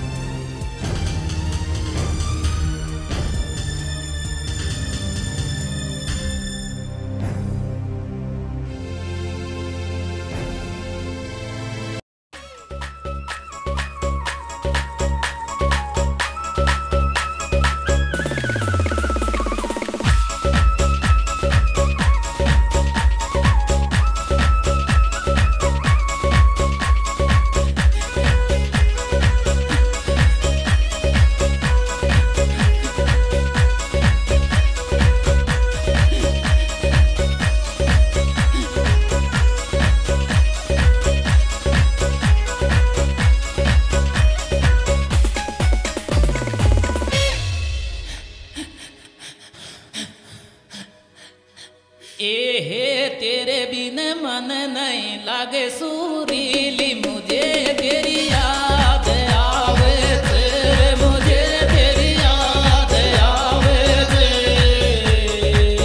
लागे सूरीली मुझे तेरी याद आवे तेरे, मुझे तेरी याद आवे तेरे।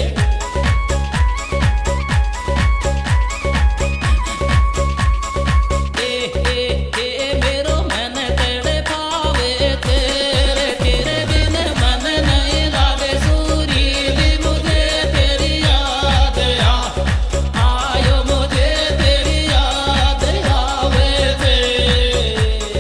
ए ए ए मेरो मन तेरे पावे तेरे, तेरे बिन मन नहीं लागे सूरीली मुझे तेरी याद आ आयो मुझे तेरी याद आवे तेरे।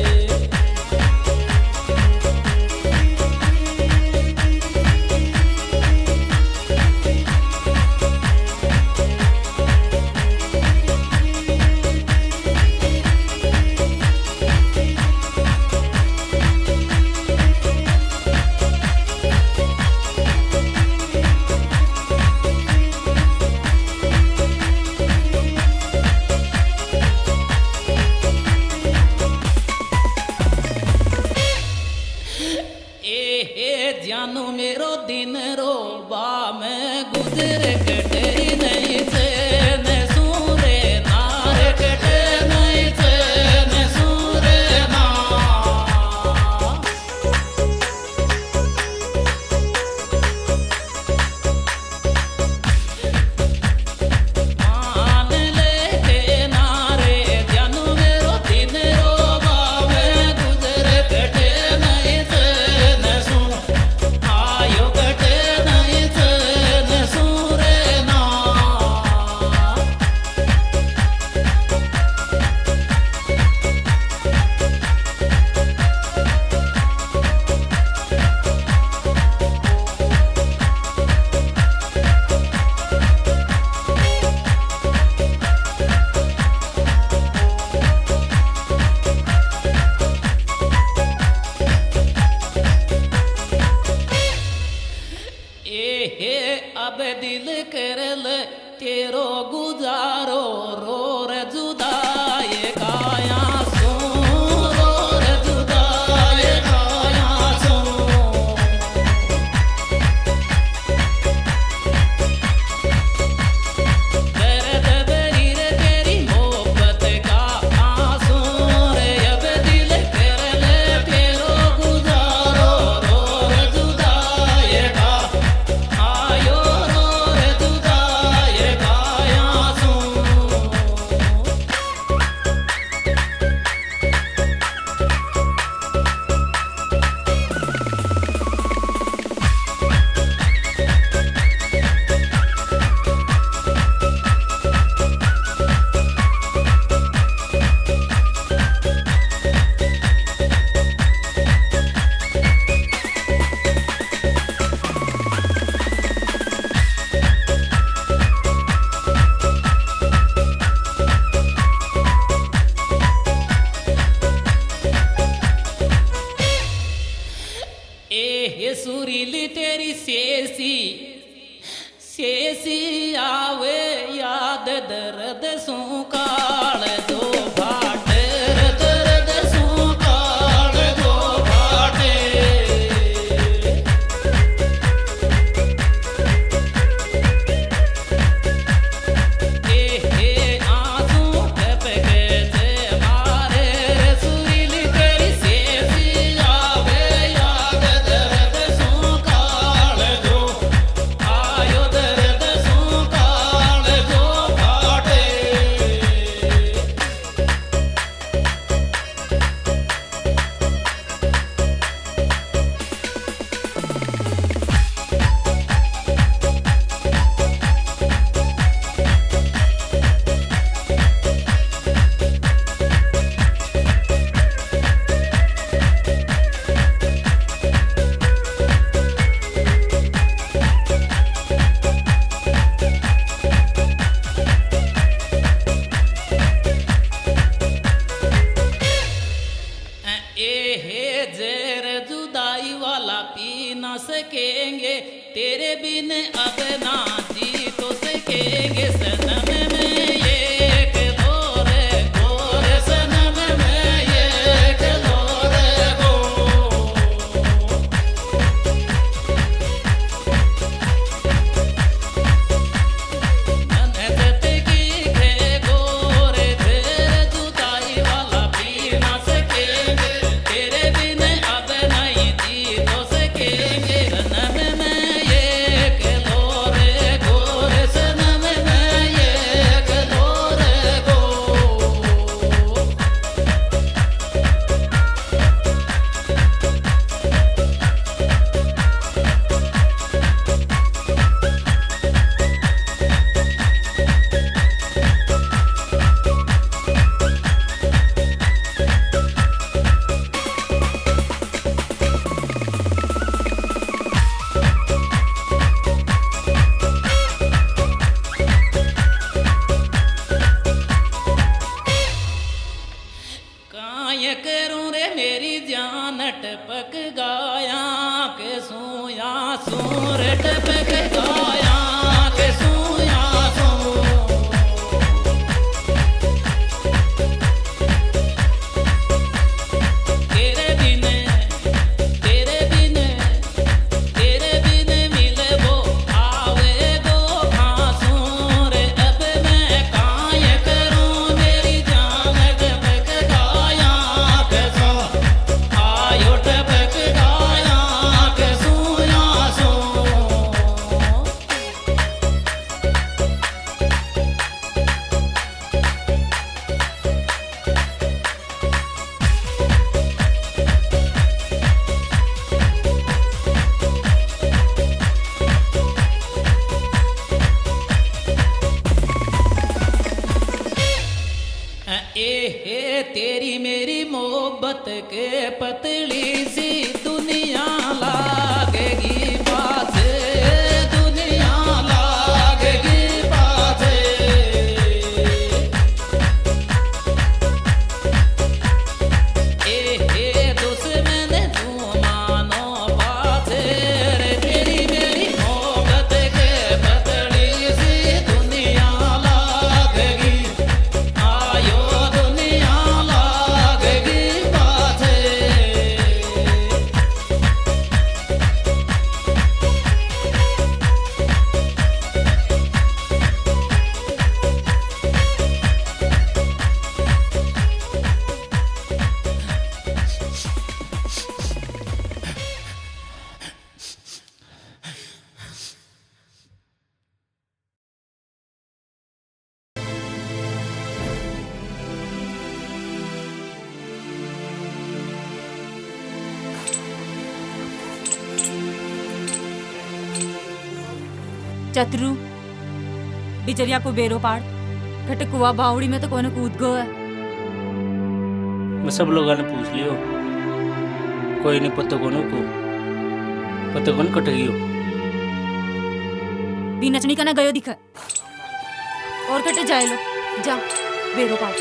गुजरे कटे नहीं थे न सूरे नार कटे नहीं थे न सूरे ना आन लेके नारे जानू मेरो दिन रोवा में गुजरे कटे नहीं थे न सूर आयो कटे नहीं थे न सूरे ना ए हे अब दिल कर ले तेरो गुजारो रो रे जुदाए काया सो रो रे जुदाए काया सो दर्द दरी रे तेरी मोहब्बत का आंसू रे अब दिल कर ले तेरो गुजारो रो रे जुदाए का आयो रो रे जुदाए काया सू ए हे सुरीली तेरी सेसी सेसी आवे याद दर्द सुकाल दो भाटे दर्द सुकाल दो भाटे ए हे आंसू टपके थे मारे रे सुरीली तेरी सेसी आवे याद दर्द सुकाल दो आयो दर्द सुकाल दो भाटे ए हे जहर जुदाई वाला पी ना सकेंगे तेरे बिन अब ना जी तो सकेंगे सनम में एक गोरे गोरे सनम में एक गोरे गो ननद की खे गोरे तेरे जुदाई वाला पी ना सकेंगे तेरे बिन अब नहीं जी तो सकेंगे सनम में एक लोरे तेरी मेरी मोहब्बत के पतली सी दुनिया लागेगी पासे, दुनिया लागेगी पासे। ए ए दुश्मन तू मानो पासे रे, तेरी मेरी मोहब्बत के पतली सी दुनिया लागेगी, आयो दुनिया लागेगी पासे। चतरू बिचरिया को बेरो पाड़ घट कुआ बावड़ी में तो कोने कूद गो है। मैं सब लोगों ने पूछ लियो, कोई नहीं पता कोनो को पता कौन कट गयो। भी नचनी का ना गयो दिखा और कटे जाए लो जा बेरो पाड़।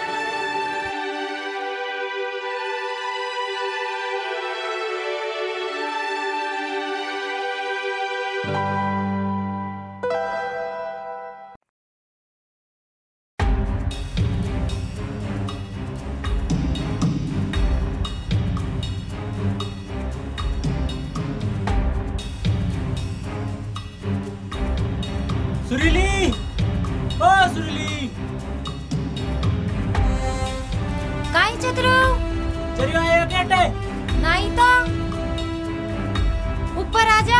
सुरीली, ओ सुरीली, काय चतरू चलियो आयो केटे नहीं तो ऊपर आजा।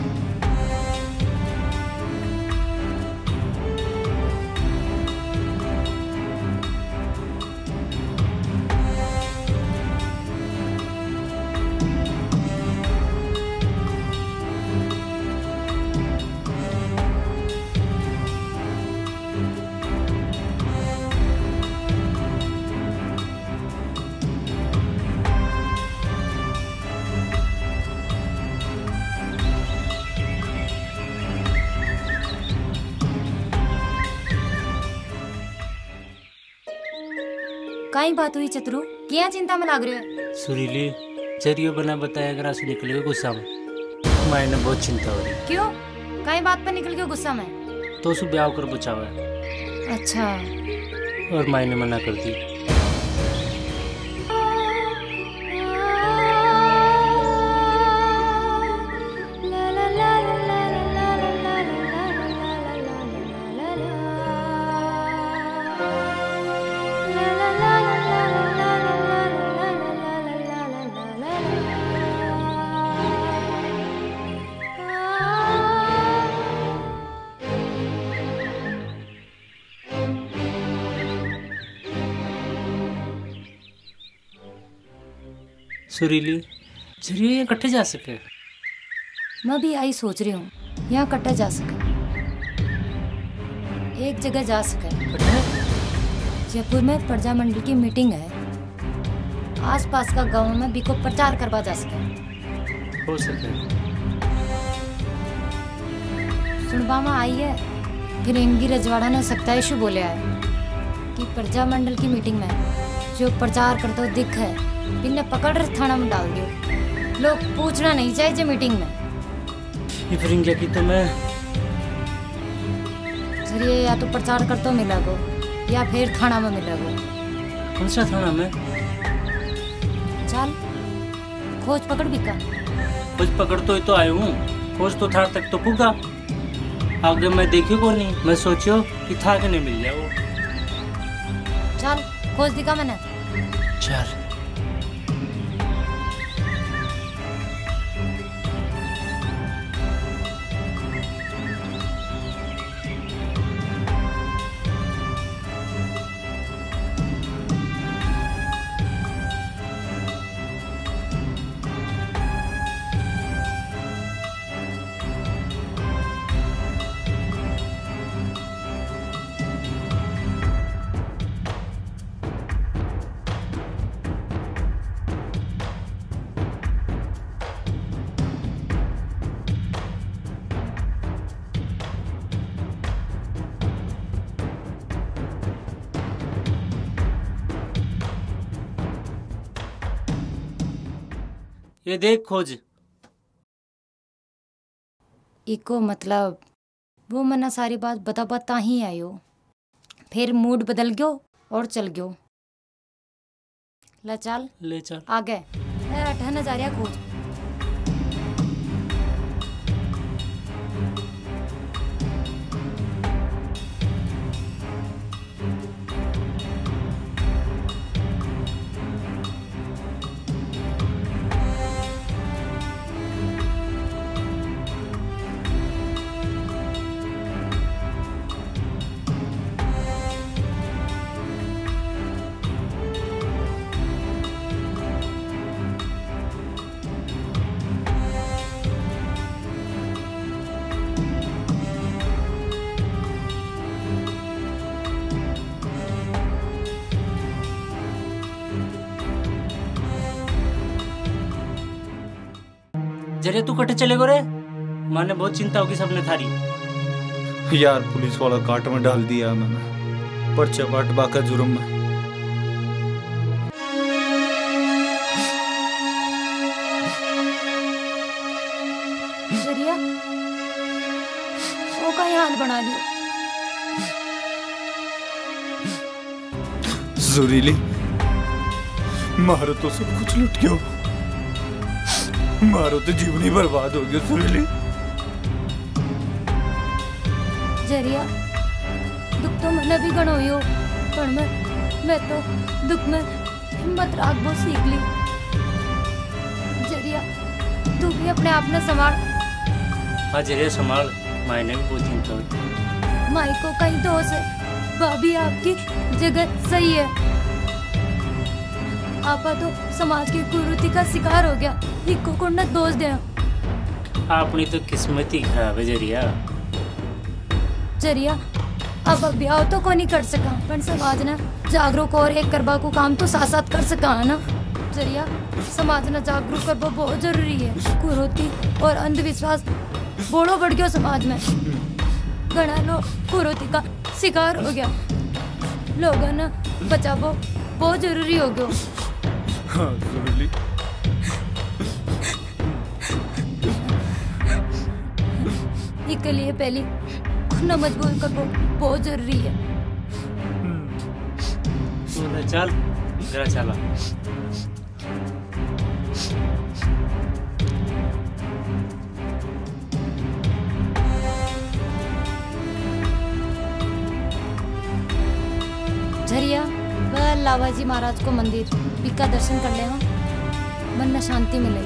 काई बात हुई चतरू, क्या चिंता में लाग रहे हो? सुरीली, चरियो बना बताया अगर आंसू निकले गुस्सा में, मैंने बहुत चिंता हो रही। क्यों? काई बात पर निकल के गुस्सा में? तो उसे ब्याह कर बचावा। अच्छा। और मैंने मना कर दी। सुरीली, चलिए यहाँ कट्टे जा सके। मैं भी आई सोच रही हूँ, यहाँ कट्टा जा सके, एक जगह जा सके। जयपुर में प्रजा मंडल की मीटिंग है, आसपास का गांव में भी को प्रचार करवा जा सके। हो सके। सुनबा में आई है, फिर इनकी रजवाड़ा ने सत्ता इशू बोले है कि प्रजा मंडल की मीटिंग में जो प्रचार करते हो दिख है, इन्हें पकड़ कर थाना में डाल दियो। लोग पूछना नहीं चाहिए मीटिंग में। ये फिर की तो मैं चलिए या तो प्रचार करते मिला गो या फिर थाना में मिला गो। कौन सा थाना में? चल खोज पकड़ भी का। खोज पकड़ तो ही तो आए हूँ, खोज तो थार तक तो पुगा। आगे मैं देखी को नहीं, मैं सोचियो कि था कि नहीं मिल जाए वो। चल खोज दिखा मैंने। चल। ये देख खोज। इको मतलब वो मना सारी बात बता बता ही आयो, फिर मूड बदल गयो और चल गयो। ले चल ले चल आगे अठन हजारिया खोज। जरे तू कटे चले गो रे, माने बहुत चिंता होगी सबने थारी। यार पुलिस वाला काट में डाल दिया मैंने, पर्चा बांटवा का जुर्म में। जरिया वो का हाल बना लियो। जुरीली मारो तो सब कुछ लुट गयो, मारो तो जीवन ही बर्बाद हो गया। सुरीली जरिया दुख तो मैंने भी गणो यो, पर मैं मैं तो दुख में हिम्मत राख बहुत सीख ली। जरिया तू भी अपने आप में संभाल। हाँ जरिया संभाल, मायने भी बहुत चिंता हुई। माई को कहीं दोष है, भाभी आपकी जगह सही है। आपा तो समाज की कुरीति का शिकार हो गया, इको को न दोष देना। अपनी तो किस्मत ही खराब है जरिया। जरिया अब ब्याह तो को नहीं कर सका, पर समाज ने जागरूक और एक करबा को काम तो साथ साथ कर सका है ना। जरिया समाज ने जागरूक करबा बहुत जरूरी है। कुरीति और अंधविश्वास बोड़ो बढ़ गयो समाज में, घना लोग कुरीति का शिकार हो गया। लोगों ने बचावो बहुत जरूरी हो गयो। हाँ जुरीली इसके लिए पहले खुद मजबूर करना बहुत जरूरी है। तो चल जरा चला। झरिया वह लावाजी महाराज को मंदिर का दर्शन कर लेगा, मन में शांति मिलेगी।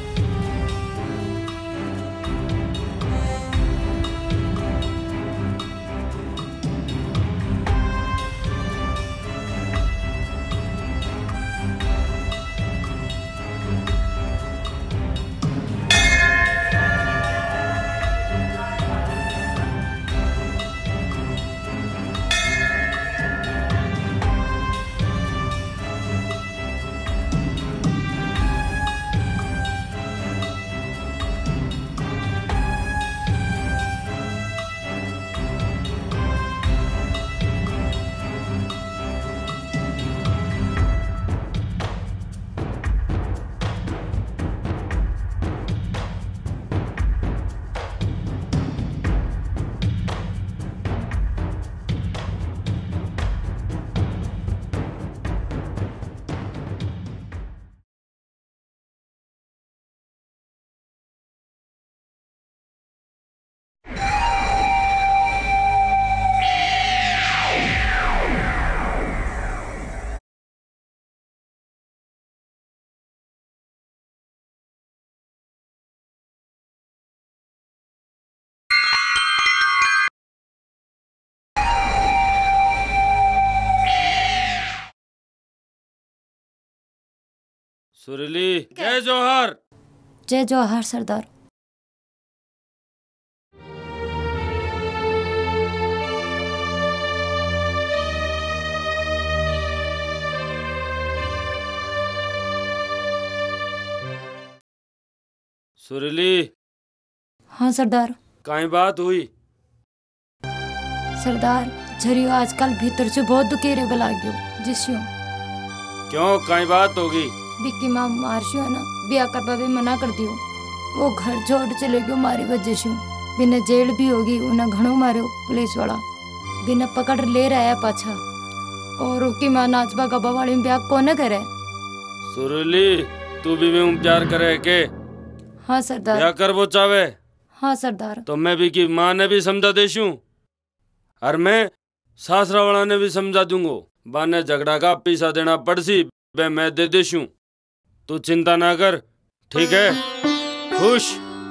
सुरीली जय जोहर। जय जोहर सरदार। सुरीली हाँ सरदार। कहीं बात हुई? सरदार झरियो आजकल भीतर से बहुत दुखेरे बला गयो जिसयो। क्यों कहीं बात होगी? विक्की माँ मारशु है ना ब्याह करवा भी मना कर दियो। वो घर छोड़ चले गयो मारी वजह से। बिना जेल भी होगी उन्हें घणो मारो पुलिस वाला। बिना पकड़ ले रहा है पाछा। और उसकी माँ नाचबा गबा वाली में ब्याह कौन करे? सुरली तू भी में प्यार करे के? हाँ सरदार। क्या कर वो चावे? हाँ सरदार। तो मैं भी की माँ ने भी समझा देशू और मैं सासरा वाला ने भी समझा दूंगो। बाने झगड़ा का पैसा देना पड़सी वे मैं दे देशू। तू चिंता ना कर, ठीक है? खुश।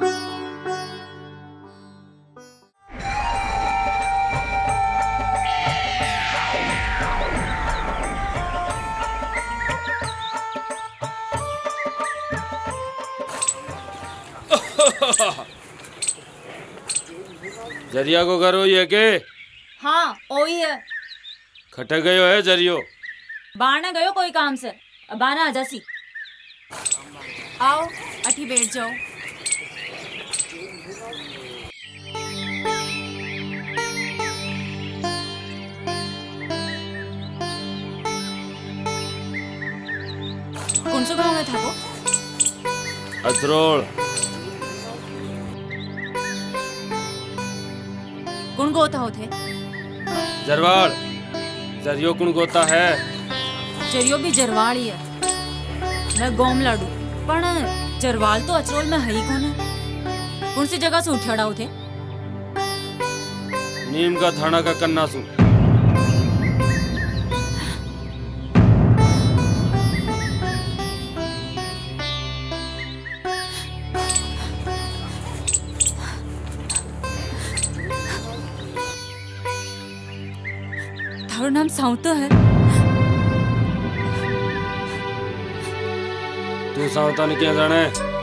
जरिया को घर हो ये के? हाँ ओही है। खटे गयो है जरियो? बारने गयो कोई काम से, अब बाना आ जासी। आओ अठी बैठ जाओ। कौन सा गाँव में था वो? अतरोल। कौन गोता होते? जरवाल। जरियो कौन गोता है? जरियो भी जरवाल ही है। मैं गोम लाडू पण जरवाल तो अचरोल में है ही कौन है? कौन सी जगह से उठड़ा होते? नीम का थाना का कन्ना सु। थारो नाम साउतो है? तू सावता ने क्या जाने?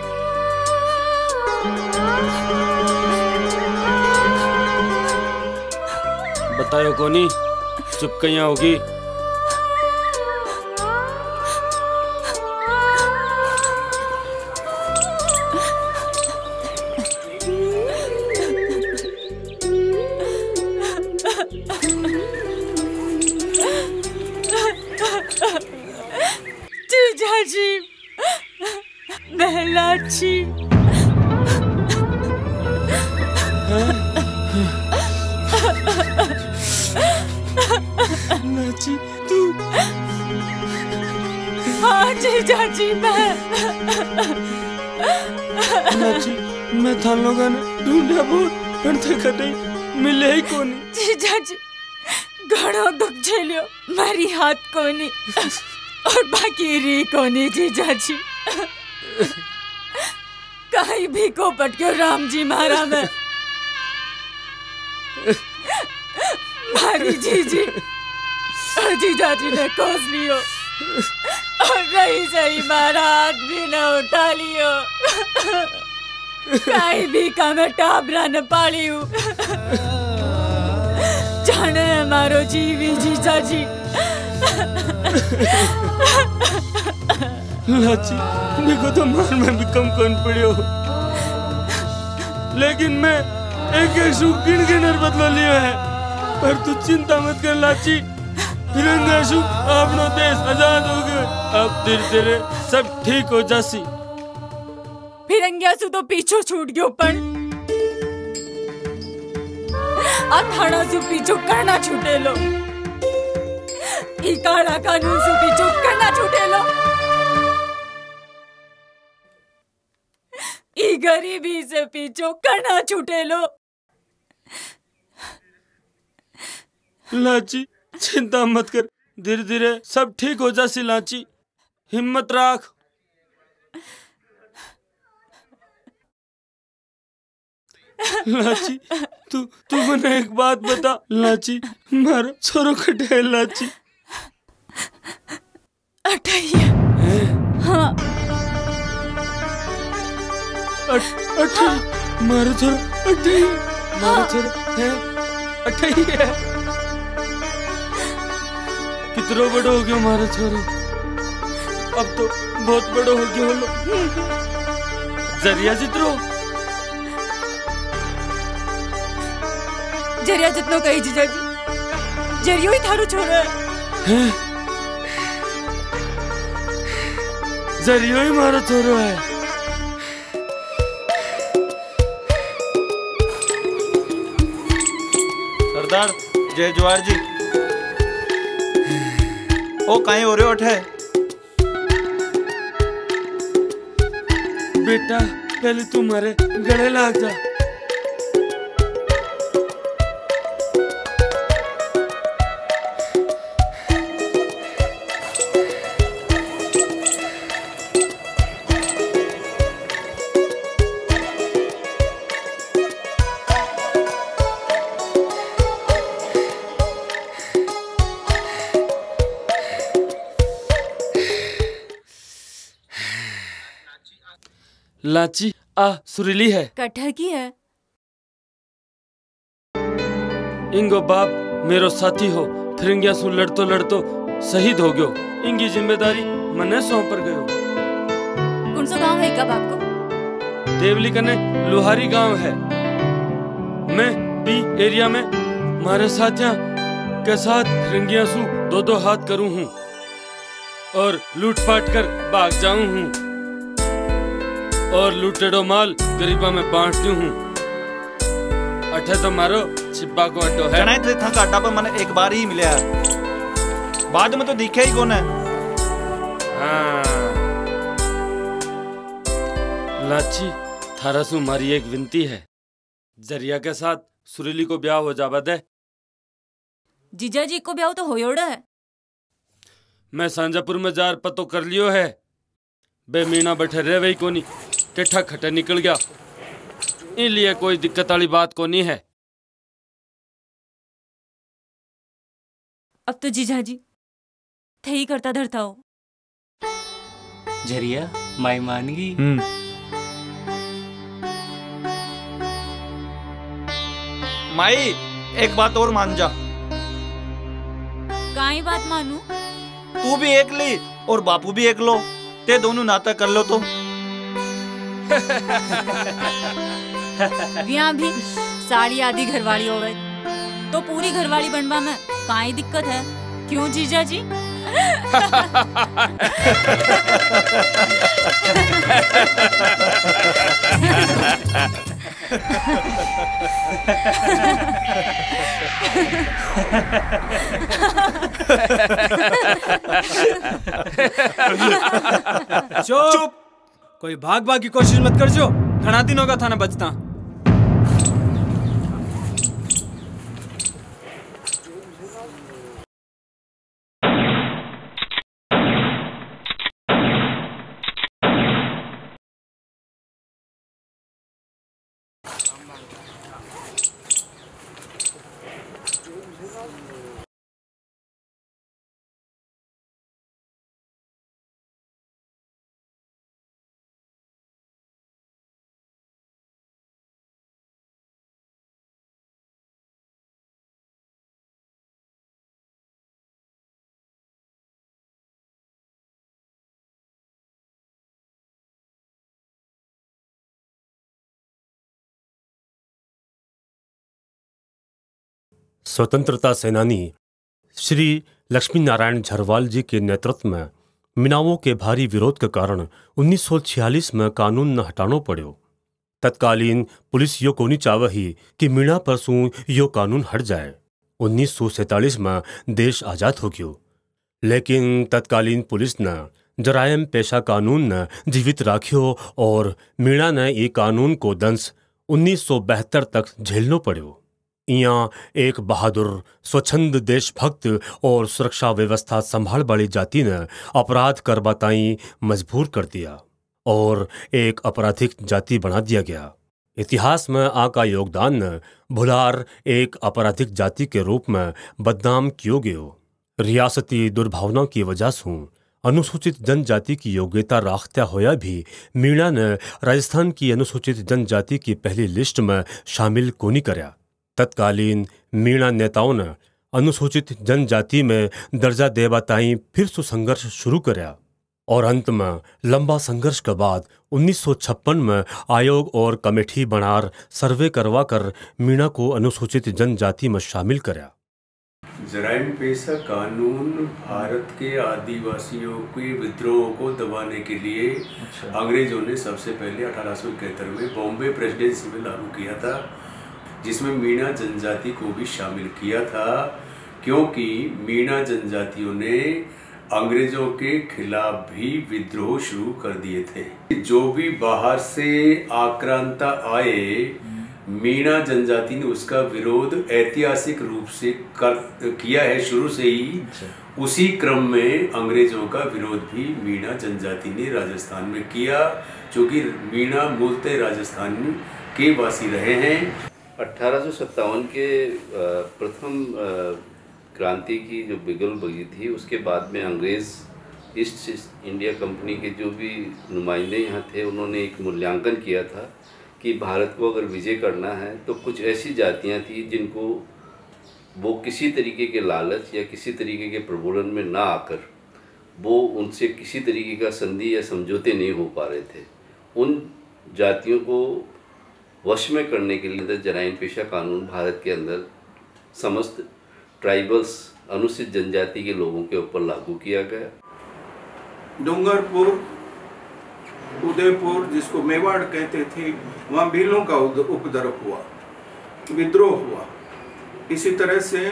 बतायो कोनी, चुप कहिया होगी? लाची लाची तू? हाँ जीजा जी मैं। लाची मैं था लोगों ने ढूंढा बहुत पर थे कहीं मिले ही कोनी। जीजा जी घणो दुख झेलियो मारी हाथ कोनी और बाकी री कोनी जीजा जी। कहीं भी को पटक्यो राम जी मारा मैं। मारी जीजी और जीजा जी ने कोस लियो और रही सही मारा हाथ भी न उठा लियो। कहीं भी का मैं टाबरा न पाली हूँ। जाने मारो जीवी जीजा जी। लाची देखो तो मार में भी कम कौन पड़े हो, लेकिन मैं एक एक सुख गिन गिनर बदलो लिया है। पर तू चिंता मत कर लाची, फिरंगा सुख अपनो देश आजाद हो गए। अब धीरे धीरे सब ठीक हो जासी। फिरंगिया सु तो पीछो छूट गयो पण अथाड़ा सु पीछो करना छूटे लो। ई काला कानून सु पीछो करना छूटे लो। ई गरीबी से पीछो करना छूटे लो। लाची चिंता मत कर, धीरे धीरे सब ठीक हो जासी। लाची हिम्मत रख। लाची तू तू मने एक बात बता। लाची मारो छोरो कटे है। लाची अठैया। हाँ अठ अठैया मारो छोरो। अठैया मारो छोरो है। अठैया कितनो बड़ो हो गयो मारो छोरो। अब तो बहुत बड़ो हो गयो लो। जरिया जितरो जरिया जितनो कही जीजा जी, जरियो ही थारू छोरो है। जरियो ही मारो छोरो है। सरदार जय जवाहर जी। ओ कहीं हो रहे हो उठे? बेटा पहले तुम्हारे गले लाग जा। लाची आ सुरीली है, कटह की है। इंगो बाप मेरो साथी हो, फिरंगिया सु लड़तो लड़तो शहीद हो गयो। इंगी जिम्मेदारी मने सौंप पर गयो। कौन सा गांव है का बाप को? देवली कने लोहारी गांव है। मैं बी एरिया में मारे साथिया के साथ फिरंगिया सु दो दो हाथ करूं हूँ और लूटपाट कर भाग जाऊं हूँ और लूटेडो माल गरीबा में बांटती हूँ। अठे तो मारो छिपा को अड्डो है। जनाई थे थका अड्डा पर मैंने एक बार ही मिला बाद में तो दिखे ही कौन है। हाँ। लाची थारा सु मारी एक विनती है, जरिया के साथ सुरीली को ब्याह हो जावा दे। जीजा जी को ब्याह तो होयोड़ा है। मैं सांजापुर में जार पतो कर लियो है। बे मीना बैठे रह वही कोनी, केठा खटे निकल गया। इसलिए कोई दिक्कत वाली बात को नहीं है। अब तो जीजा जी थे ही करता धरता हो। जरिया माई मान गई। माई एक बात और मान जा। काई बात मानू? तू भी एक ली और बापू भी एक लो, ते दोनों नाता कर लो तो। यहाँ भी साड़ी आधी घरवाली हो गई तो पूरी घरवाली बनवा में काई दिक्कत है? क्यों जीजा जी? चुप! कोई भाग भाग की कोशिश मत कर जो। घना दिनों का था ना बचता। स्वतंत्रता सेनानी श्री लक्ष्मी नारायण झरवाल जी के नेतृत्व में मिनावों के भारी विरोध के कारण उन्नीस सौ छियालीस में कानून न हटानो पड़ो। तत्कालीन पुलिस यो कोनी चावही कि मीणा परसू यो कानून हट जाए। उन्नीस सौ सैतालीस में देश आजाद हो गयो, लेकिन तत्कालीन पुलिस ने जरायम पेशा कानून ने जीवित राख्यो और मीणा ने ये कानून को दंश उन्नीस सौ बहत्तर तक झेलनो पड़ो। इयां एक बहादुर स्वच्छंद देशभक्त और सुरक्षा व्यवस्था संभाल वाली जाति ने अपराध करवा ताई मजबूर कर दिया और एक आपराधिक जाति बना दिया गया। इतिहास में आ का योगदान न भुलार एक आपराधिक जाति के रूप में बदनाम कियो गयो। रियासती दुर्भावना की वजह से अनुसूचित जनजाति की योग्यता राखता होया भी मीणा ने राजस्थान की अनुसूचित जनजाति की पहली लिस्ट में शामिल कोनी करया। तत्कालीन मीणा नेताओं ने अनुसूचित जनजाति में दर्जा देवा ताई फिर से संघर्ष शुरू करया और अंत में लंबा संघर्ष के बाद उन्नीस सौ छप्पन में आयोग और कमेटी बनार सर्वे करवा कर मीणा को अनुसूचित जनजाति में शामिल करया। जराइम पेशा कानून भारत के आदिवासियों के विद्रोह को दबाने के लिए अंग्रेजों ने सबसे पहले अठारह सौ इकहत्तर में बॉम्बे प्रेसिडेंसी में लागू किया था, जिसमें मीणा जनजाति को भी शामिल किया था, क्योंकि मीणा जनजातियों ने अंग्रेजों के खिलाफ भी विद्रोह शुरू कर दिए थे। जो भी बाहर से आक्रांता आए, मीणा जनजाति ने उसका विरोध ऐतिहासिक रूप से कर किया है शुरू से ही। उसी क्रम में अंग्रेजों का विरोध भी मीणा जनजाति ने राजस्थान में किया, क्योंकि मीणा मूलतः राजस्थान के वासी रहे हैं। अठारह सौ सत्तावन के प्रथम क्रांति की जो बिगल बगी थी, उसके बाद में अंग्रेज़ ईस्ट इंडिया कंपनी के जो भी नुमाइंदे यहाँ थे, उन्होंने एक मूल्यांकन किया था कि भारत को अगर विजय करना है तो कुछ ऐसी जातियाँ थी जिनको वो किसी तरीके के लालच या किसी तरीके के प्रबोधन में ना आकर वो उनसे किसी तरीके का संधि या समझौते नहीं हो पा रहे थे। उन जातियों को वश में करने के लिए जराइम पेशा कानून भारत के अंदर समस्त ट्राइबल्स अनुसूचित जनजाति के लोगों के ऊपर लागू किया गया। डूंगरपुर, उदयपुर, जिसको मेवाड़ कहते थे, वहाँ भीलों का उपद्रव हुआ, विद्रोह हुआ। इसी तरह से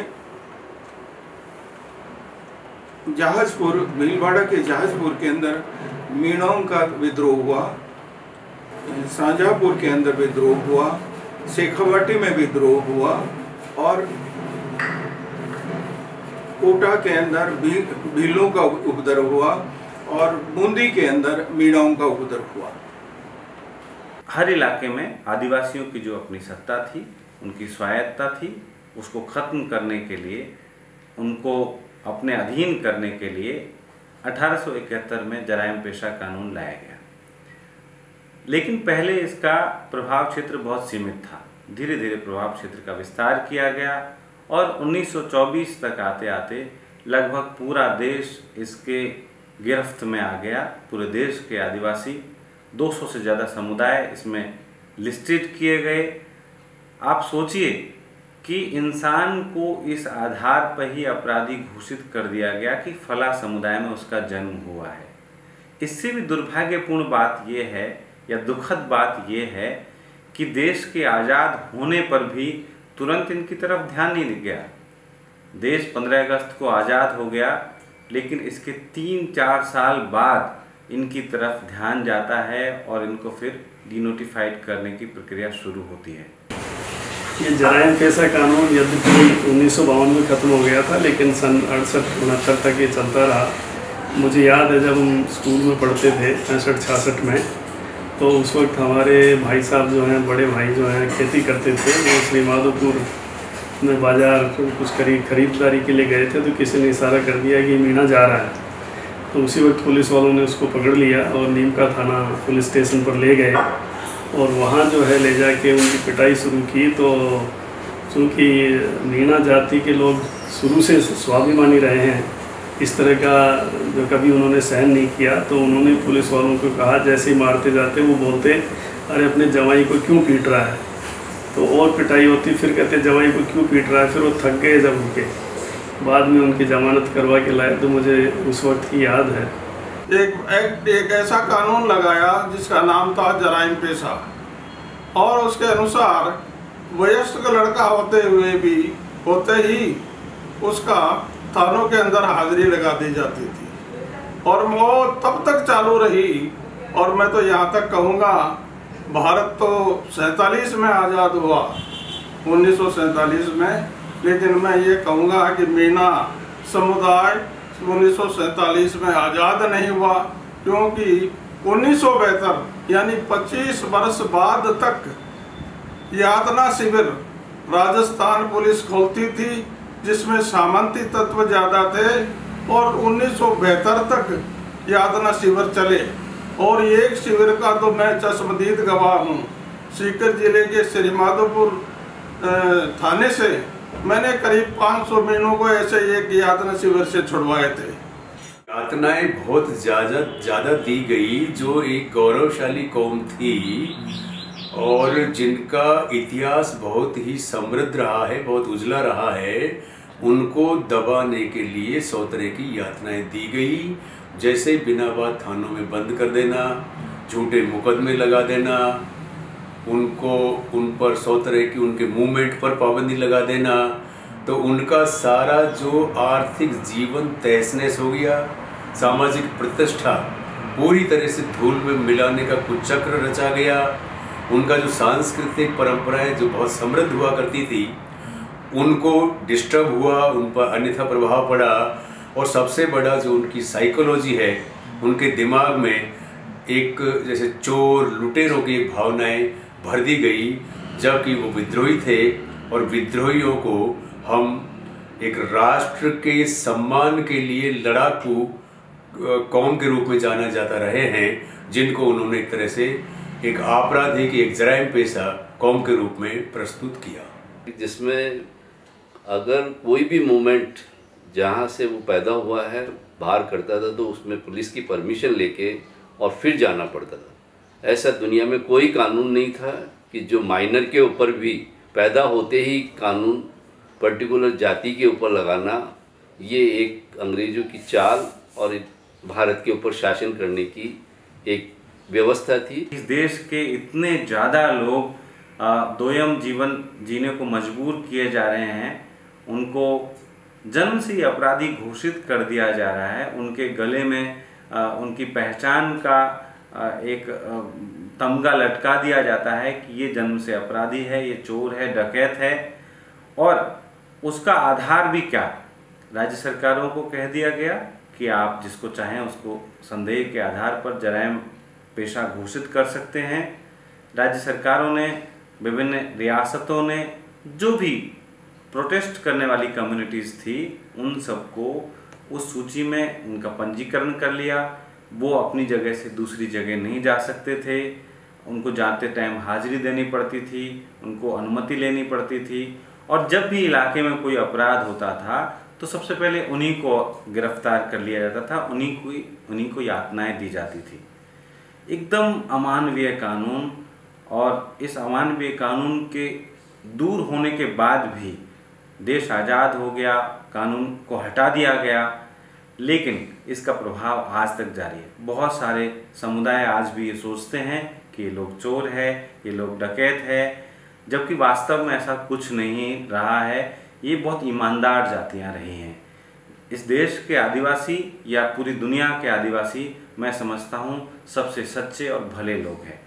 जहाजपुर, भीलवाड़ा के जहाजपुर के अंदर मीणाओं का विद्रोह हुआ, शाहजहाँपुर के अंदर विद्रोह हुआ, शेखावाटी में विद्रोह हुआ और कोटा के अंदर भी, भीलों का उपद्रव हुआ और बूंदी के अंदर मीणाओं का उपद्रव हुआ। हर इलाके में आदिवासियों की जो अपनी सत्ता थी, उनकी स्वायत्ता थी, उसको ख़त्म करने के लिए, उनको अपने अधीन करने के लिए अठारह सौ इकहत्तर में जराइम पेशा कानून लाया गया। लेकिन पहले इसका प्रभाव क्षेत्र बहुत सीमित था। धीरे धीरे प्रभाव क्षेत्र का विस्तार किया गया और उन्नीस सौ चौबीस तक आते आते लगभग पूरा देश इसके गिरफ्त में आ गया। पूरे देश के आदिवासी दो सौ से ज़्यादा समुदाय इसमें लिस्टेड किए गए। आप सोचिए कि इंसान को इस आधार पर ही अपराधी घोषित कर दिया गया कि फला समुदाय में उसका जन्म हुआ है। इससे भी दुर्भाग्यपूर्ण बात यह है या दुखद बात यह है कि देश के आज़ाद होने पर भी तुरंत इनकी तरफ ध्यान नहीं गया। देश पंद्रह अगस्त को आज़ाद हो गया, लेकिन इसके तीन चार साल बाद इनकी तरफ ध्यान जाता है और इनको फिर डिनोटिफाइड करने की प्रक्रिया शुरू होती है। ये जराइम पेशा कानून यद्यपि उन्नीस सौ बावन में ख़त्म हो गया था, लेकिन सन अड़सठ उनहत्तर तक ये चलता रहा। मुझे याद है जब हम स्कूल में पढ़ते थे पैंसठ छियासठ में, तो उस वक्त हमारे भाई साहब जो हैं, बड़े भाई जो हैं, खेती करते थे। वो श्री माधोपुर में बाज़ार कुछ खरीद खरीदारी के लिए गए थे, तो किसी ने इशारा कर दिया कि मीणा जा रहा है। तो उसी वक्त पुलिस वालों ने उसको पकड़ लिया और नीमका थाना पुलिस स्टेशन पर ले गए और वहाँ जो है ले जाके उनकी पिटाई शुरू की। तो चूँकि मीणा जाति के लोग शुरू से स्वाभिमानी रहे हैं, इस तरह का जो कभी उन्होंने सहन नहीं किया, तो उन्होंने पुलिस वालों को कहा, जैसे ही मारते जाते वो बोलते, अरे अपने जवाई को क्यों पीट रहा है। तो और पिटाई होती, फिर कहते जवाई को क्यों पीट रहा है। फिर वो थक गए जब उनके बाद में उनकी जमानत करवा के लाए, तो मुझे उस वक्त की याद है। एक एक, एक ऐसा कानून लगाया जिसका नाम था जराइम पेशा, और उसके अनुसार वयस्क लड़का होते हुए भी होते ही उसका थानों के अंदर हाजिरी लगा दी जाती थी और वो तब तक चालू रही। और मैं तो यहाँ तक कहूँगा, भारत तो सैंतालीस में आज़ाद हुआ, उन्नीस सौ सैंतालीस में, लेकिन मैं ये कहूँगा कि मीणा समुदाय उन्नीस सौ सैंतालीस में आज़ाद नहीं हुआ, क्योंकि उन्नीस सौ बहत्तर यानी पच्चीस वर्ष बाद तक यातना शिविर राजस्थान पुलिस खोलती थी, जिसमें सामंती तत्व ज़्यादा थे, और उन्नीस सौ बहत्तर तक यातना शिविर चले। और एक शिविर का तो मैं चश्मदीद गवाह हूँ। सीकर जिले के श्री माधोपुर थाने से मैंने करीब पाँच सौ मीनों को ऐसे एक यातना शिविर से छुड़वाए थे। यातनाएं बहुत ज़्यादा ज़्यादा दी गई, जो एक गौरवशाली कौम थी और जिनका इतिहास बहुत ही समृद्ध रहा है, बहुत उजला रहा है, उनको दबाने के लिए सौ तरह की यातनाएं दी गई, जैसे बिना बात थानों में बंद कर देना, झूठे मुकदमे लगा देना, उनको उन पर सौ तरह की उनके मूवमेंट पर पाबंदी लगा देना। तो उनका सारा जो आर्थिक जीवन तहस-नहस हो गया, सामाजिक प्रतिष्ठा पूरी तरह से धूल में मिलाने का कुछ चक्र रचा गया। उनका जो सांस्कृतिक परंपराएं जो बहुत समृद्ध हुआ करती थी, उनको डिस्टर्ब हुआ, उन पर अन्यथा प्रभाव पड़ा। और सबसे बड़ा जो उनकी साइकोलॉजी है, उनके दिमाग में एक जैसे चोर लुटेरों की एक भावनाएं भर दी गई, जबकि वो विद्रोही थे और विद्रोहियों को हम एक राष्ट्र के सम्मान के लिए लड़ाकू कौम के रूप में जाना जाता रहे हैं, जिनको उन्होंने एक तरह से एक आपराधिक, एक जराइम पेशा कौम के रूप में प्रस्तुत किया, जिसमें अगर कोई भी मूवमेंट जहाँ से वो पैदा हुआ है बाहर करता था तो उसमें पुलिस की परमिशन लेके और फिर जाना पड़ता था। ऐसा दुनिया में कोई कानून नहीं था कि जो माइनर के ऊपर भी पैदा होते ही कानून पर्टिकुलर जाति के ऊपर लगाना, ये एक अंग्रेज़ों की चाल और भारत के ऊपर शासन करने की एक व्यवस्था थी। इस देश के इतने ज़्यादा लोग दोयम जीवन जीने को मजबूर किए जा रहे हैं, उनको जन्म से ही अपराधी घोषित कर दिया जा रहा है। उनके गले में आ, उनकी पहचान का आ, एक तमगा लटका दिया जाता है कि ये जन्म से अपराधी है, ये चोर है, डकैत है। और उसका आधार भी क्या, राज्य सरकारों को कह दिया गया कि आप जिसको चाहें उसको संदेह के आधार पर जराइम पेशा घोषित कर सकते हैं। राज्य सरकारों ने, विभिन्न रियासतों ने जो भी प्रोटेस्ट करने वाली कम्युनिटीज़ थी, उन सबको उस सूची में उनका पंजीकरण कर लिया। वो अपनी जगह से दूसरी जगह नहीं जा सकते थे, उनको जाते टाइम हाजिरी देनी पड़ती थी, उनको अनुमति लेनी पड़ती थी। और जब भी इलाके में कोई अपराध होता था तो सबसे पहले उन्हीं को गिरफ्तार कर लिया जाता था, उन्हीं को उन्हीं को यातनाएं दी जाती थी। एकदम अमानवीय कानून। और इस अमानवीय कानून के दूर होने के बाद भी देश आज़ाद हो गया, कानून को हटा दिया गया, लेकिन इसका प्रभाव आज तक जारी है। बहुत सारे समुदाय आज भी ये सोचते हैं कि ये लोग चोर है, ये लोग डकैत है, जबकि वास्तव में ऐसा कुछ नहीं रहा है। ये बहुत ईमानदार जातियां रही हैं। इस देश के आदिवासी या पूरी दुनिया के आदिवासी, मैं समझता हूँ, सबसे सच्चे और भले लोग हैं।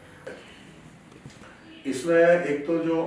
इसमें एक तो जो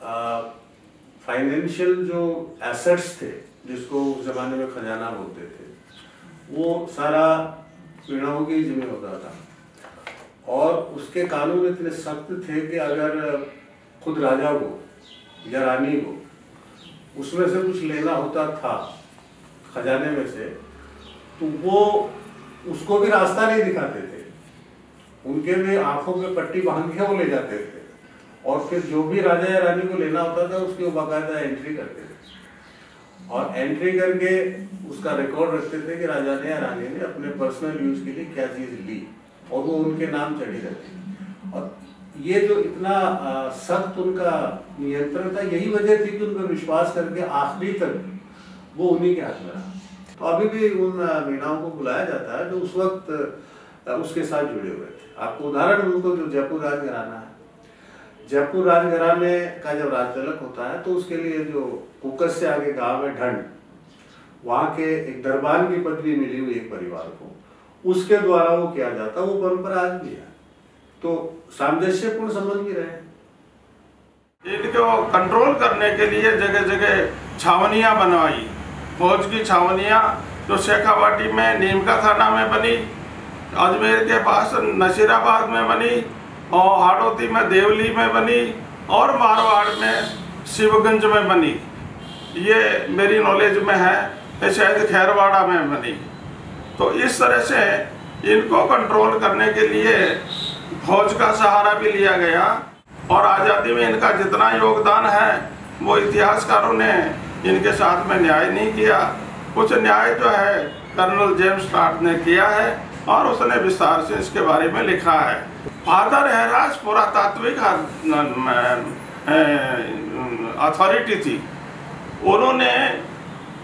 फाइनेंशियल जो एसेट्स थे, जिसको उस जमाने में खजाना बोलते थे, वो सारा पीड़ाओं की जिम्मे होता था। और उसके कानून इतने सख्त थे कि अगर खुद राजा को या रानी को उसमें से कुछ लेना होता था खजाने में से, तो वो उसको भी रास्ता नहीं दिखाते थे, उनके भी आंखों पे पट्टी बांध के वो ले जाते थे। और फिर जो भी राजा या रानी को लेना होता था उसकी वो बाकायदा एंट्री करते थे, और एंट्री करके उसका रिकॉर्ड रखते थे कि राजा ने या रानी ने अपने पर्सनल यूज के लिए क्या चीज़ ली, और वो उनके नाम चढ़ी रहती। और ये जो इतना सख्त उनका नियंत्रण था, यही वजह थी कि उन पर विश्वास करके आखिरी तक वो उन्हीं के हाथ में रहा। तो अभी भी उन मीणाओं को बुलाया जाता है जो उस वक्त उसके साथ जुड़े हुए थे। आपको उदाहरण दूँ तो जो जयपुर राजघराना है, जयपुर राजघराने का जब राज तिलक होता है तो उसके लिए जो कुकस से आगे गांव है ढंड, वहाँ के एक दरबान की पदवी मिली हुई एक परिवार को, उसके द्वारा वो किया जाता, वो परंपरा आज भी है। तो सामंजस्यपूर्ण संबंध भी रहे। इनको कंट्रोल करने के लिए जगह जगह छावनियाँ बनवाई, फौज की छावनियाँ, जो शेखावाटी में नीमका थाना में बनी, अजमेर के पास नसीराबाद में बनी, और हाड़ौती में देवली में बनी, और मारवाड़ में शिवगंज में बनी। ये मेरी नॉलेज में है, ये शायद खैरवाड़ा में बनी। तो इस तरह से इनको कंट्रोल करने के लिए फौज का सहारा भी लिया गया। और आज़ादी में इनका जितना योगदान है वो इतिहासकारों ने इनके साथ में न्याय नहीं किया। कुछ न्याय जो है कर्नल जेम्स टॉड ने किया है, और उसने विस्तार से इसके बारे में लिखा है। फादर हैरास पुरातात्विक अथॉरिटी थी, उन्होंने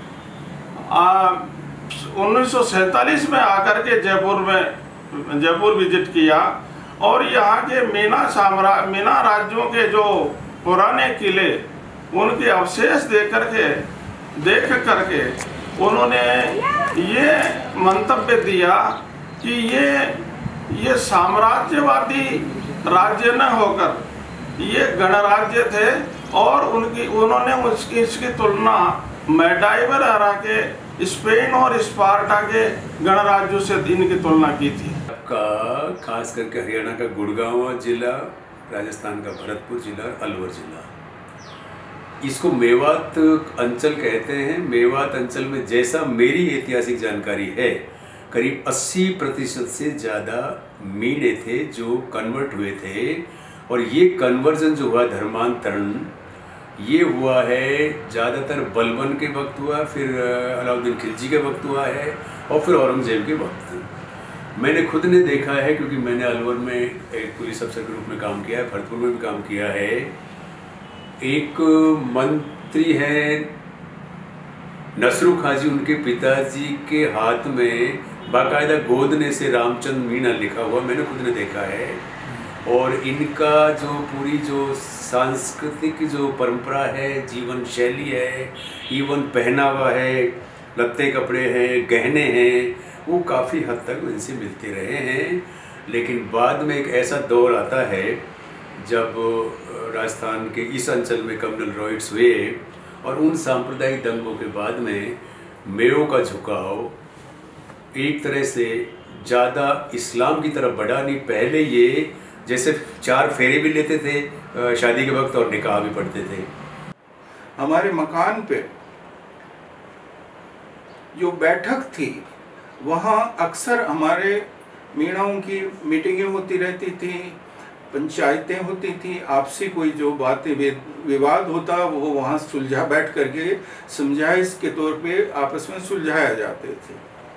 उन्नीस सौ सैतालीस में आकर के जयपुर में जयपुर विजिट किया और यहाँ के मीना साम्रा मीना राज्यों के जो पुराने किले उनके अवशेष देख करके देख करके उन्होंने ये मंतव्य दिया कि ये ये साम्राज्यवादी राज्य न होकर ये गणराज्य थे और उनकी उन्होंने उसकी इसकी तुलना मेडाइवल एरा के स्पेन और स्पार्टा के गणराज्यों से इनकी तुलना की थी। का खास करके हरियाणा का गुड़गांव जिला, राजस्थान का भरतपुर जिला, अलवर जिला, इसको मेवात अंचल कहते हैं। मेवात अंचल में जैसा मेरी ऐतिहासिक जानकारी है, करीब अस्सी प्रतिशत से ज़्यादा मीणे थे जो कन्वर्ट हुए थे और ये कन्वर्जन जो हुआ धर्मांतरण ये हुआ है ज़्यादातर बलबन के वक्त हुआ, फिर अलाउद्दीन खिलजी के वक्त हुआ है और फिर औरंगजेब के वक्त। मैंने खुद ने देखा है क्योंकि मैंने अलवर में एक पुलिस अफसर के रूप में काम किया है, भरतपुर में भी काम किया है। एक मंत्री हैं नसरू खां जी, उनके पिताजी के हाथ में बाकायदा गोदने से रामचंद्र मीणा लिखा हुआ मैंने खुद ने देखा है। और इनका जो पूरी जो सांस्कृतिक जो परंपरा है, जीवन शैली है, इवन पहनावा है, लत्ते कपड़े हैं, गहने हैं, वो काफ़ी हद तक इनसे मिलते रहे हैं। लेकिन बाद में एक ऐसा दौर आता है जब राजस्थान के इस अंचल में कम्युनल रॉयट्स हुए और उन सांप्रदायिक दंगों के बाद में मेयों का झुकाव एक तरह से ज़्यादा इस्लाम की तरफ बढ़ा नहीं। पहले ये जैसे चार फेरे भी लेते थे शादी के वक्त और निकाह भी पढ़ते थे। हमारे मकान पे जो बैठक थी वहाँ अक्सर हमारे मीणाओं की मीटिंगें होती रहती थी, पंचायतें होती थी, आपसी कोई जो बातें विवाद होता वो वहाँ सुलझा बैठ करके समझाइश के तौर पे आपस में सुलझाया जाते थे।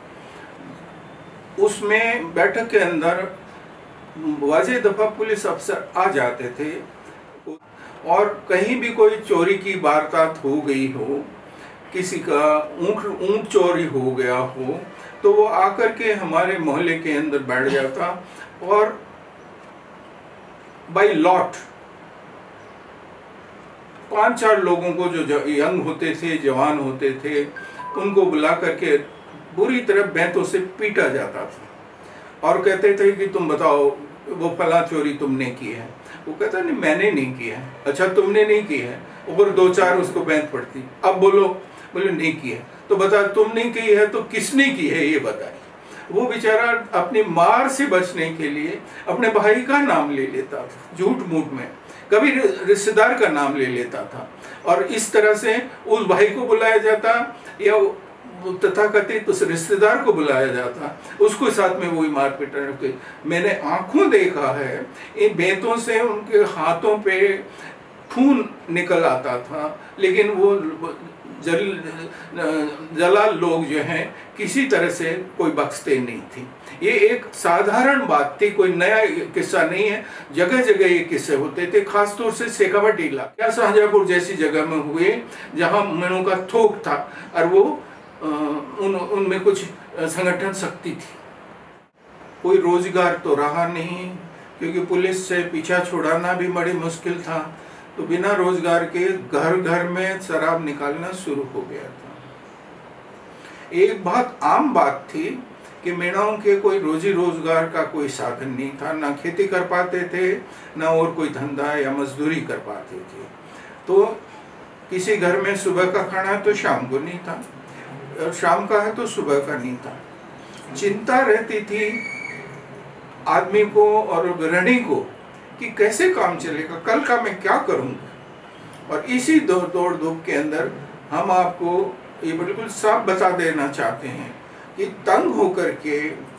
उसमें बैठक के अंदर वाजे दफा पुलिस अफसर आ जाते थे और कहीं भी कोई चोरी की वारदात हो गई हो, किसी का ऊँट ऊँट चोरी हो गया हो, तो वो आकर के हमारे मोहल्ले के अंदर बैठ जाता और बाई लॉट पांच चार लोगों को जो यंग होते थे, जवान होते थे, उनको बुला करके बुरी तरह बैंतों से पीटा जाता था और कहते थे कि तुम बताओ वो फला चोरी तुमने की है। वो कहता नहीं मैंने नहीं की है। अच्छा तुमने नहीं की है, ऊपर दो चार उसको बैंत पड़ती। अब बोलो, बोले नहीं की है। तो बता तुम नहीं की है तो किसने की है ये बताए। वो बेचारा अपनी मार से बचने के लिए अपने भाई का नाम ले लेता था, झूठ मूठ में, कभी रिश्तेदार का नाम ले लेता था और इस तरह से उस भाई को बुलाया जाता या तथाकथित उस रिश्तेदार को बुलाया जाता, उसको साथ में वही मार पीटने लगते। मैंने आंखों देखा है इन बेतों से उनके हाथों पे खून निकल आता था, लेकिन वो जल जला लोग जो हैं किसी तरह से कोई बख्शते नहीं थी। ये एक साधारण बात थी, कोई नया किस्सा नहीं है। जगह जगह ये किस्से होते थे, खासतौर से शेखावट इलाका, शाहजहाँपुर जैसी जगह में हुए जहाँ मीणों का थोक था और वो उन उनमें कुछ संगठन शक्ति थी। कोई रोजगार तो रहा नहीं क्योंकि पुलिस से पीछा छुड़ाना भी बड़ी मुश्किल था, तो बिना रोजगार के घर घर में शराब निकालना शुरू हो गया था। एक बहुत आम बात थी कि मीणाओं के कोई रोजी रोजगार का कोई साधन नहीं था, ना खेती कर पाते थे ना और कोई धंधा या मजदूरी कर पाते थे। तो किसी घर में सुबह का खाना है तो शाम को नहीं था, और शाम का है तो सुबह का नहीं था। चिंता रहती थी आदमी को और गृहिणी को कि कैसे काम चलेगा, कल का मैं क्या करूंगा। और इसी दौड़ दौड़ धूप के अंदर हम आपको ये बिल्कुल साफ बता देना चाहते हैं कि तंग होकर के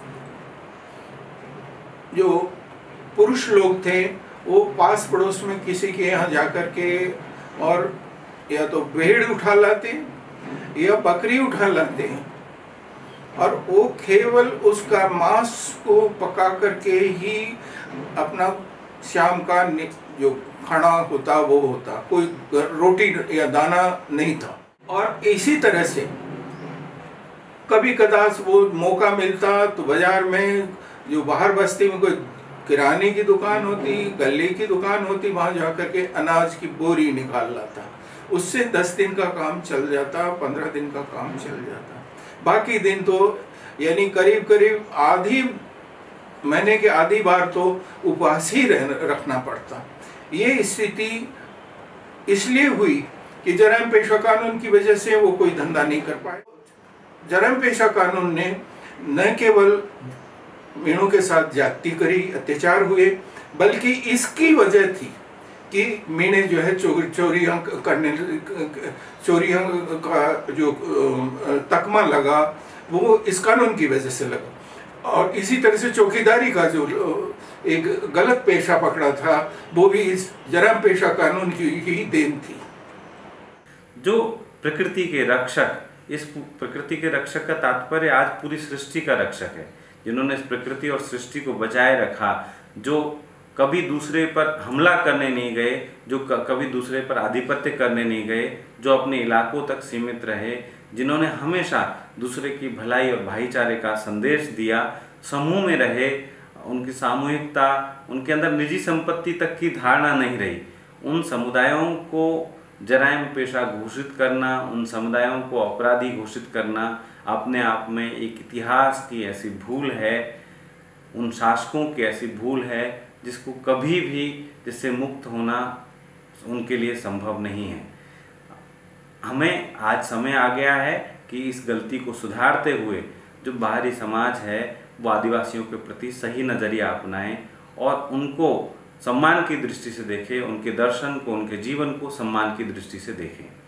जो पुरुष लोग थे वो पास पड़ोस में किसी के यहाँ जाकर के और या तो भेड़ उठा लाते या बकरी उठा लाते हैं और वो केवल उसका मांस को पका करके ही अपना शाम का जो खाना होता वो होता, कोई रोटी या दाना नहीं था। और इसी तरह से कभी कदाच वो मौका मिलता तो बाजार में जो बाहर बस्ती में कोई किराने की दुकान होती, गले की दुकान होती, वहां जाकर के अनाज की बोरी निकाल लाता। उससे दस दिन का काम चल जाता, पंद्रह दिन का काम चल जाता। बाकी दिन तो यानी करीब करीब आधी महीने के आधी बार तो उपवास ही रह, रखना पड़ता। ये स्थिति इसलिए हुई कि जराइम पेशा कानून की वजह से वो कोई धंधा नहीं कर पाए। जराइम पेशा कानून ने न केवल मीणों के साथ ज्यादती करी, अत्याचार हुए, बल्कि इसकी वजह थी कि मीणे जो है चोरी चोरियां करने, चोरियां का जो तकमा लगा वो इस कानून की वजह से लगा। और इसी तरह से चौकीदारी का जो एक गलत पेशा पकड़ा था वो भी इस जराइम पेशा कानून की ही देन थी। जो प्रकृति के रक्षक, इस प्रकृति के रक्षक का तात्पर्य आज पूरी सृष्टि का रक्षक है, जिन्होंने इस प्रकृति और सृष्टि को बचाए रखा, जो कभी दूसरे पर हमला करने नहीं गए, जो कभी दूसरे पर आधिपत्य करने नहीं गए, जो अपने इलाकों तक सीमित रहे, जिन्होंने हमेशा दूसरे की भलाई और भाईचारे का संदेश दिया, समूह में रहे, उनकी सामूहिकता, उनके अंदर निजी संपत्ति तक की धारणा नहीं रही। उन समुदायों को जराइम पेशा घोषित करना, उन समुदायों को अपराधी घोषित करना अपने आप में एक इतिहास की ऐसी भूल है, उन शासकों की ऐसी भूल है जिसको कभी भी जिससे मुक्त होना उनके लिए संभव नहीं है। हमें आज समय आ गया है कि इस गलती को सुधारते हुए जो बाहरी समाज है वो आदिवासियों के प्रति सही नज़रिया अपनाएं और उनको सम्मान की दृष्टि से देखें, उनके दर्शन को, उनके जीवन को सम्मान की दृष्टि से देखें।